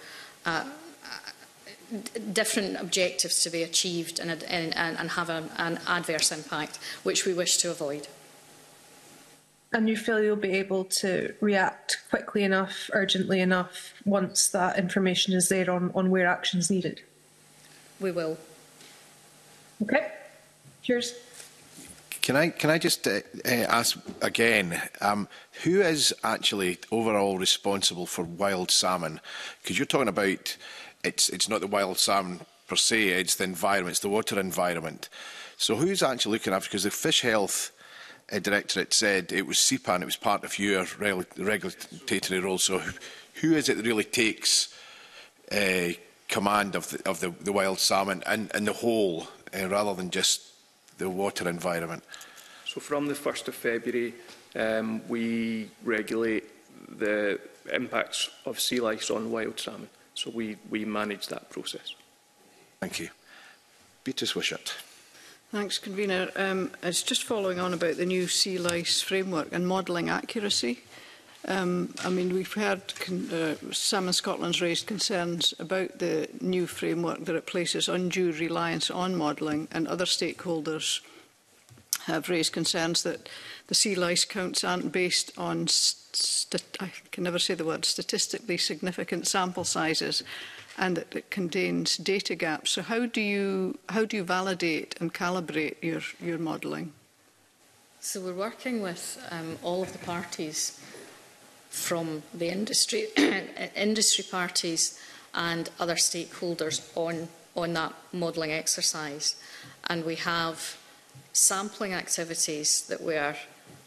different objectives to be achieved and have an adverse impact, which we wish to avoid. And you feel you'll be able to react quickly enough, urgently enough, once that information is there on where action is needed? We will. Okay. Cheers. Can I just ask again, who is actually overall responsible for wild salmon? Because you're talking about it's not the wild salmon per se, it's the environment, it's the water environment. So who's actually looking after? Because the Fish Health Directorate said it was SEPA and it was part of your regulatory role. So who is it that really takes command of the wild salmon and the whole, rather than just the water environment? So from the 1st of February, we regulate the impacts of sea lice on wild salmon. So we manage that process. Thank you. Beatrice Wishart. Thanks, Convener. It's just following on about the new sea lice framework and modelling accuracy. I mean, we've heard Salmon Scotland's raised concerns about the new framework, that it places undue reliance on modelling, and other stakeholders have raised concerns that the sea lice counts aren't based on, I can never say the word, statistically significant sample sizes, and that it contains data gaps. So how do you validate and calibrate your modelling? So we're working with all of the parties from the industry, industry parties and other stakeholders on that modelling exercise. And we have sampling activities that we are,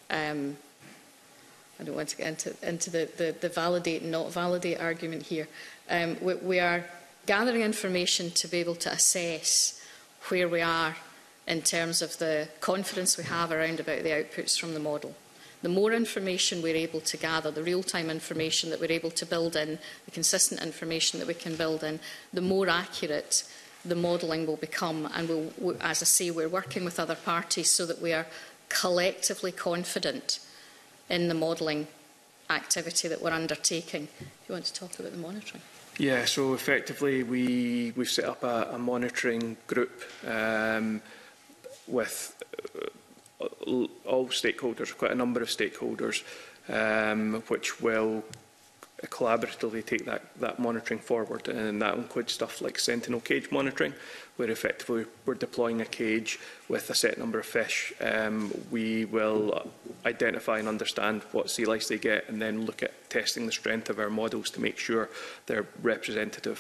I don't want to get into the validate and not validate argument here. We are gathering information to be able to assess where we are in terms of the confidence we have around about the outputs from the model. The more information we're able to gather, the real-time information that we're able to build in, the consistent information that we can build in, the more accurate the modelling will become. And as I say, we're working with other parties so that we are collectively confident in the modelling activity that we're undertaking. Do you want to talk about the monitoring? Yeah, so effectively we've set up a monitoring group with all stakeholders, quite a number of stakeholders, which will collaboratively take that monitoring forward, and that includes stuff like sentinel cage monitoring, where effectively we're deploying a cage with a set number of fish. We will identify and understand what sea lice they get, and then look at testing the strength of our models to make sure they're representative.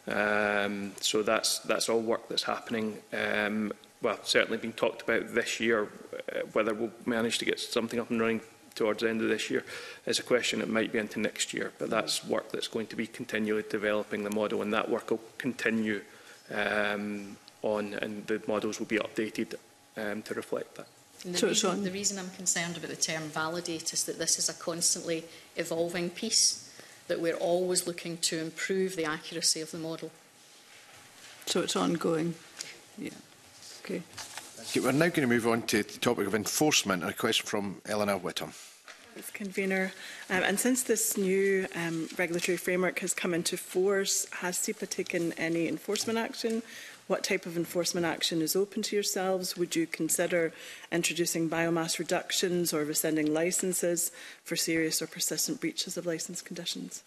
So that's all work that's happening. Well, certainly being talked about this year. Whether we'll manage to get something up and running towards the end of this year is a question that might be into next year, but that's work that's going to be continually developing the model, and that work will continue on, and the models will be updated to reflect that. The reason I'm concerned about the term validate is that this is a constantly evolving piece, that we're always looking to improve the accuracy of the model. So it's ongoing? Yeah. Okay. Okay, we're now going to move on to the topic of enforcement, and a question from Eleanor Whittam. Thanks, Convener. And since this new regulatory framework has come into force, has SEPA taken any enforcement action? What type of enforcement action is open to yourselves? Would you consider introducing biomass reductions or rescinding licences for serious or persistent breaches of licence conditions?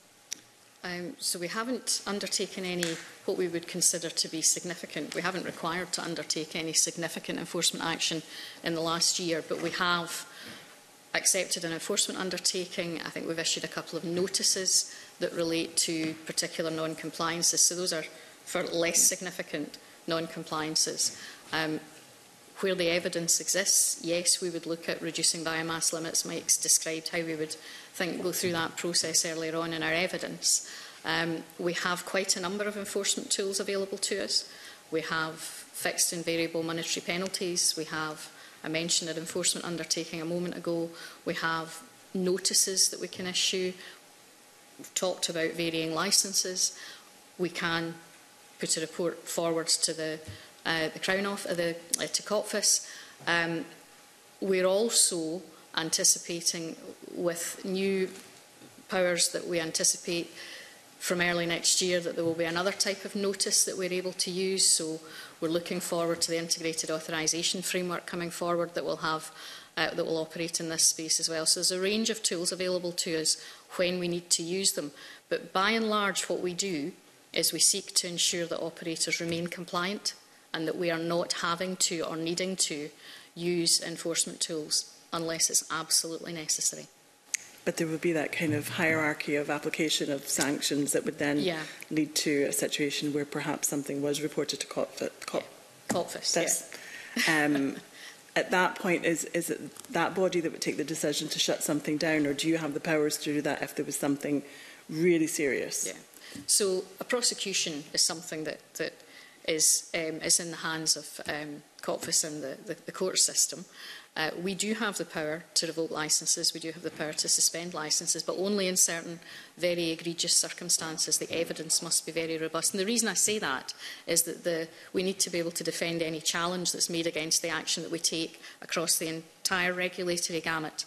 So we haven't undertaken any what we would consider to be significant. We haven't required to undertake any significant enforcement action in the last year, but we have accepted an enforcement undertaking. I think we've issued a couple of notices that relate to particular non-compliances. So those are for less significant non-compliances. Where the evidence exists, yes, we would look at reducing biomass limits. Mike's described how we would go through that process earlier on in our evidence. We have quite a number of enforcement tools available to us. We have fixed and variable monetary penalties. We have, I mentioned an enforcement undertaking a moment ago. We have notices that we can issue. We've talked about varying licences. We can put a report forwards to the Crown Office, to COPFIS. We're also anticipating, with new powers that we anticipate from early next year, that there will be another type of notice that we're able to use. So we're looking forward to the integrated authorisation framework coming forward that will have that will operate in this space as well. So there's a range of tools available to us when we need to use them. But by and large, what we do is we seek to ensure that operators remain compliant and that we are not having to or needing to use enforcement tools unless it's absolutely necessary. But there would be that kind of hierarchy of application of sanctions that would then lead to a situation where perhaps something was reported to COPFIS. At that point, is it that body that would take the decision to shut something down, or do you have the powers to do that if there was something really serious? Yeah. So a prosecution is something that is in the hands of COPFIS and the court system. We do have the power to revoke licences, we do have the power to suspend licences, but only in certain very egregious circumstances. The evidence must be very robust. And the reason I say that is that we need to be able to defend any challenge that's made against the action that we take across the entire regulatory gamut.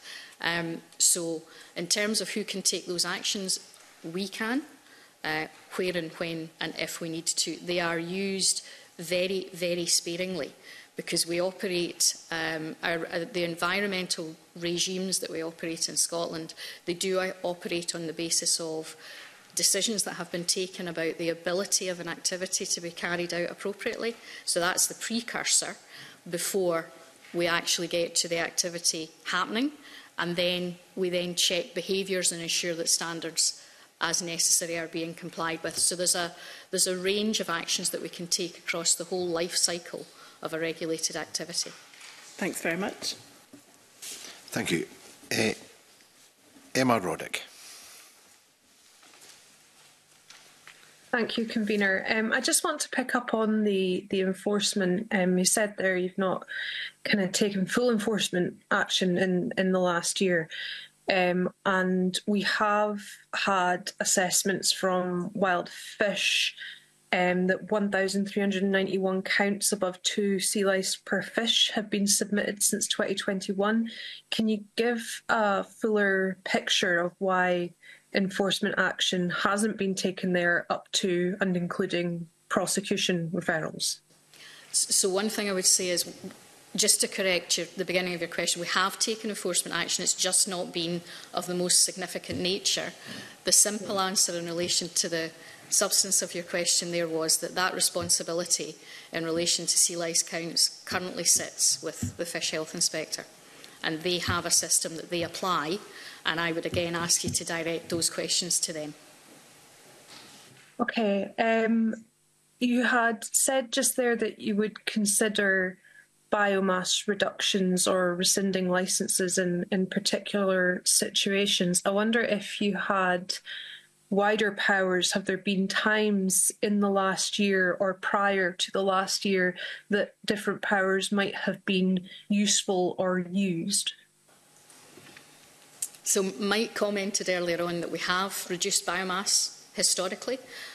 So in terms of who can take those actions, we can, where and when and if we need to. They are used very, very sparingly, because we operate, the environmental regimes that we operate in Scotland, they do operate on the basis of decisions that have been taken about the ability of an activity to be carried out appropriately. So that's the precursor before we actually get to the activity happening, and then we then check behaviours and ensure that standards as necessary are being complied with. So there's a range of actions that we can take across the whole life cycle of a regulated activity. Thanks very much. Thank you. Emma Roddick. Thank you, Convener. I just want to pick up on the enforcement. You said there you've not kind of taken full enforcement action in the last year. And we have had assessments from Wild Fish that 1,391 counts above 2 sea lice per fish have been submitted since 2021. Can you give a fuller picture of why enforcement action hasn't been taken there up to and including prosecution referrals? So one thing I would say is, just to correct the beginning of your question, we have taken enforcement action. It's just not been of the most significant nature. The simple answer in relation to the substance of your question there was that responsibility in relation to sea lice counts currently sits with the Fish Health Inspector, and they have a system that they apply, and I would again ask you to direct those questions to them. Okay. You had said just there that you would consider biomass reductions or rescinding licences in particular situations. I wonder if you had wider powers. Have there been times in the last year or prior to the last year that different powers might have been useful or used? So Mike commented earlier on that we have reduced biomass historically.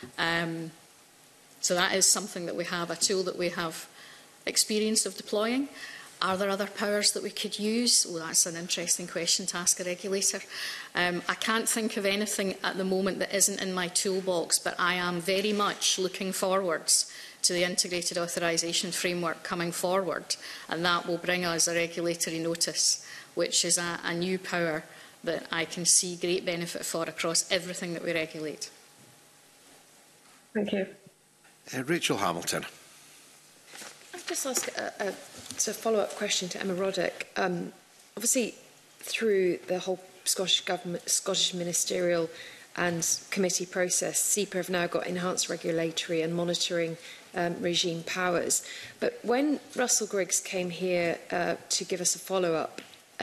So that is something that we have, a tool that we have experience of deploying. Are there other powers that we could use? Well, that's an interesting question to ask a regulator. I can't think of anything at the moment that isn't in my toolbox, but I am very much looking forwards to the integrated authorisation framework coming forward, and that will bring us a regulatory notice, which is a new power that I can see great benefit for across everything that we regulate. Thank you. Rachel Hamilton. I'll just ask a follow-up question to Emma Roddick. Obviously, through the whole Scottish ministerial and committee process, SEPA have now got enhanced regulatory and monitoring regime powers. But when Russell Griggs came here to give us a follow-up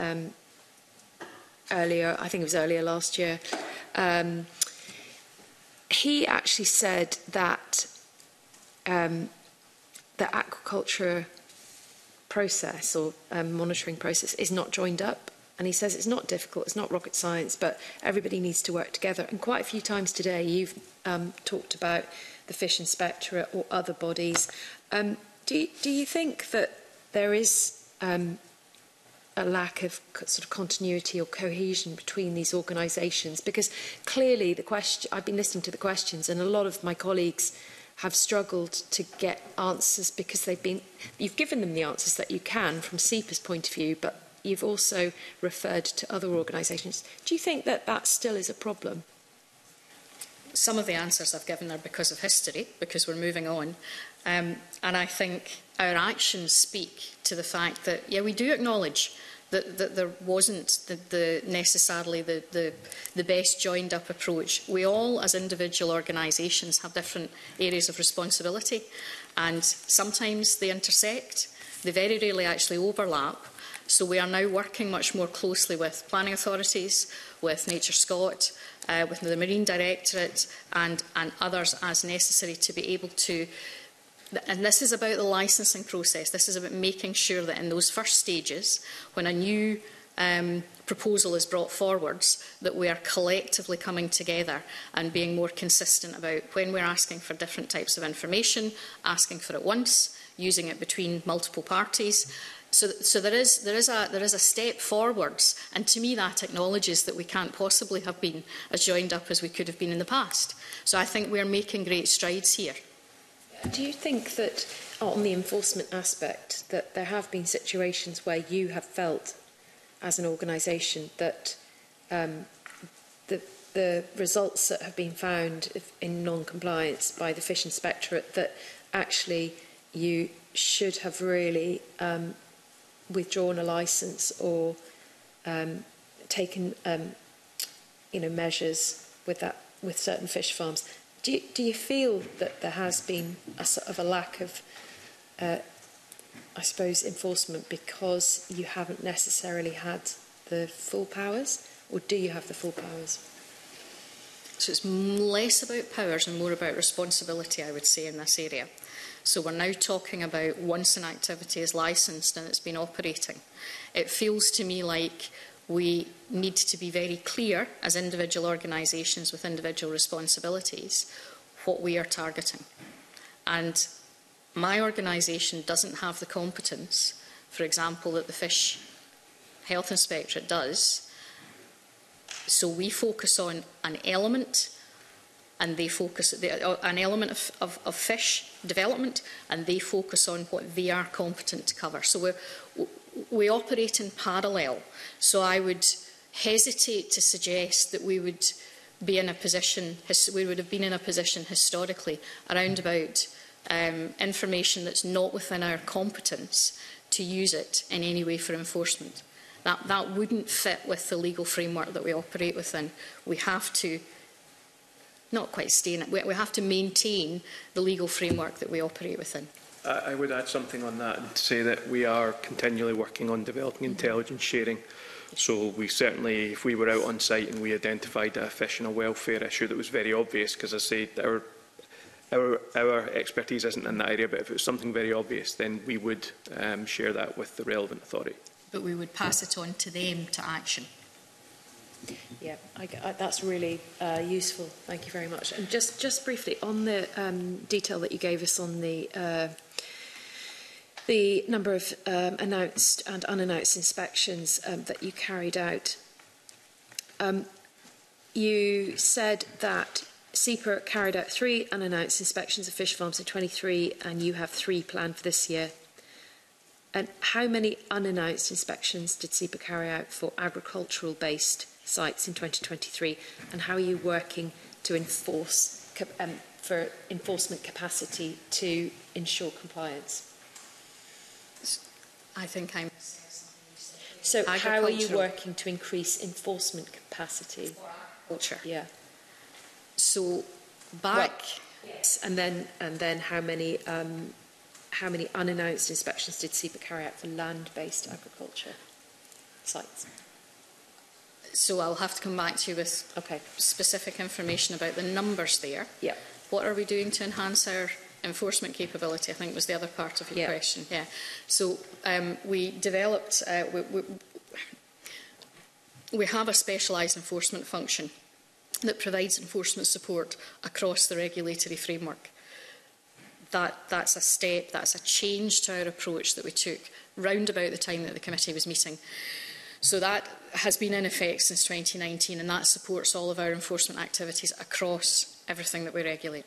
earlier, I think it was earlier last year, he actually said that the aquaculture process or monitoring process is not joined up. And he says it's not difficult, it's not rocket science, but everybody needs to work together. And quite a few times today you've talked about the Fish Inspectorate or other bodies. Do you think that there is a lack of sort of continuity or cohesion between these organisations? Because clearly the question, I've been listening to the questions, and a lot of my colleagues have struggled to get answers because you've given them the answers that you can from SEPA's point of view, but you've also referred to other organisations. Do you think that that still is a problem? Some of the answers I've given are because of history, because we're moving on. And I think our actions speak to the fact that, yeah, we do acknowledge that there wasn't necessarily the best joined-up approach. We all, as individual organisations, have different areas of responsibility, and sometimes they intersect. They very rarely actually overlap. So we are now working much more closely with planning authorities, with Nature Scot, with the Marine Directorate and others as necessary to be able to. And this is about the licensing process. This is about making sure that in those first stages, when a new proposal is brought forwards, that we are collectively coming together and being more consistent about when we're asking for different types of information, asking for it once, using it between multiple parties. So there is a step forwards, and to me that acknowledges that we can't possibly have been as joined up as we could have been in the past. So I think we're making great strides here. Do you think that on the enforcement aspect that there have been situations where you have felt as an organisation that the results that have been found in non-compliance by the Fish Inspectorate, that actually you should have really withdrawn a licence or taken measures with certain fish farms? Do you feel that there has been a sort of a lack of, I suppose, enforcement because you haven't necessarily had the full powers, or do you have the full powers? So it's less about powers and more about responsibility, I would say, in this area. So we're now talking about once an activity is licensed and it's been operating. It feels to me like we need to be very clear as individual organisations with individual responsibilities what we are targeting. And my organisation doesn't have the competence, for example, that the Fish Health Inspectorate does. So we focus on an element, and they focus an element of fish development, and they focus on what they are competent to cover. So we operate in parallel. So I would hesitate to suggest that we would be in a position, we would have been in a position historically around about information that's not within our competence to use it in any way for enforcement. That wouldn't fit with the legal framework that we operate within. We have to not quite stay in it. We have to maintain the legal framework that we operate within. I would add something on that and say that we are continually working on developing intelligence sharing. So we certainly, if we were out on site and we identified a fish and a welfare issue that was very obvious, because I say our expertise isn't in that area, but if it was something very obvious, then we would share that with the relevant authority. But we would pass it on to them to action. Yeah, that's really useful. Thank you very much. And just briefly, on the detail that you gave us on the number of announced and unannounced inspections that you carried out, you said that SEPA carried out 3 unannounced inspections of fish farms in 23, and you have 3 planned for this year. And how many unannounced inspections did SEPA carry out for agricultural-based sites in 2023, and how are you working to enforce for enforcement capacity to ensure compliance? I think I'm. So how are you working to increase enforcement capacity? For agriculture. Yeah. So back. Yes, and then how many unannounced inspections did SEPA carry out for land-based agriculture sites? So I'll have to come back to you with specific information about the numbers there. Yeah. What are we doing to enhance our enforcement capability, I think was the other part of your question. Yeah. So we developed, we have a specialised enforcement function that provides enforcement support across the regulatory framework. That's a step, that's a change to our approach that we took round about the time that the committee was meeting. So that has been in effect since 2019, and that supports all of our enforcement activities across everything that we regulate.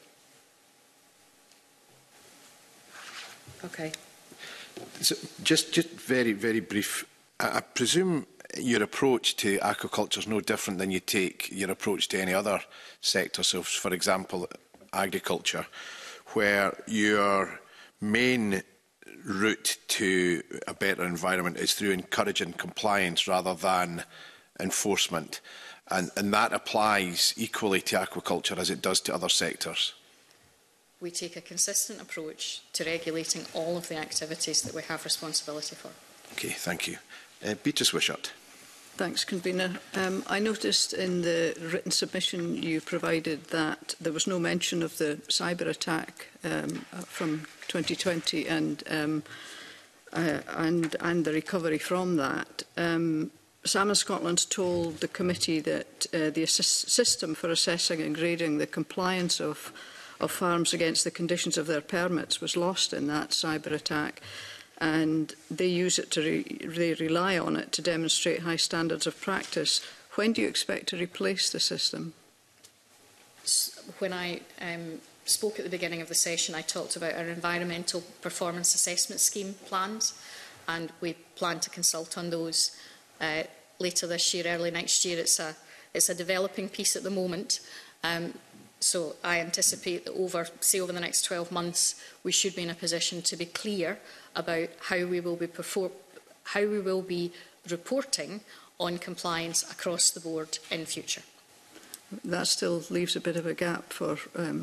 Okay. So just very, very brief. I presume your approach to aquaculture is no different than you take your approach to any other sector. So, for example, agriculture, where your main route to a better environment is through encouraging compliance rather than enforcement. And that applies equally to aquaculture as it does to other sectors. We take a consistent approach to regulating all of the activities that we have responsibility for. Okay, thank you. Beatrice Wishart. Thanks, Convener. I noticed in the written submission you provided that there was no mention of the cyber attack from 2020 and the recovery from that. Salmon Scotland told the committee that the system for assessing and grading the compliance of farms against the conditions of their permits was lost in that cyber attack, and they use it they rely on it to demonstrate high standards of practice. When do you expect to replace the system? When I spoke at the beginning of the session, I talked about our environmental performance assessment scheme plans, and we plan to consult on those later this year, early next year. It's a developing piece at the moment. So I anticipate that over the next 12 months, we should be in a position to be clear about how we will be reporting on compliance across the board in future. That still leaves a bit of a gap for...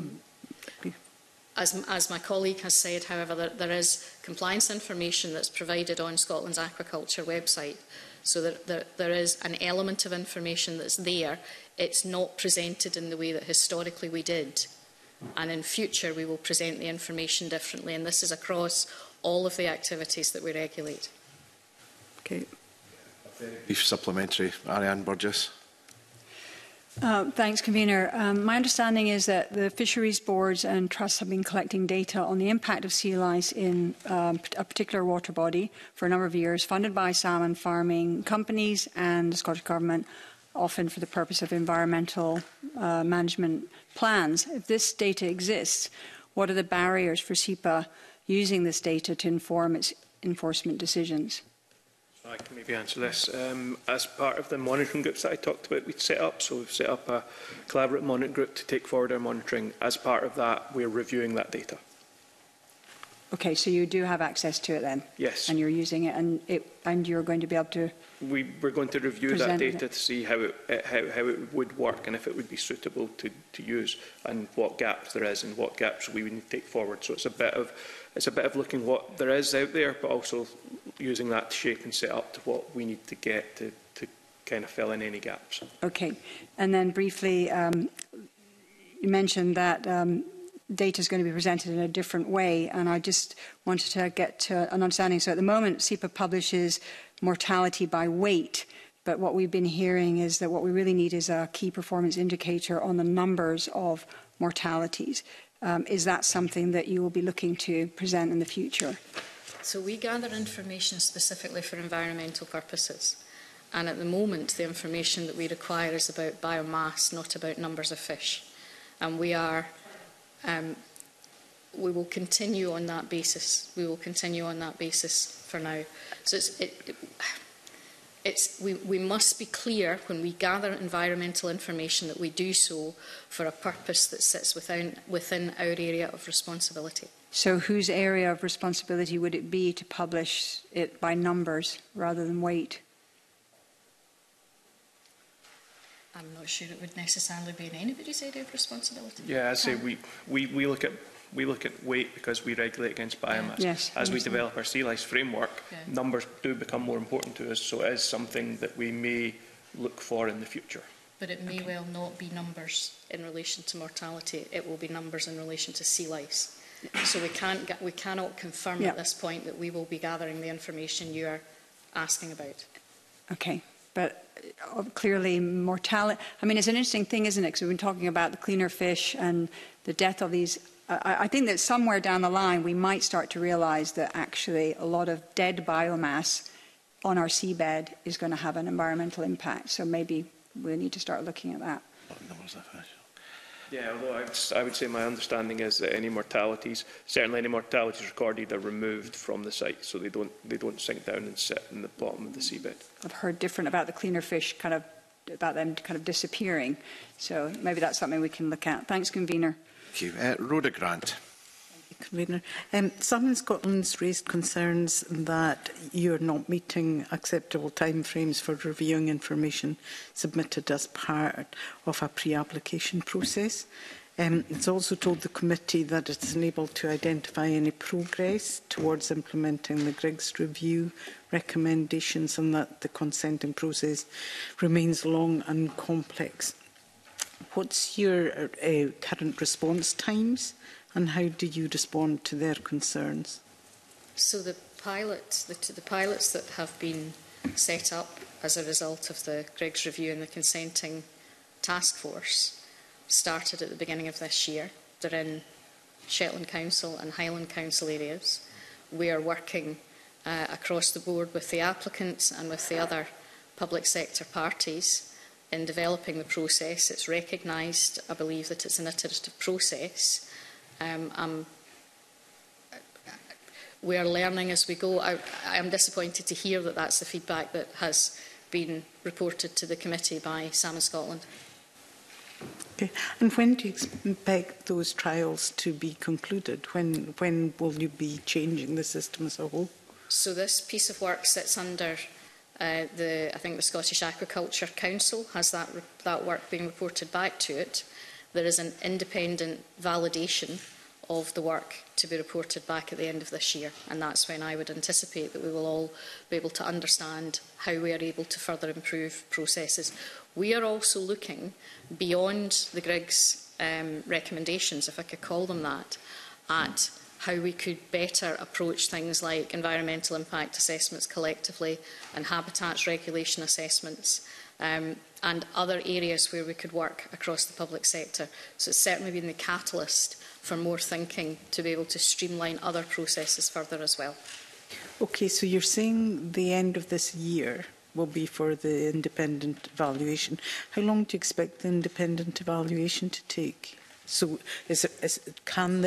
As my colleague has said, however, there is compliance information that's provided on Scotland's aquaculture website So there is an element of information that's there. It's not presented in the way that historically we did. And in future, we will present the information differently. And this is across all of the activities that we regulate. Okay. Brief supplementary. Ariane Burgess. Thanks, Convener. My understanding is that the fisheries boards and trusts have been collecting data on the impact of sea lice in a particular water body for a number of years, funded by salmon farming companies and the Scottish Government, often for the purpose of environmental management plans. If this data exists, what are the barriers for SEPA using this data to inform its enforcement decisions? I can maybe answer this. As part of the monitoring groups that I talked about, we've set up a collaborative monitoring group to take forward our monitoring. As part of that, we're reviewing that data. Okay, so you do have access to it then? Yes. And you're using it, and you're going to be able to... We're going to review that data to see how it would work and if it would be suitable to use, and what gaps there is and what gaps we would need to take forward. So it's a bit of looking what there is out there, but also using that to shape and set up to what we need to get to kind of fill in any gaps. Okay, and then briefly, you mentioned that data is going to be presented in a different way, and I just wanted to get to an understanding. So at the moment, SEPA publishes mortality by weight, but what we've been hearing is that what we really need is a key performance indicator on the numbers of mortalities. Is that something that you will be looking to present in the future? So we gather information specifically for environmental purposes. And at the moment, the information that we require is about biomass, not about numbers of fish. And we will continue on that basis. We will continue on that basis for now. So we must be clear when we gather environmental information that we do so for a purpose that sits within our area of responsibility. So whose area of responsibility would it be to publish it by numbers rather than weight? I'm not sure it would necessarily be in anybody's area of responsibility. Yeah, I say we look at weight because we regulate against biomass. Yes, as we develop our sea lice framework, numbers do become more important to us, so it is something that we may look for in the future. But it may well not be numbers in relation to mortality. It will be numbers in relation to sea lice. So we cannot confirm at this point that we will be gathering the information you are asking about. Okay, but clearly mortality, I mean, it's an interesting thing, isn't it? Because we've been talking about the cleaner fish and the death of these. I think that somewhere down the line we might start to realise that actually a lot of dead biomass on our seabed is going to have an environmental impact. So maybe we need to start looking at that. Yeah, although I would say my understanding is that certainly any mortalities recorded are removed from the site, so they don't sink down and sit in the bottom of the seabed. I've heard different about the cleaner fish, about them kind of disappearing. So maybe that's something we can look at. Thanks, Convener. Thank you. Rhoda Grant. Convener. Some in Scotland's raised concerns that you're not meeting acceptable timeframes for reviewing information submitted as part of a pre-application process. It's also told the committee that it's unable to identify any progress towards implementing the Griggs review recommendations and that the consenting process remains long and complex. What's your current response times? And how do you respond to their concerns? So the pilots that have been set up as a result of the Griggs review and the consenting task force started at the beginning of this year. They're in Shetland Council and Highland Council areas. We are working across the board with the applicants and with the other public sector parties in developing the process. It's recognised, I believe, that it's an iterative process. We are learning as we go. I am disappointed to hear that that's the feedback that has been reported to the committee by Salmon Scotland. Okay. And when do you expect those trials to be concluded? When will you be changing the system as a whole? So this piece of work sits under I think the Scottish Aquaculture Council has that work being reported back to it. There is an independent validation of the work to be reported back at the end of this year, and that's when I would anticipate that we will all be able to understand how we are able to further improve processes. We are also looking beyond the Griggs recommendations, if I could call them that, at how we could better approach things like environmental impact assessments collectively and habitats regulation assessments, and other areas where we could work across the public sector. So it's certainly been the catalyst for more thinking to be able to streamline other processes further as well. Okay, so you're saying the end of this year will be for the independent evaluation. How long do you expect the independent evaluation to take? So can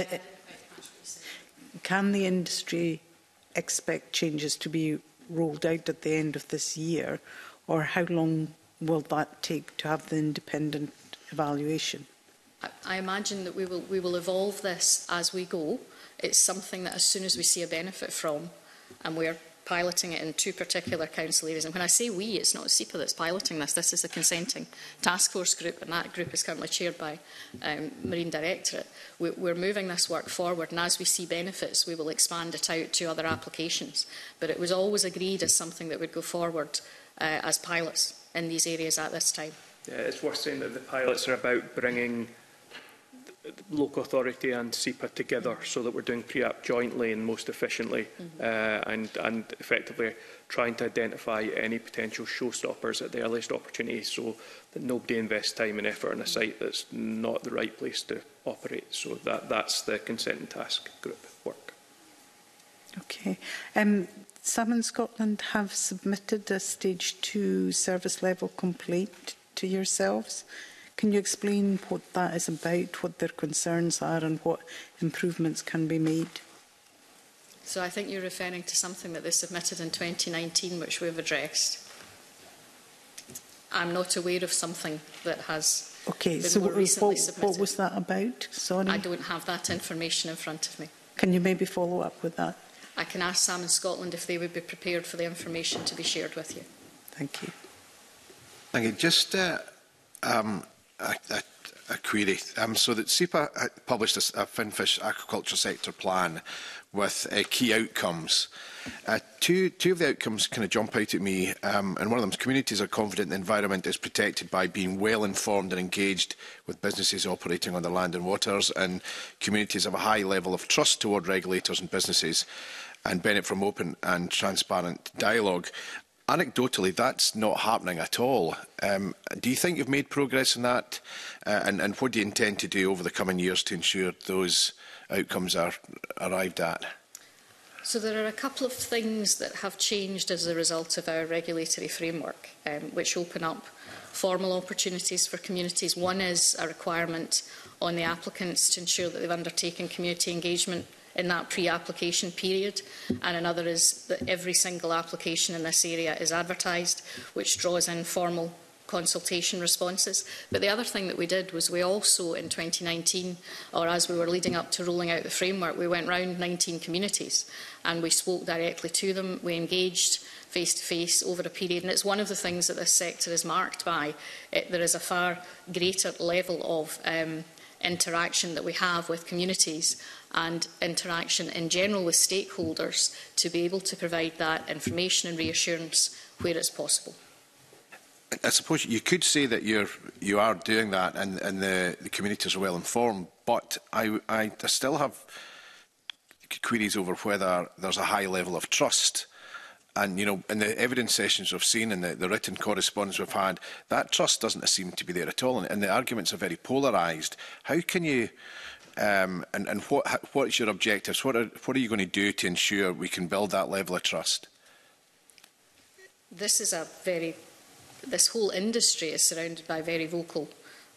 the industry expect changes to be rolled out at the end of this year, or how long will that take to have the independent evaluation? I imagine that we will evolve this as we go. It's something that as soon as we see a benefit from, and we're piloting it in 2 particular council areas. And when I say we, it's not SEPA that's piloting this. This is a consenting task force group, and that group is currently chaired by Marine Directorate. We're moving this work forward, and as we see benefits, we will expand it out to other applications. But it was always agreed as something that would go forward as pilots in these areas at this time. Yeah, it's worth saying that the pilots are about bringing local authority and SEPA together so that we're doing pre-app jointly and most efficiently, and effectively trying to identify any potential showstoppers at the earliest opportunity so that nobody invests time and effort on a site that's not the right place to operate. So that's the consent and task group work. Okay. Salmon Scotland have submitted a Stage 2 service level complaint to yourselves. Can you explain what that is about, what their concerns are and what improvements can be made? So I think you're referring to something that they submitted in 2019, which we've addressed. I'm not aware of something that has been more recently submitted. What was that about? Sorry. I don't have that information in front of me. Can you maybe follow up with that? I can ask Salmon Scotland if they would be prepared for the information to be shared with you. Thank you. Thank you. Just a query. So that SEPA published a finfish aquaculture sector plan with key outcomes. Two of the outcomes kind of jump out at me, and one of them is communities are confident the environment is protected by being well informed and engaged with businesses operating on their land and waters, and communities have a high level of trust toward regulators and businesses and benefit from open and transparent dialogue. Anecdotally, that's not happening at all. Do you think you've made progress in that? And what do you intend to do over the coming years to ensure those outcomes are arrived at? So there are a couple of things that have changed as a result of our regulatory framework, which open up formal opportunities for communities. One is a requirement on the applicants to ensure that they've undertaken community engagement in that pre-application period, and another is that every single application in this area is advertised, which draws in formal consultation responses. But the other thing that we did was we also in 2019, or as we were leading up to rolling out the framework, we went round 19 communities and we spoke directly to them. We engaged face-to-face over a period, and it's one of the things that this sector is marked by. There is a far greater level of interaction that we have with communities and interaction in general with stakeholders to be able to provide that information and reassurance where it's possible. I suppose you could say that you are doing that and the communities are well informed, but I still have queries over whether there's a high level of trust. And, you know, in the evidence sessions we've seen and the written correspondence we've had, that trust doesn't seem to be there at all. And the arguments are very polarised. How can you, and what is your objectives? What are you going to do to ensure we can build that level of trust? This whole industry is surrounded by very vocal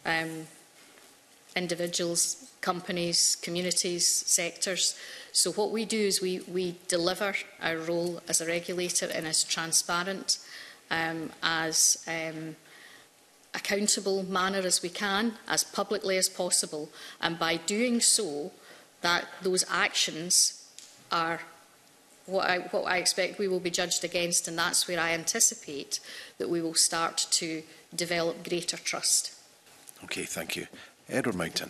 individuals, companies, communities, sectors. So what we do is we deliver our role as a regulator in as transparent, as accountable manner as we can, as publicly as possible. And by doing so, that those actions are what I expect we will be judged against, and that's where I anticipate that we will start to develop greater trust. Okay, thank you. Edward Mountain.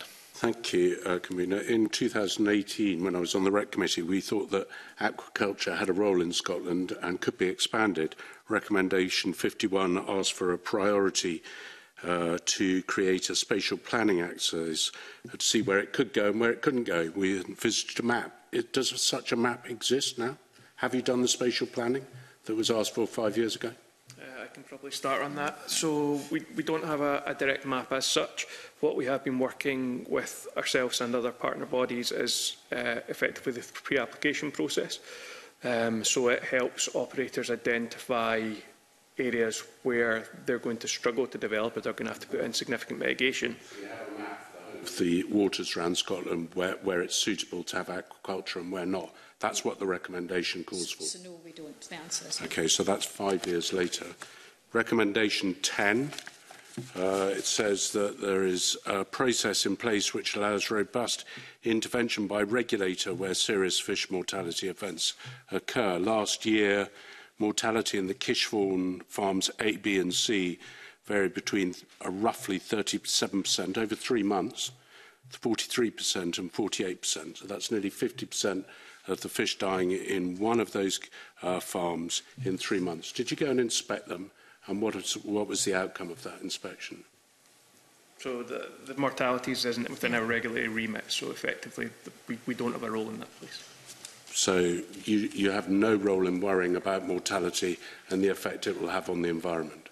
Thank you, Convener. In 2018, when I was on the REC Committee, we thought that aquaculture had a role in Scotland and could be expanded. Recommendation 51 asked for a priority to create a spatial planning exercise to see where it could go and where it couldn't go. We envisaged a map. Does such a map exist now? Have you done the spatial planning that was asked for 5 years ago? I can probably start on that. So we don't have a direct map as such. What we have been working with ourselves and other partner bodies is effectively the pre-application process. So it helps operators identify areas where they're going to struggle to develop or they're going to have to put in significant mitigation. So you have a map of the waters around Scotland where it's suitable to have aquaculture and where not. That's what the recommendation calls for. So no, we don't. The answer is no. Okay, so that's 5 years later. Recommendation 10, it says that there is a process in place which allows robust intervention by regulator where serious fish mortality events occur. Last year, mortality in the Kishvaughan farms A, B and C varied between roughly 37% over 3 months, 43% and 48%. So that's nearly 50% of the fish dying in one of those farms in 3 months. Did you go and inspect them? And what was the outcome of that inspection? So the mortalities isn't within our regulatory remit, so effectively we don't have a role in that, please. So you have no role in worrying about mortality and the effect it will have on the environment?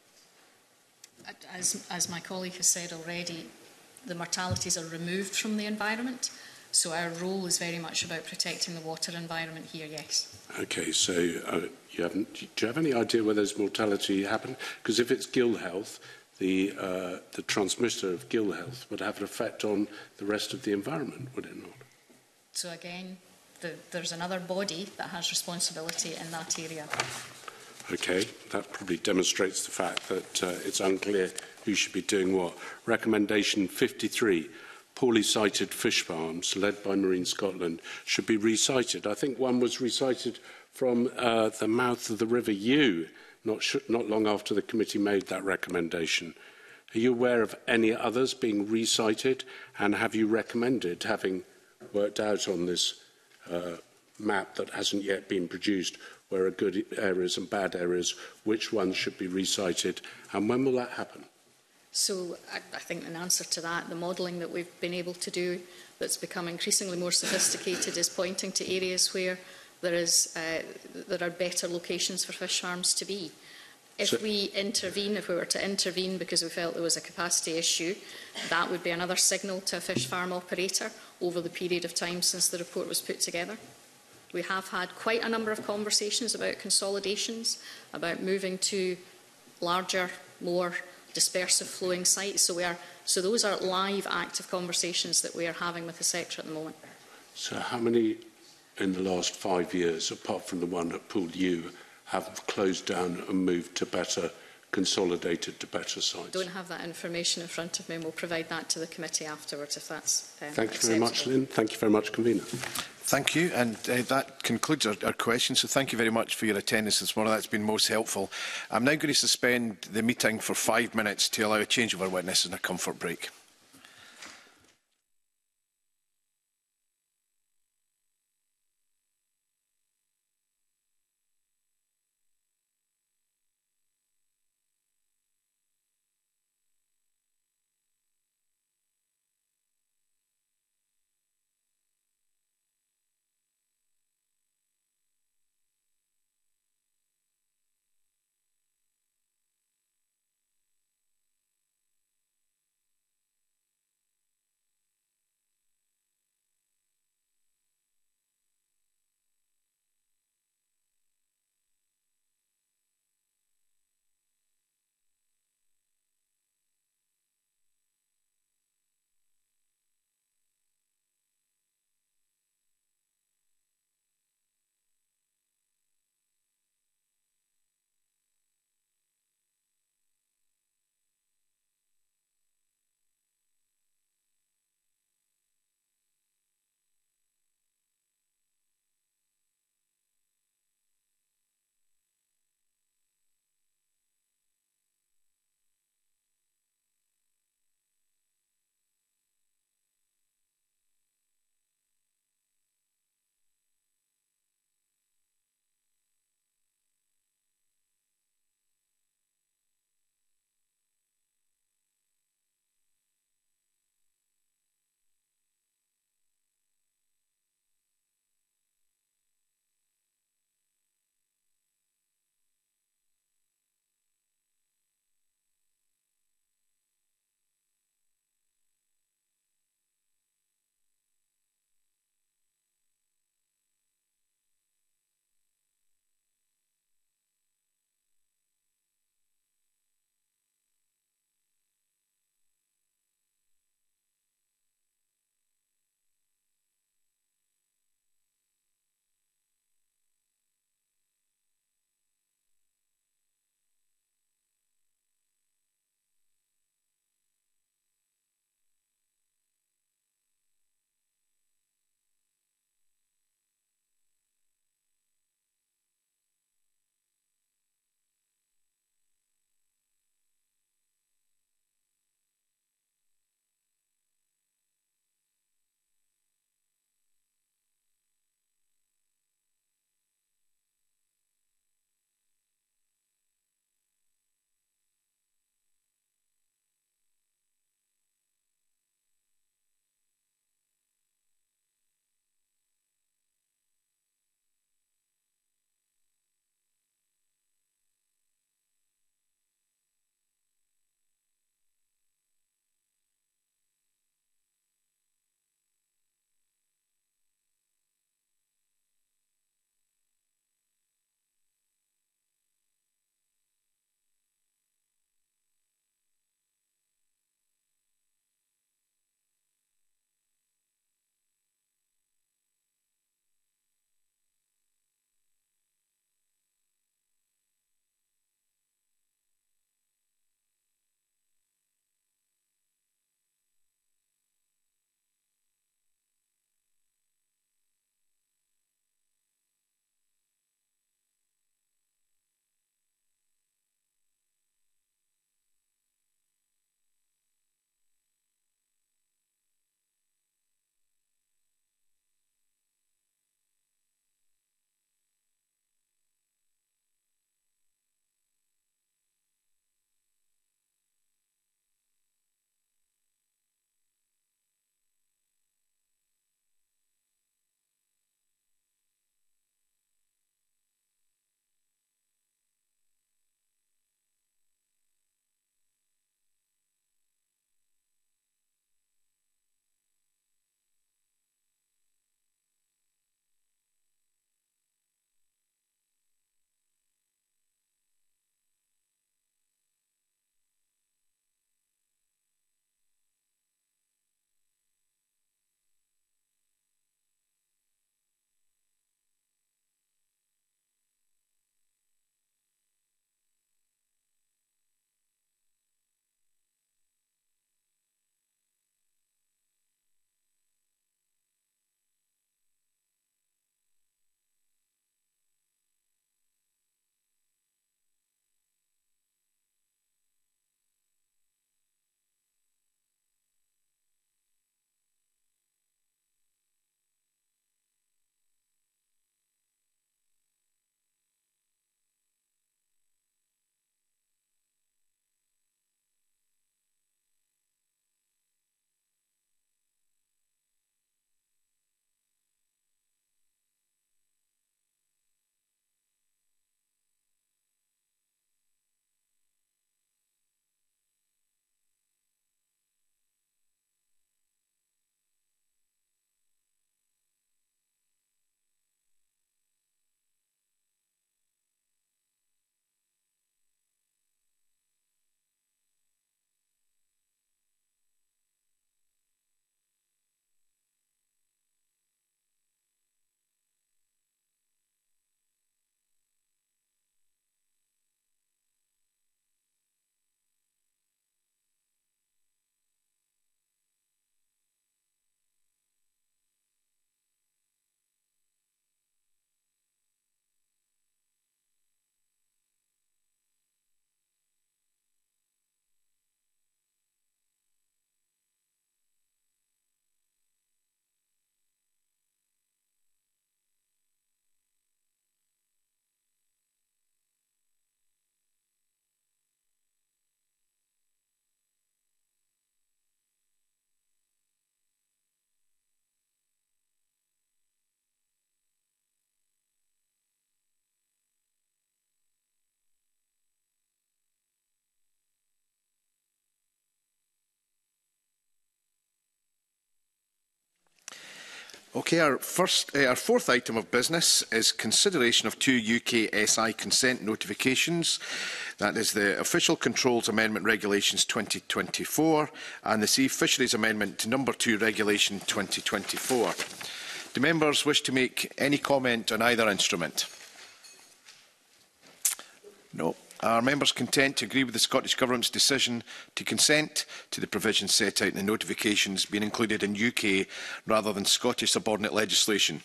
As my colleague has said already, the mortalities are removed from the environment, so our role is very much about protecting the water environment here, yes. Okay, so do you have any idea where there's mortality happened? Because if it's gill health, the transmitter of gill health would have an effect on the rest of the environment, would it not? So again, there's another body that has responsibility in that area. Okay, that probably demonstrates the fact that it's unclear who should be doing what. Recommendation 53. Poorly sited fish farms, led by Marine Scotland, should be resited. I think one was resited from the mouth of the River Ewe, not long after the committee made that recommendation. Are you aware of any others being resited, and have you recommended, having worked out on this map that hasn't yet been produced, where are good areas and bad areas, which ones should be resited, and when will that happen? So I think in answer to that, the modelling that we've been able to do that's become increasingly more sophisticated is pointing to areas where there are better locations for fish farms to be. If we were to intervene because we felt there was a capacity issue, that would be another signal to a fish farm operator over the period of time since the report was put together. We have had quite a number of conversations about consolidations, about moving to larger, more dispersive flowing sites. So those are live, active conversations that we are having with the sector at the moment. So how many in the last 5 years, apart from the one at Poole Ewe, have closed down and moved to better, consolidated to better sites? I don't have that information in front of me, and we'll provide that to the committee afterwards if that's Thank you very much, Lynn. Thank you very much, Convener. Thank you, and that concludes our questions. So thank you very much for your attendance this morning. That's been most helpful. I'm now going to suspend the meeting for 5 minutes to allow a change of our witnesses and a comfort break. Okay, our fourth item of business is consideration of 2 UK SI consent notifications. That is the Official Controls Amendment Regulations 2024 and the Sea Fisheries Amendment to No. 2 Regulation 2024. Do members wish to make any comment on either instrument? No. Are members content to agree with the Scottish Government's decision to consent to the provisions set out in the notifications being included in UK rather than Scottish subordinate legislation?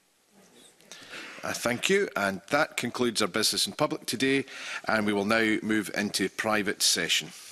Thank you. And that concludes our business in public today. And we will now move into private session.